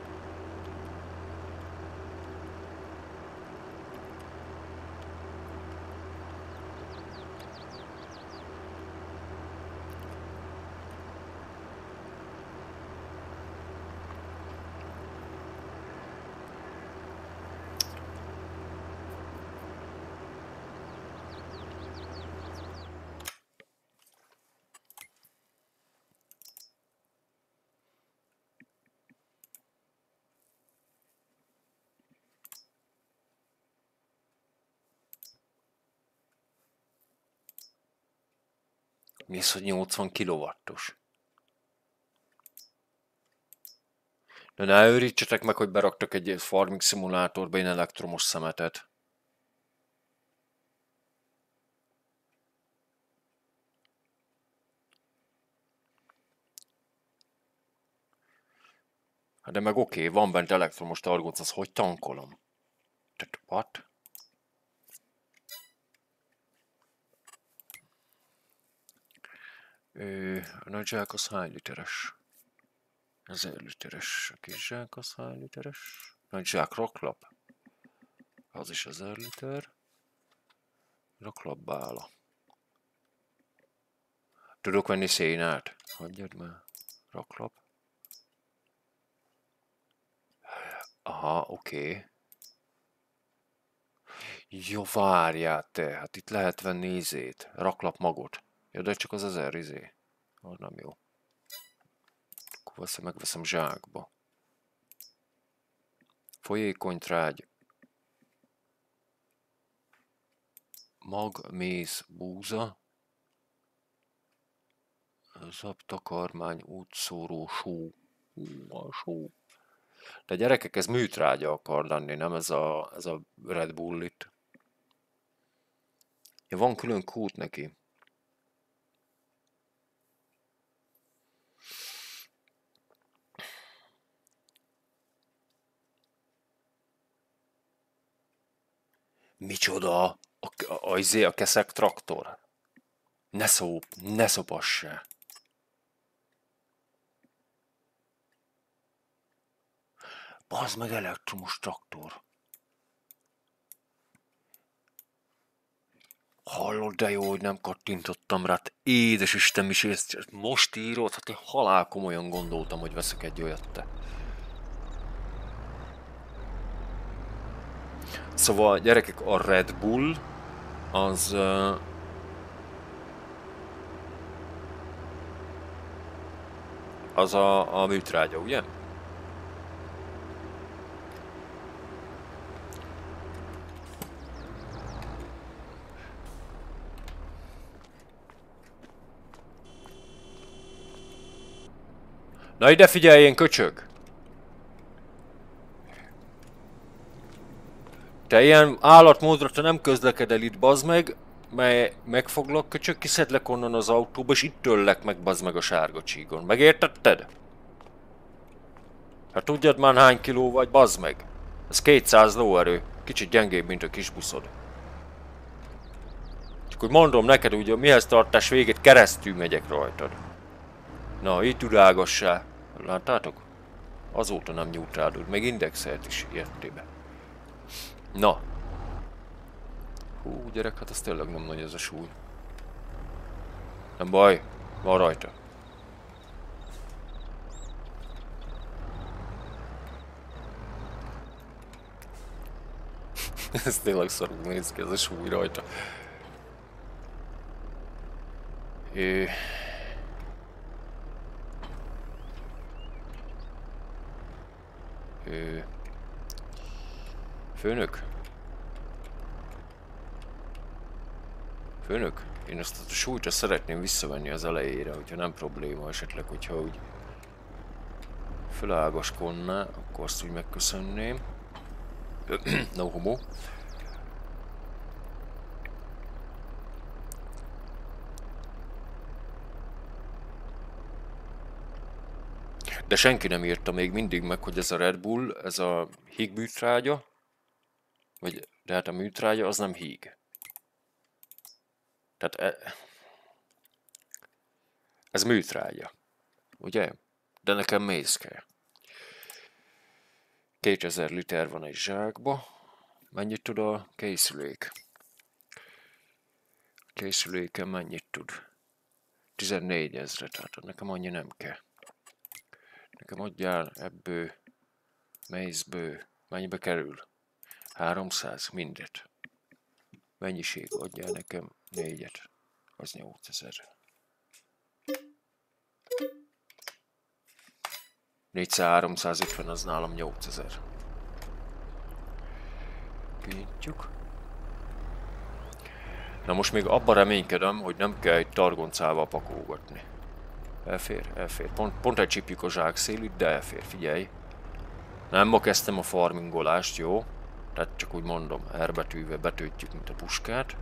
Mi az, hogy nyolcvan kilowattos? De ne őrítsetek meg, hogy beraktak egy farming szimulátorba egy elektromos szemetet. Hát de meg oké, okay, van bent elektromos targonc, az hogy tankolom? Tehát what? Ö, a nagy zsák az hány literes? ezer literes. A kis zsák az hány literes? Nagy zsák raklap. Az is ezer liter. Raklap bála. Tudok venni szénát? Hagyjad már. Raklap. Aha, oké. Okay. Jó, várjál te. Hát itt lehet venni izét. Raklap magot. Ja, de csak az ezer izé. Az nem jó. Akkor veszem, megveszem zsákba. Folyékony trágy. Mag, méz, búza. Zabtakarmány, útszóró, só. Hú, a só. De gyerekek, ez műtrágya akar lenni, nem ez a, ez a Red Bull itt. Ja, van külön kút neki. Micsoda? A, a, a, a keszek traktor. Ne szop, ne szopass se. Bazd meg, elektromos traktor. Hallod, de jó, hogy nem kattintottam rá. Édes Isten, is ezt most írod? Hát én halál komolyan gondoltam, hogy veszek egy olyat, te. Szóval gyerekek, a Red Bull az... Uh, az a, a műtrágya, ugye? Na ide figyeljén, köcsög! Te ilyen állatmódra te nem közlekedel itt, bazd meg, mert megfoglak, köcsög, kiszedlek onnan az autóba, és itt töllek meg, bazd meg a sárga csígon. Megértetted? Hát tudjad már hány kiló vagy, bazd meg? Ez kétszáz lóerő. Kicsit gyengébb, mint a kis buszod. Csak úgy mondom neked, ugye mihez tartás végét, keresztül megyek rajtad. Na, itt udágassá. Láttátok? Azóta nem nyújt rád, meg indexelt is értébe. Na. Hú, gyerek, hát ez tényleg nem nagy ez a súly. Nem baj, van rajta. Ez tényleg szarul néz ki, ez a súly rajta. É... É... Főnök? Főnök? Én azt a súlyt azt szeretném visszavenni az elejére, hogyha nem probléma esetleg, hogyha úgy fölágaskodná, akkor azt úgy megköszönném. No homo. De senki nem írta még mindig meg, hogy ez a Red Bull, ez a híg műtrágya, vagy de hát a műtrágya az nem híg. Tehát e, ez műtrágya, ugye? De nekem méz kell. kétezer liter van egy zsákba. Mennyit tud a készülék? A készüléken mennyit tud? tizennégy ezret, tehát nekem annyi nem kell. Nekem adjál ebből, mézből, mennyibe kerül? háromszáz, mindet. Mennyiség adjál nekem négyet, az nyolcezer. négyszer-háromszázötven az nálam nyolcezer. Kinyitjuk. Na most még abban reménykedem, hogy nem kell egy targoncával pakolgatni. Elfér, elfér. Pont, pont egy csipjük a zsákszélűt, de elfér, figyelj. Nem ma kezdtem a farmingolást, jó? Tehát csak úgy mondom, R betűvel betöltjük, mint a puskát.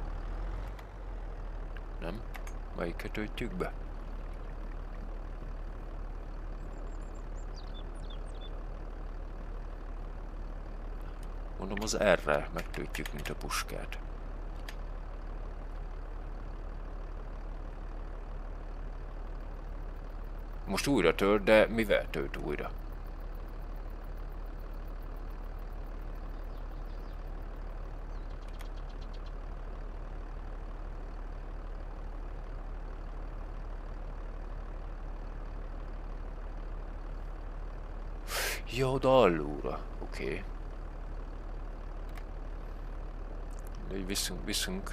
Nem? Melyiket töltjük be? Mondom, az R-re megtöltjük, mint a puskát. Most újra tölt, de mivel tölt újra? Jó, de allóra. Oké. Okay. De így viszünk, viszünk.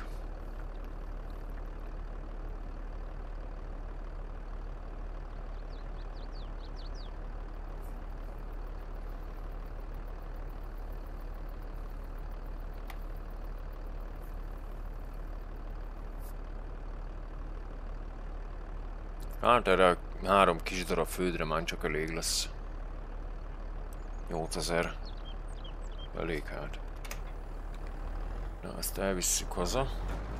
Hát erre a három kis darab földre már csak elég lesz. nyolcezer. Elég hát. Na, ezt elvisszük haza.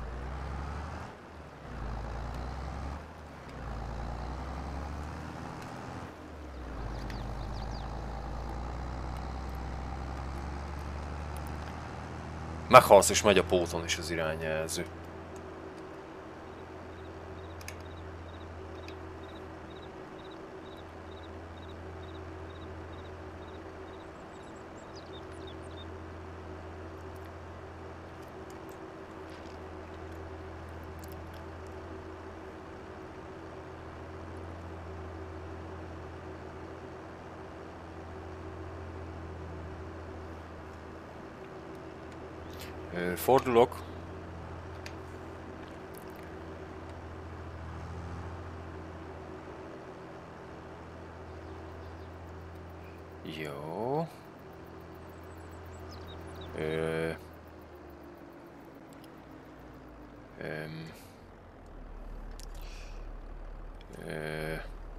Meghalsz és megy a póton is az irányjelző. Ö, fordulok. Jó. Ö... Öm... Ö...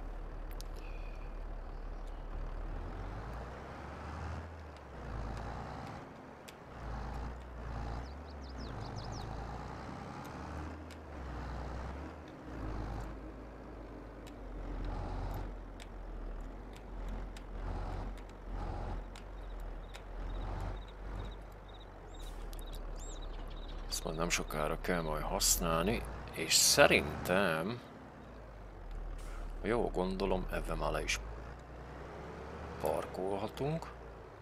Ezt majd nem sokára kell majd használni, és szerintem, jó gondolom, ebben már le is parkolhatunk.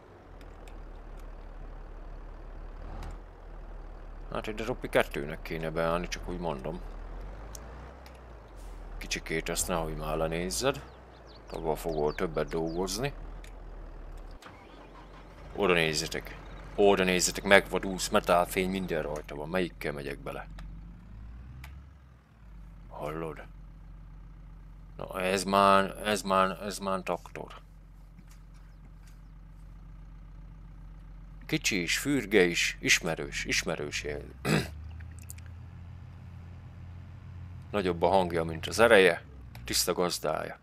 Hát ide Ropi kettőnek kéne beállni, csak úgy mondom. Kicsikét ezt nehogy már lenézzed. Abban fogol többet dolgozni. Oda nézzetek. Oda nézzetek, megvadulsz, metálfény minden rajta van. Melyikkel megyek bele? Hallod? Na ez már, ez már, ez már traktor. Kicsi is, fürge is, ismerős, ismerős jel. Nagyobb a hangja, mint az ereje, tiszta gazdája.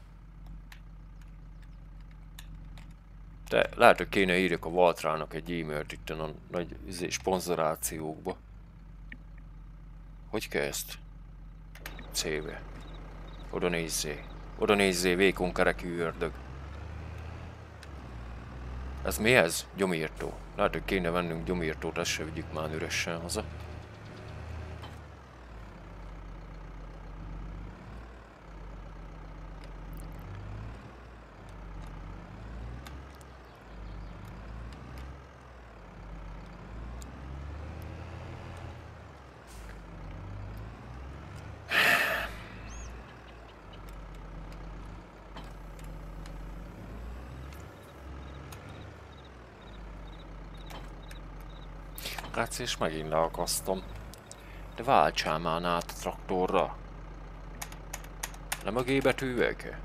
De lehet, hogy kéne írjak a Valtrának egy e-mailt itt a nagy szponzorációkba. Hogy kell ezt? C-be. Oda nézzé. Oda nézzé, vékony kerekű ördög. Ez mi ez? Gyomírtó. Lehet, hogy kéne vennünk gyomírtót, ezt se vigyük már üresen haza. Rácz, és megint leakasztom. De váltsál már át a traktorra. Nem a G betűvek?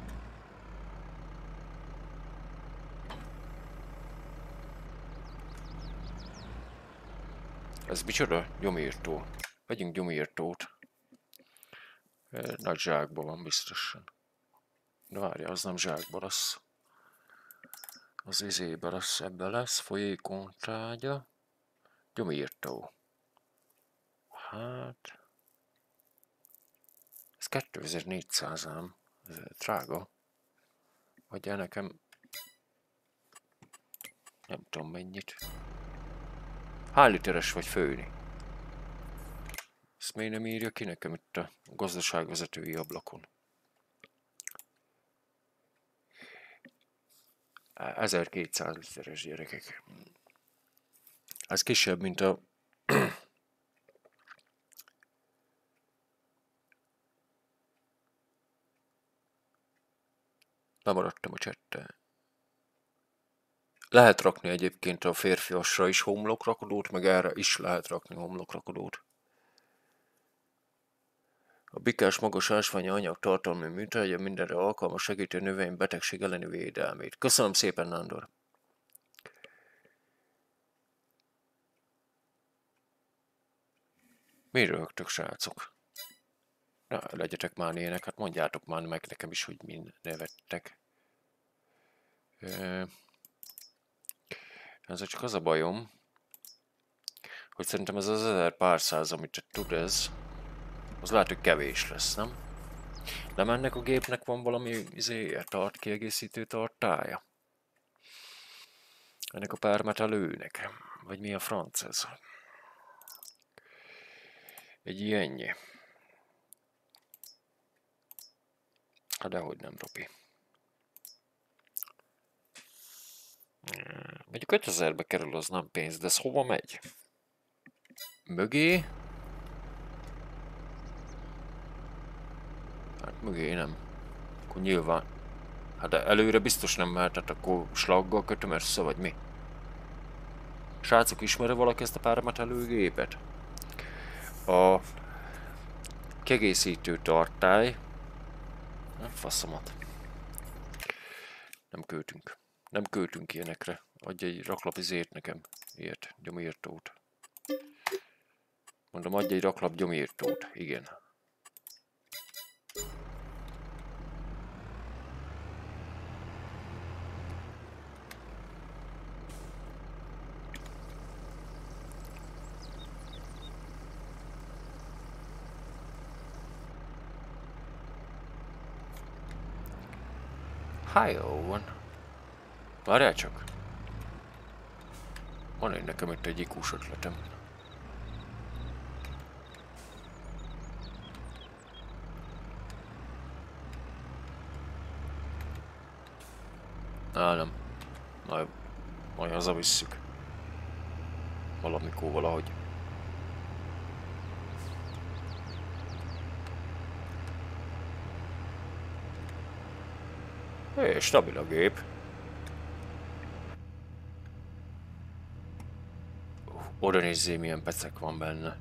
Ez micsoda? Gyomírtó. Vegyünk gyomírtót. Nagy zsákban van biztosan. De várja, az nem zsákban lesz. Az izébe lesz, ebbe lesz. Folyékony trágya. Gyomírtó. Hát... Ez kétezer-négyszáz ám. Ez drága. Adjál nekem... Nem tudom mennyit. Hány literes vagy főni? Ezt miért nem írja ki nekem itt a gazdaságvezetői ablakon? ezerkétszáz literes, gyerekek. Ez kisebb, mint a... Lemaradtam a csettel. Lehet rakni egyébként a férfiasra is homlokrakodót, meg erre is lehet rakni homlokrakodót. A bikás magas ásványi anyag tartalmú műtrágya mindenre alkalmas, segíti a növény betegség elleni védelmét. Köszönöm szépen, Nándor! Miért röhögtök, srácok? Na, legyetek már ilyenek, hát mondjátok már meg nekem is, hogy mind nevettek. Ez csak az a bajom, hogy szerintem ez az ezer pár száz, amit tud ez, az lehet, hogy kevés lesz, nem? Nem ennek a gépnek van valami izé, tart, kiegészítő tartája? Ennek a permetelőnek? Vagy mi a franc ez? Egy ilyenje. Hát dehogy nem, Ropi. Mondjuk ötezerbe kerül, az nem pénz, de ez hova megy? Mögé? Hát mögé nem. Akkor nyilván. Hát de előre biztos nem mehet, hát akkor slaggal kötöm össze, vagy mi? Srácok, ismerő valaki ezt a pármetelőgépet? A kiegészítő tartály. Nem faszomat. Nem költünk. Nem költünk ilyenekre. Adj egy raklap izért nekem. Ilyet, gyomírtót. Mondom, adj egy raklap gyomírtót. Igen. Hájó van. Várjál csak. Van egy nekem itt egy ikús ötletem. Á, nem. Majd, majd hazavisszük. Valamikor valahogy. Hé, stabil a gép. Oda nézzé, milyen pecek van benne.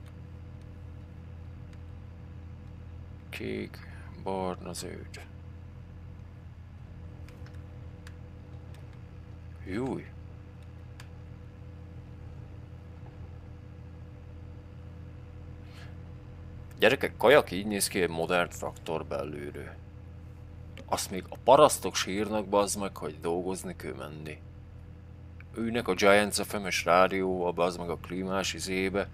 Kék, barna, zöld. Júj. Gyerekek, kajak így néz ki egy modern traktor belülről. Azt még a parasztok sírnak, bazd meg, hogy dolgozni kell menni. Ülnek a Giants ef em-es rádióval, bazd meg a klímás izébe.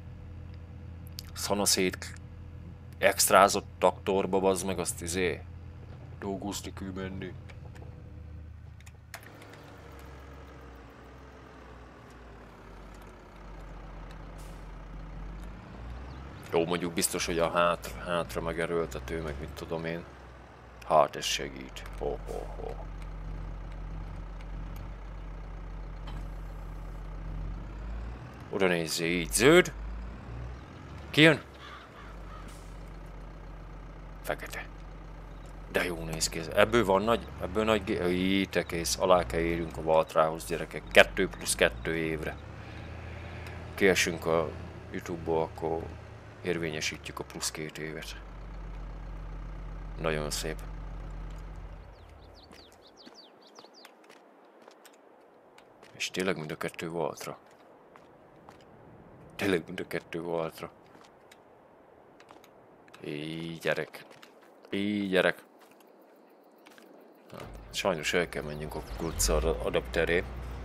Szanaszét extrázott traktorba, bazd meg azt izé. Dolgozni kell menni. Jó, mondjuk biztos, hogy a hátra, hátra megerőltető, meg mit tudom én. Hát ez segít. Ho, ho, ho. Oda nézzé, így zöld. Ki jön? Fekete. De jó néz ki ez. Ebből van nagy, ebből nagy... Így te kész, alá kell érünk a Valtrához, gyerekek. Kettő plusz kettő évre. Kiesünk a YouTube-ból, akkor érvényesítjük a plusz két évet. Nagyon szép. És tényleg mind a kettő Valtra. Tényleg mind a kettő Valtra. Így gyerek. Így gyerek. Sajnos el kell menjünk a kukuruca adapteré.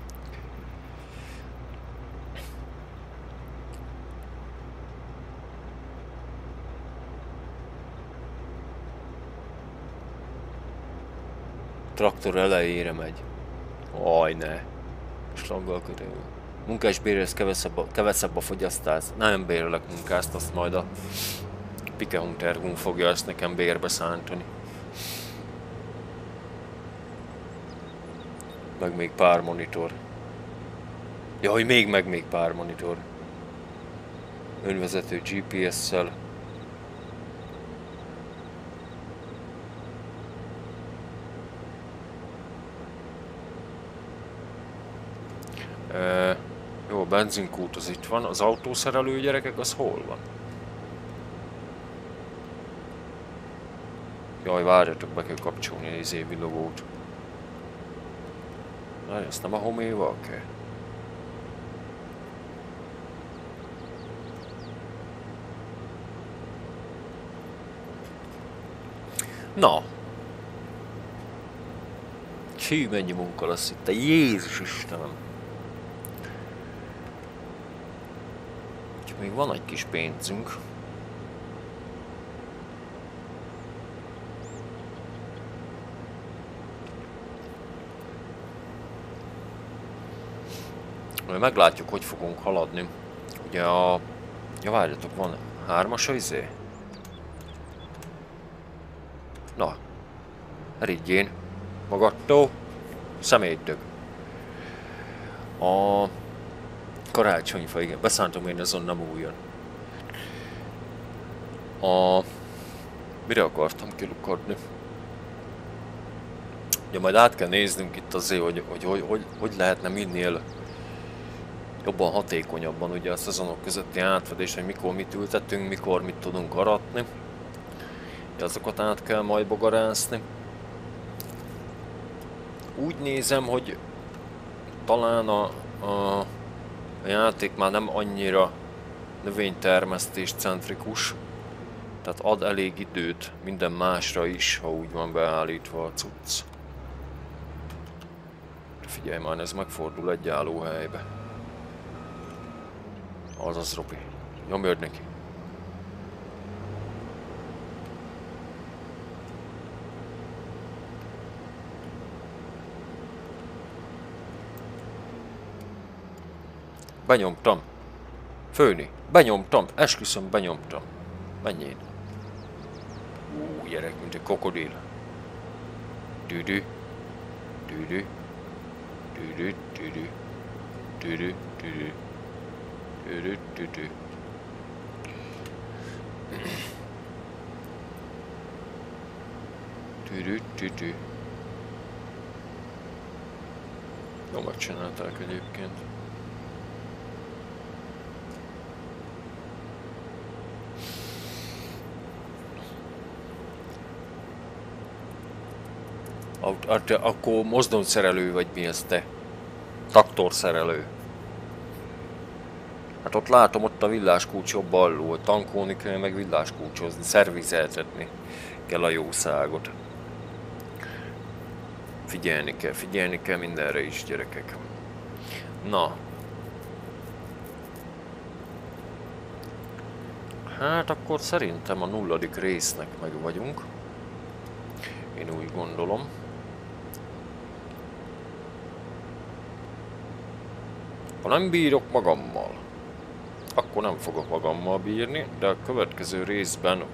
Traktor elejére megy. Aj, ne. Slaggal körül. Munkásbérhez kevesebb a, kevesebb a fogyasztás. Nem bérlek munkást, azt majd a Pike Hunter fogja ezt nekem bérbe szántani. Meg még pár monitor. Jaj, még meg még pár monitor. Önvezető gé pé es-szel. Uh, jó, a benzinkút az itt van, az autószerelő gyerekek, az hol van? Jaj, várjatok, be kell kapcsolni az izé villogót. Na, ezt nem a homéval kell? Na. Hű, mennyi munka lesz itt, Jézus Istenem! Még van egy kis pénzünk. Majd meglátjuk, hogy fogunk haladni. Ugye a... Ja, várjatok, van hármas a izé? Na. Erigyén. Magadtól. Szemétdög. A... Karácsonyfa, igen. Beszántom én, azon nem újjon. A... Mire akartam kilukadni? Ja, majd át kell néznünk itt azért, hogy hogy, hogy, hogy, hogy lehetne minél jobban, hatékonyabban ugye a szezonok közötti átfedés, hogy mikor mit ültetünk, mikor mit tudunk aratni. Azokat át kell majd bogarászni. Úgy nézem, hogy talán a, a, a játék már nem annyira növénytermesztés centrikus, tehát ad elég időt minden másra is, ha úgy van beállítva a cucc. Figyelj már, ez megfordul egy állóhelybe. Azaz, Robi. Nyomjad neki. Benyomtam. Főni. Benyomtam. Esküszöm, benyomtam. Menjél. Ú, gyerek, mint egy krokodil. Düdü. Düdü. Düdü, düdü. Düdü, düdü. Düdü, düdü. Düdü, düdü. Jó megcsinálták egyébként. Akkor mozdonyszerelő vagy mi ez te? Traktorszerelő. Hát ott látom, ott a villáskulcs jobb alul, tankolni kell, meg villáskulcsozni, szervizeltetni kell a jószágot. Figyelni kell, figyelni kell mindenre is, gyerekek. Na. Hát akkor szerintem a nulladik résznek meg vagyunk. Én úgy gondolom. Ha nem bírok magammal, akkor nem fogok magammal bírni, de a következő részben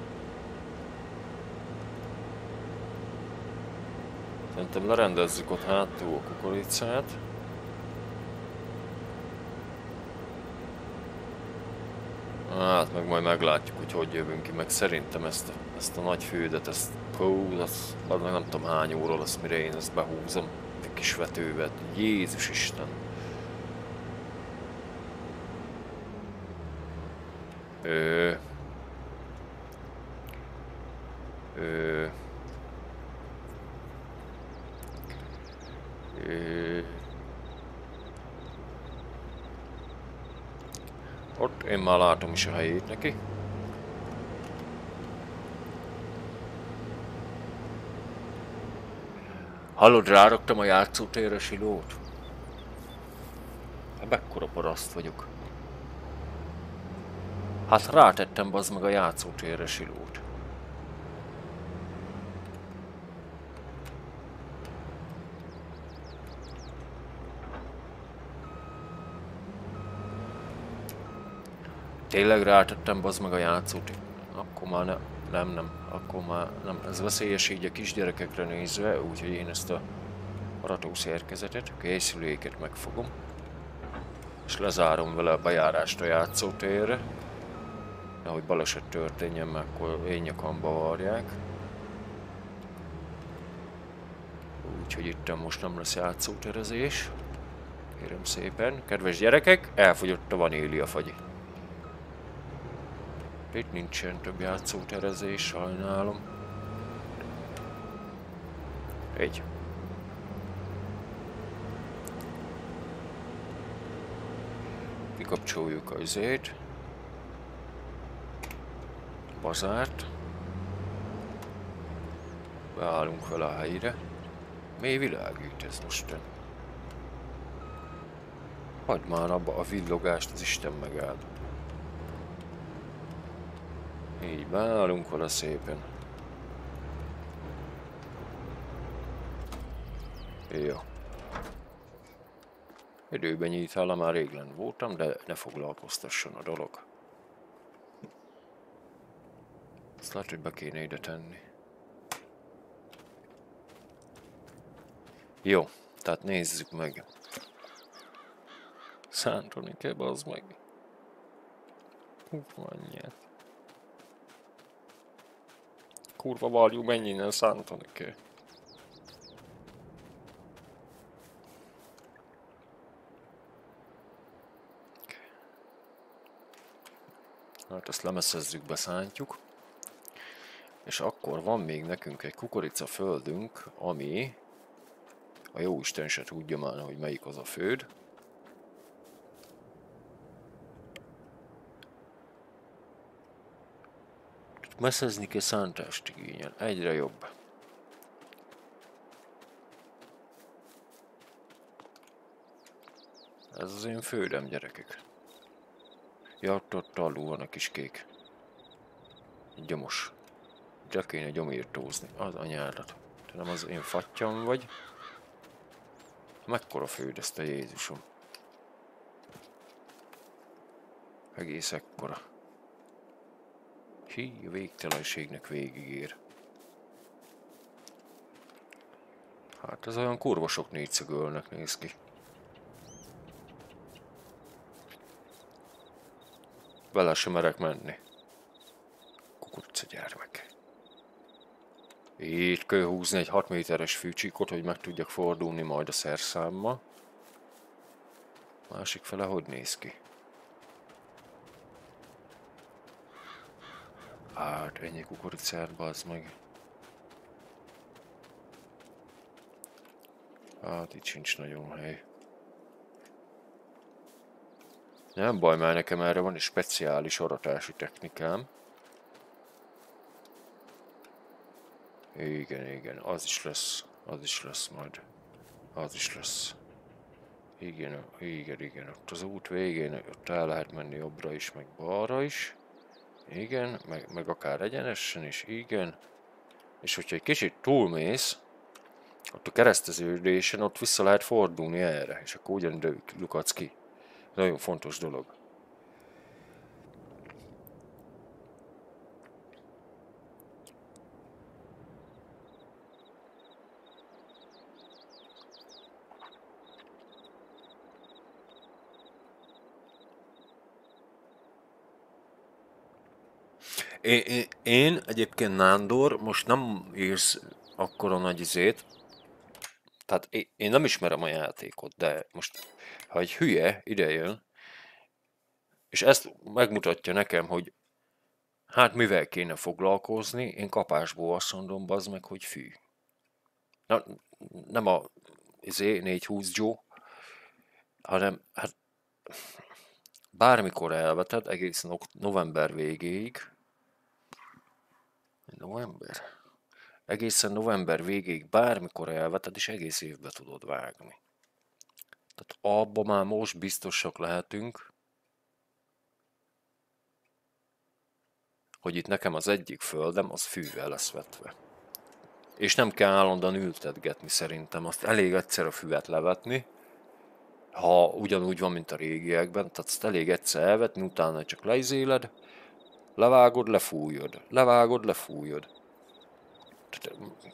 szerintem lerendezzük ott hátul a kukoricát. Hát meg majd meglátjuk, hogy hogy jövünk ki, meg szerintem ezt a, ezt a nagy fődet, ezt, hú, az, az meg nem tudom hány óra lesz, mire én ezt behúzom egy kis vetővet. Jézus Isten! Ö... Ö... Ö... Ott én már látom is a helyét neki. Hallod, ráraktam a játszótérre silót? Hát mekkora paraszt vagyok. Hát rátettem bazd meg a játszótérre silót. Tényleg rátettem bazd meg a játszót. Akkor már ne, nem, nem, akkor már nem. Ez veszélyes így a kisgyerekekre nézve, úgyhogy én ezt a aratószerkezetet, a készüléket megfogom. És lezárom vele a bejárást a játszótérre. Nehogy baleset történjen, mert akkor én nyakamba varják. Úgyhogy itt most nem lesz játszóterezés. Kérem szépen. Kedves gyerekek, elfogyott a vaníliafagyi. Itt nincsen több játszóterezés, sajnálom. Egy. Kikapcsoljuk az izét. Bazárt. Beállunk vele a helyre. Mély világít ez mosten. Hagyd már abba a villogást, az Isten megáld. Így beállunk vele szépen. Jó. Időben nyitállam, már rég lenn voltam, de ne foglalkoztasson a dolog. Ezt lehet, hogy be kéne ide tenni. Jó, tehát nézzük meg. Szántani kell, bazd meg. Kurva anyját. Kurva varjú, menj innen, szántani kell. Hát ezt lemeszezzük, beszántjuk. És akkor van még nekünk egy kukoricaföldünk, ami a jóisten se tudja már, hogy melyik az a föld. Messzezni kell, szántást igényel. Egyre jobb. Ez az én földem, gyerekek. Ja, ott, ott alul van a kis kék. Gyomos. Csak kéne gyomírtózni. Az anyádat. Te nem az én fattyam vagy? Mekkora föld ezt a Jézusom? Egész ekkora. Hí, a végtelenségnek végigér. Hát ez olyan kurva sok négyszögölnek néz ki. Vele sem merek menni. Kukorica gyermek. Itt kell húzni egy hat méteres fűcsíkot, hogy meg tudjak fordulni majd a szerszámmal. Másik fele hogy néz ki? Hát ennyi kukoricát, bazd meg. Hát itt sincs nagyon hely. Nem baj, mert nekem erre van egy speciális aratási technikám. Igen, igen, az is lesz, az is lesz majd. Az is lesz. Igen, igen, igen, ott az út végén, ott el lehet menni jobbra is, meg balra is. Igen, meg, meg akár egyenesen is, igen. És hogyha egy kicsit túlmész, ott a kereszteződésen ott vissza lehet fordulni erre, és akkor ugyan lukadsz ki. Nagyon fontos dolog. Én, én, én egyébként, Nándor, most nem írsz akkora nagy izét, tehát én, én nem ismerem a játékot, de most, ha egy hülye idejön, és ezt megmutatja nekem, hogy hát mivel kéne foglalkozni, én kapásból azt mondom, bazd meg, hogy fű. Na, nem a izé, négyszázhúsz Joe, hanem hát bármikor elveted, egészen november végéig, november? Egészen november végéig bármikor elveted, és egész évbe tudod vágni. Tehát abban már most biztosak lehetünk, hogy itt nekem az egyik földem, az fűvel lesz vetve. És nem kell állandóan ültetgetni szerintem, azt elég egyszer a füvet levetni, ha ugyanúgy van, mint a régiekben, tehát azt elég egyszer elvetni, utána csak leizéled, levágod, lefújod, levágod, lefújod. Tehát,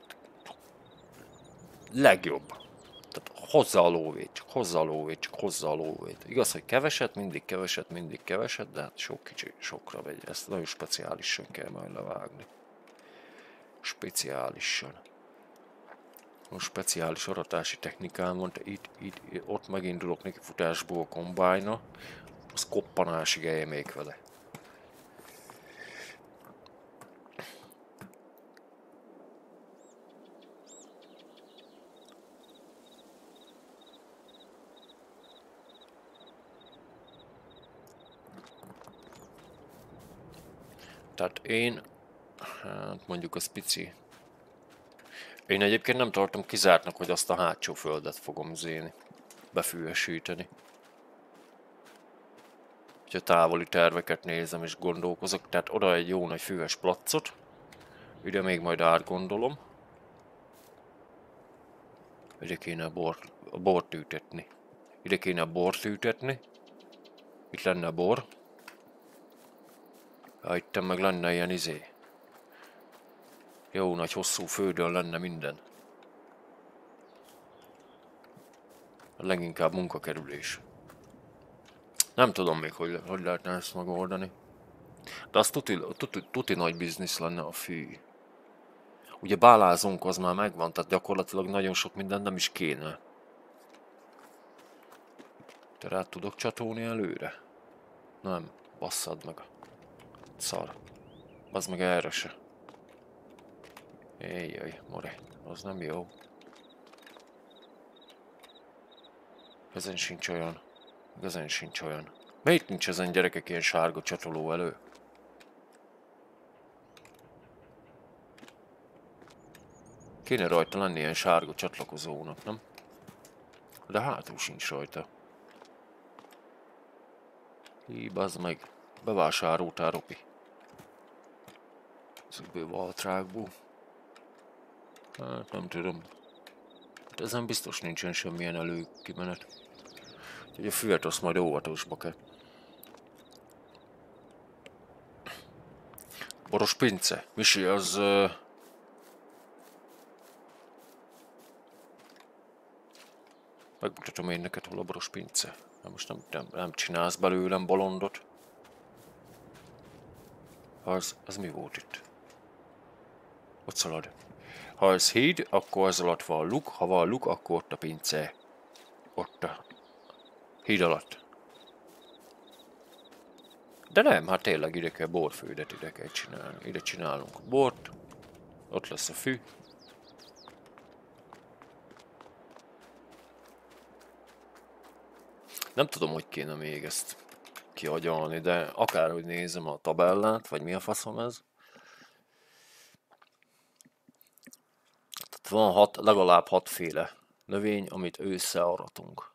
legjobb. Tehát hozza a lóvét, csak hozza a lóvét, csak hozza a lóvét. Igaz, hogy keveset, mindig keveset, mindig keveset, de hát sok kicsi, sokra megy. Ezt nagyon speciálisan kell majd levágni. Speciálisan. Most speciális aratási technikám van, de itt, itt, ott megindulok neki futásból a kombájna, az koppanásig elmék vele. Tehát én, hát mondjuk az pici. Én egyébként nem tartom kizártnak, hogy azt a hátsó földet fogom zéni, befüvesíteni. Ha távoli terveket nézem és gondolkozok, tehát oda egy jó nagy füves placot, ide még majd átgondolom. Ide kéne a bort, a bort ültetni. Ide kéne a bort ültetni. Itt lenne a bor. Ja, itt meg lenne ilyen izé. Jó nagy hosszú földön lenne minden. Leginkább munkakerülés. Nem tudom még, hogy, hogy lehetne ezt megoldani. De az tuti, tuti, tuti nagy biznisz lenne a fű. Ugye bálázónk az már megvan, tehát gyakorlatilag nagyon sok minden nem is kéne. Te rá tudok csatolni előre? Nem, basszad meg. Szar. Az meg erre se. Éjjaj, more. Az nem jó. Ezen sincs olyan. Ezen sincs olyan. Miért nincs ezen gyerekek ilyen sárga csatoló elő? Kéne rajta lenni ilyen sárga csatlakozónak, nem? De hátul sincs rajta. Hí, bazd meg. Bevásároltál, Ropi. Ezekből valtrákból. Hát nem tudom. Ezen biztos nincsen semmilyen előkimenet. Úgyhogy a füvet azt majd óvatosba kell. Boros pince. Misi, az... Uh... Megmutatom én neked, hol a boros pince. Na most nem, nem, nem csinálsz belőlem bolondot. Az, az mi volt itt? Ott szalad. Ha ez híd, akkor az alatt van luk, ha van luk, akkor ott a pince. Ott a híd alatt. De nem, hát tényleg ide kell borfődet, ide kell csinálni. Ide csinálunk bort, ott lesz a fű. Nem tudom, hogy kéne még ezt kiagyalni, de akárhogy nézem a tabellát, vagy mi a faszom ez. Tehát van hat, legalább hatféle növény, amit ősszel aratunk.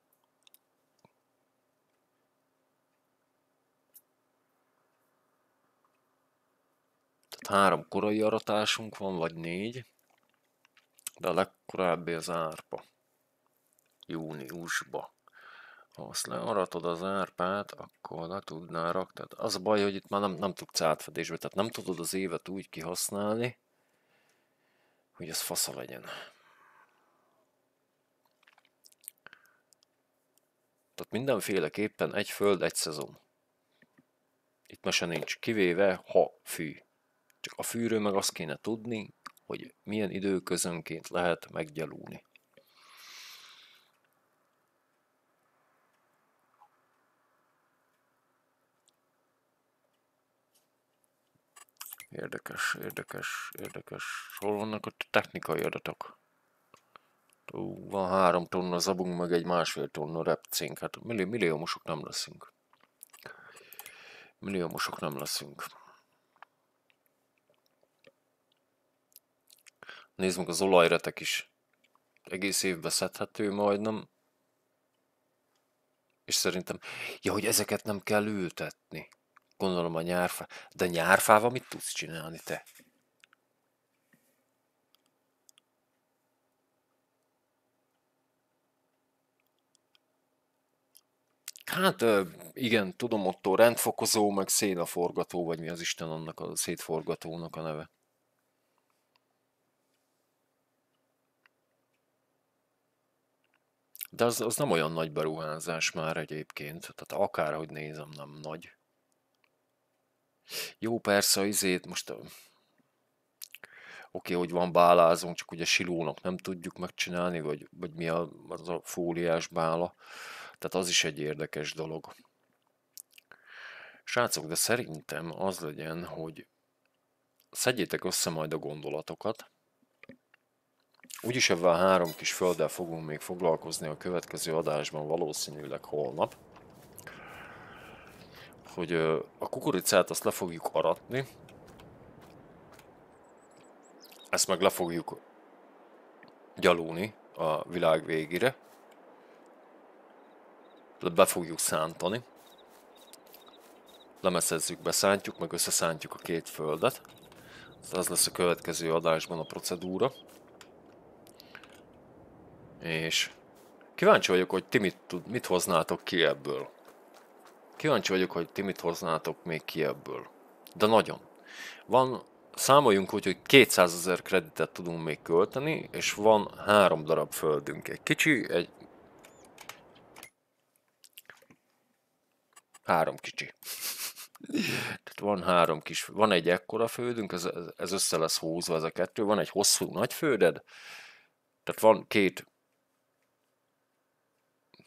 Tehát három korai aratásunk van, vagy négy. De a legkorábbi az árpa. Júniusba. Ha azt learatod az árpát, akkor le tudnál rakni. Tehát az a baj, hogy itt már nem, nem tudsz átfedésbe, tehát nem tudod az évet úgy kihasználni, hogy ez fasza legyen. Tehát mindenféleképpen egy föld, egy szezon. Itt mese nincs, kivéve ha fű. Csak a fűről meg azt kéne tudni, hogy milyen időközönként lehet meggyalulni. Érdekes, érdekes, érdekes. Hol vannak ott a technikai adatok? Ó, van három tonna zabunk, meg egy másfél tonna repcénk. Hát millió, milliómosok nem leszünk. Milliómosok nem leszünk. Nézd meg, az olajretek is egész évben szedhető majdnem. És szerintem, ja, hogy ezeket nem kell ültetni. Gondolom a nyárfá. De nyárfával mit tudsz csinálni te? Hát igen, tudom, ott rendfokozó, meg szénaforgató, vagy mi az Isten annak a szétforgatónak a neve. De az, az nem olyan nagy beruházás már egyébként, tehát akárhogy nézem, nem nagy. Jó, persze, izét most... Oké, okay, hogy van bálázunk, csak ugye silónak nem tudjuk megcsinálni, vagy, vagy mi a, az a fóliás bála. Tehát az is egy érdekes dolog. Srácok, de szerintem az legyen, hogy szedjétek össze majd a gondolatokat. Úgyis ebben a három kis földdel fogunk még foglalkozni a következő adásban, valószínűleg holnap. Hogy a kukoricát azt le fogjuk aratni. Ezt meg le fogjuk gyalulni a világ végére. Be fogjuk szántani. Lemeszezzük, beszántjuk, meg összeszántjuk a két földet. Ez lesz a következő adásban a procedúra. És kíváncsi vagyok, hogy ti mit, tud, mit hoznátok ki ebből. Kíváncsi vagyok, hogy ti mit hoznátok még ki ebből. De nagyon. Van, számoljunk úgy, hogy kétszázezer kreditet tudunk még költeni, és van három darab földünk. Egy kicsi, egy... Három kicsi. Tehát van három kis, van egy ekkora földünk, ez, ez össze lesz húzva ez a kettő, van egy hosszú nagy földed, tehát van két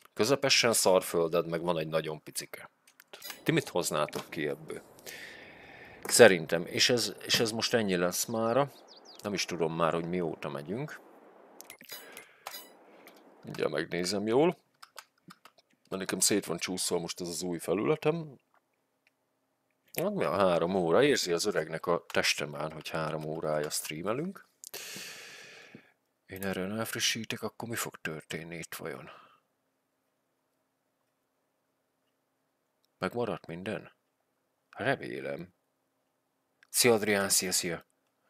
közepesen szar földed, meg van egy nagyon picike. Ti mit hoznátok ki ebből? Szerintem. És ez, és ez most ennyi lesz mára. Nem is tudom már, hogy mióta megyünk. Ugye megnézem jól. Mert nekem szét van csúszva most ez az új felületem. Hát mi a három óra? Érzi az öregnek a testemán, hogy három órája streamelünk. Én erről elfrissítek, akkor mi fog történni itt vajon? Megmaradt minden? Remélem. Szia Adrián, szia, szia!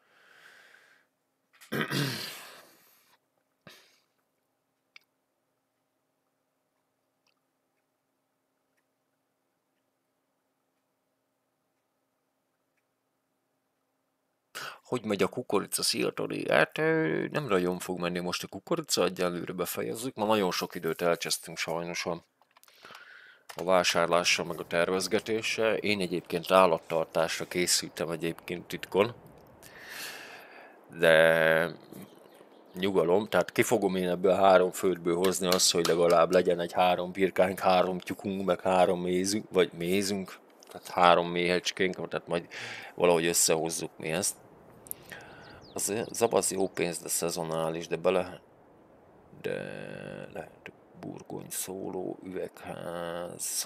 Hogy megy a kukorica, szia Tori? Hát nem nagyon fog menni most a kukorica, egyelőre befejezzük. Ma nagyon sok időt elcsesztünk sajnos a, a vásárlással, meg a tervezgetéssel. Én egyébként állattartásra készültem egyébként titkon. De nyugalom, tehát ki fogom én ebből a három földből hozni azt, hogy legalább legyen egy három birkánk, három tyúkunk, meg három mézünk, vagy mézünk, tehát három méhecskénk, tehát majd valahogy összehozzuk mi ezt. Az, az jó pénz, de szezonális, de bele... De lehet burgony szóló, üvegház...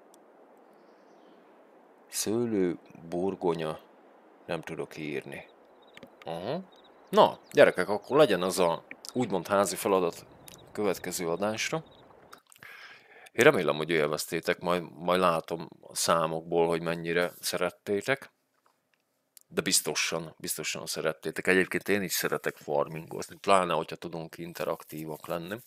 Szőlő, burgonya, nem tudok írni. Aha. Na, gyerekek, akkor legyen az a úgymond házi feladat a következő adásra. Én remélem, hogy élveztétek, majd, majd látom a számokból, hogy mennyire szerettétek. De biztosan, biztosan szerettétek. Egyébként én is szeretek farmingozni, pláne, hogyha tudunk interaktívak lenni.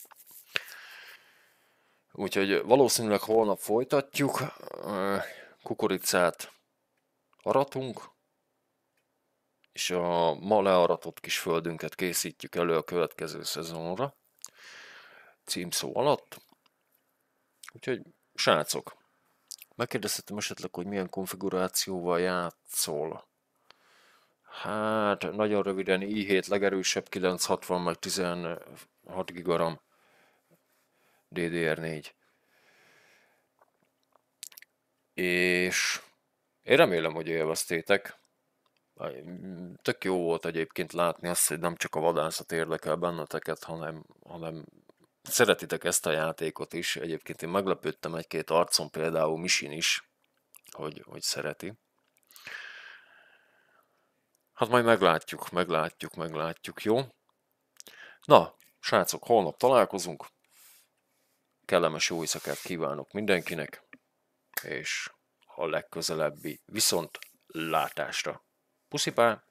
Úgyhogy valószínűleg holnap folytatjuk. Kukoricát aratunk, és a ma learatott kis földünket készítjük elő a következő szezonra. Címszó alatt. Úgyhogy, srácok, megkérdezhetem esetleg, hogy milyen konfigurációval játszol. Hát, nagyon röviden i hét legerősebb, kilencszázhatvan meg tizenhat gigaram dé dé er négy. És én remélem, hogy élveztétek. Tök jó volt egyébként látni azt, hogy nem csak a vadászat érdekel benneteket, hanem, hanem szeretitek ezt a játékot is. Egyébként én meglepődtem egy-két arcon, például Misin is, hogy, hogy szereti. Hát majd meglátjuk, meglátjuk, meglátjuk, jó? Na, srácok, holnap találkozunk. Kellemes jó éjszakát kívánok mindenkinek, és a legközelebbi viszont látásra. Puszipá!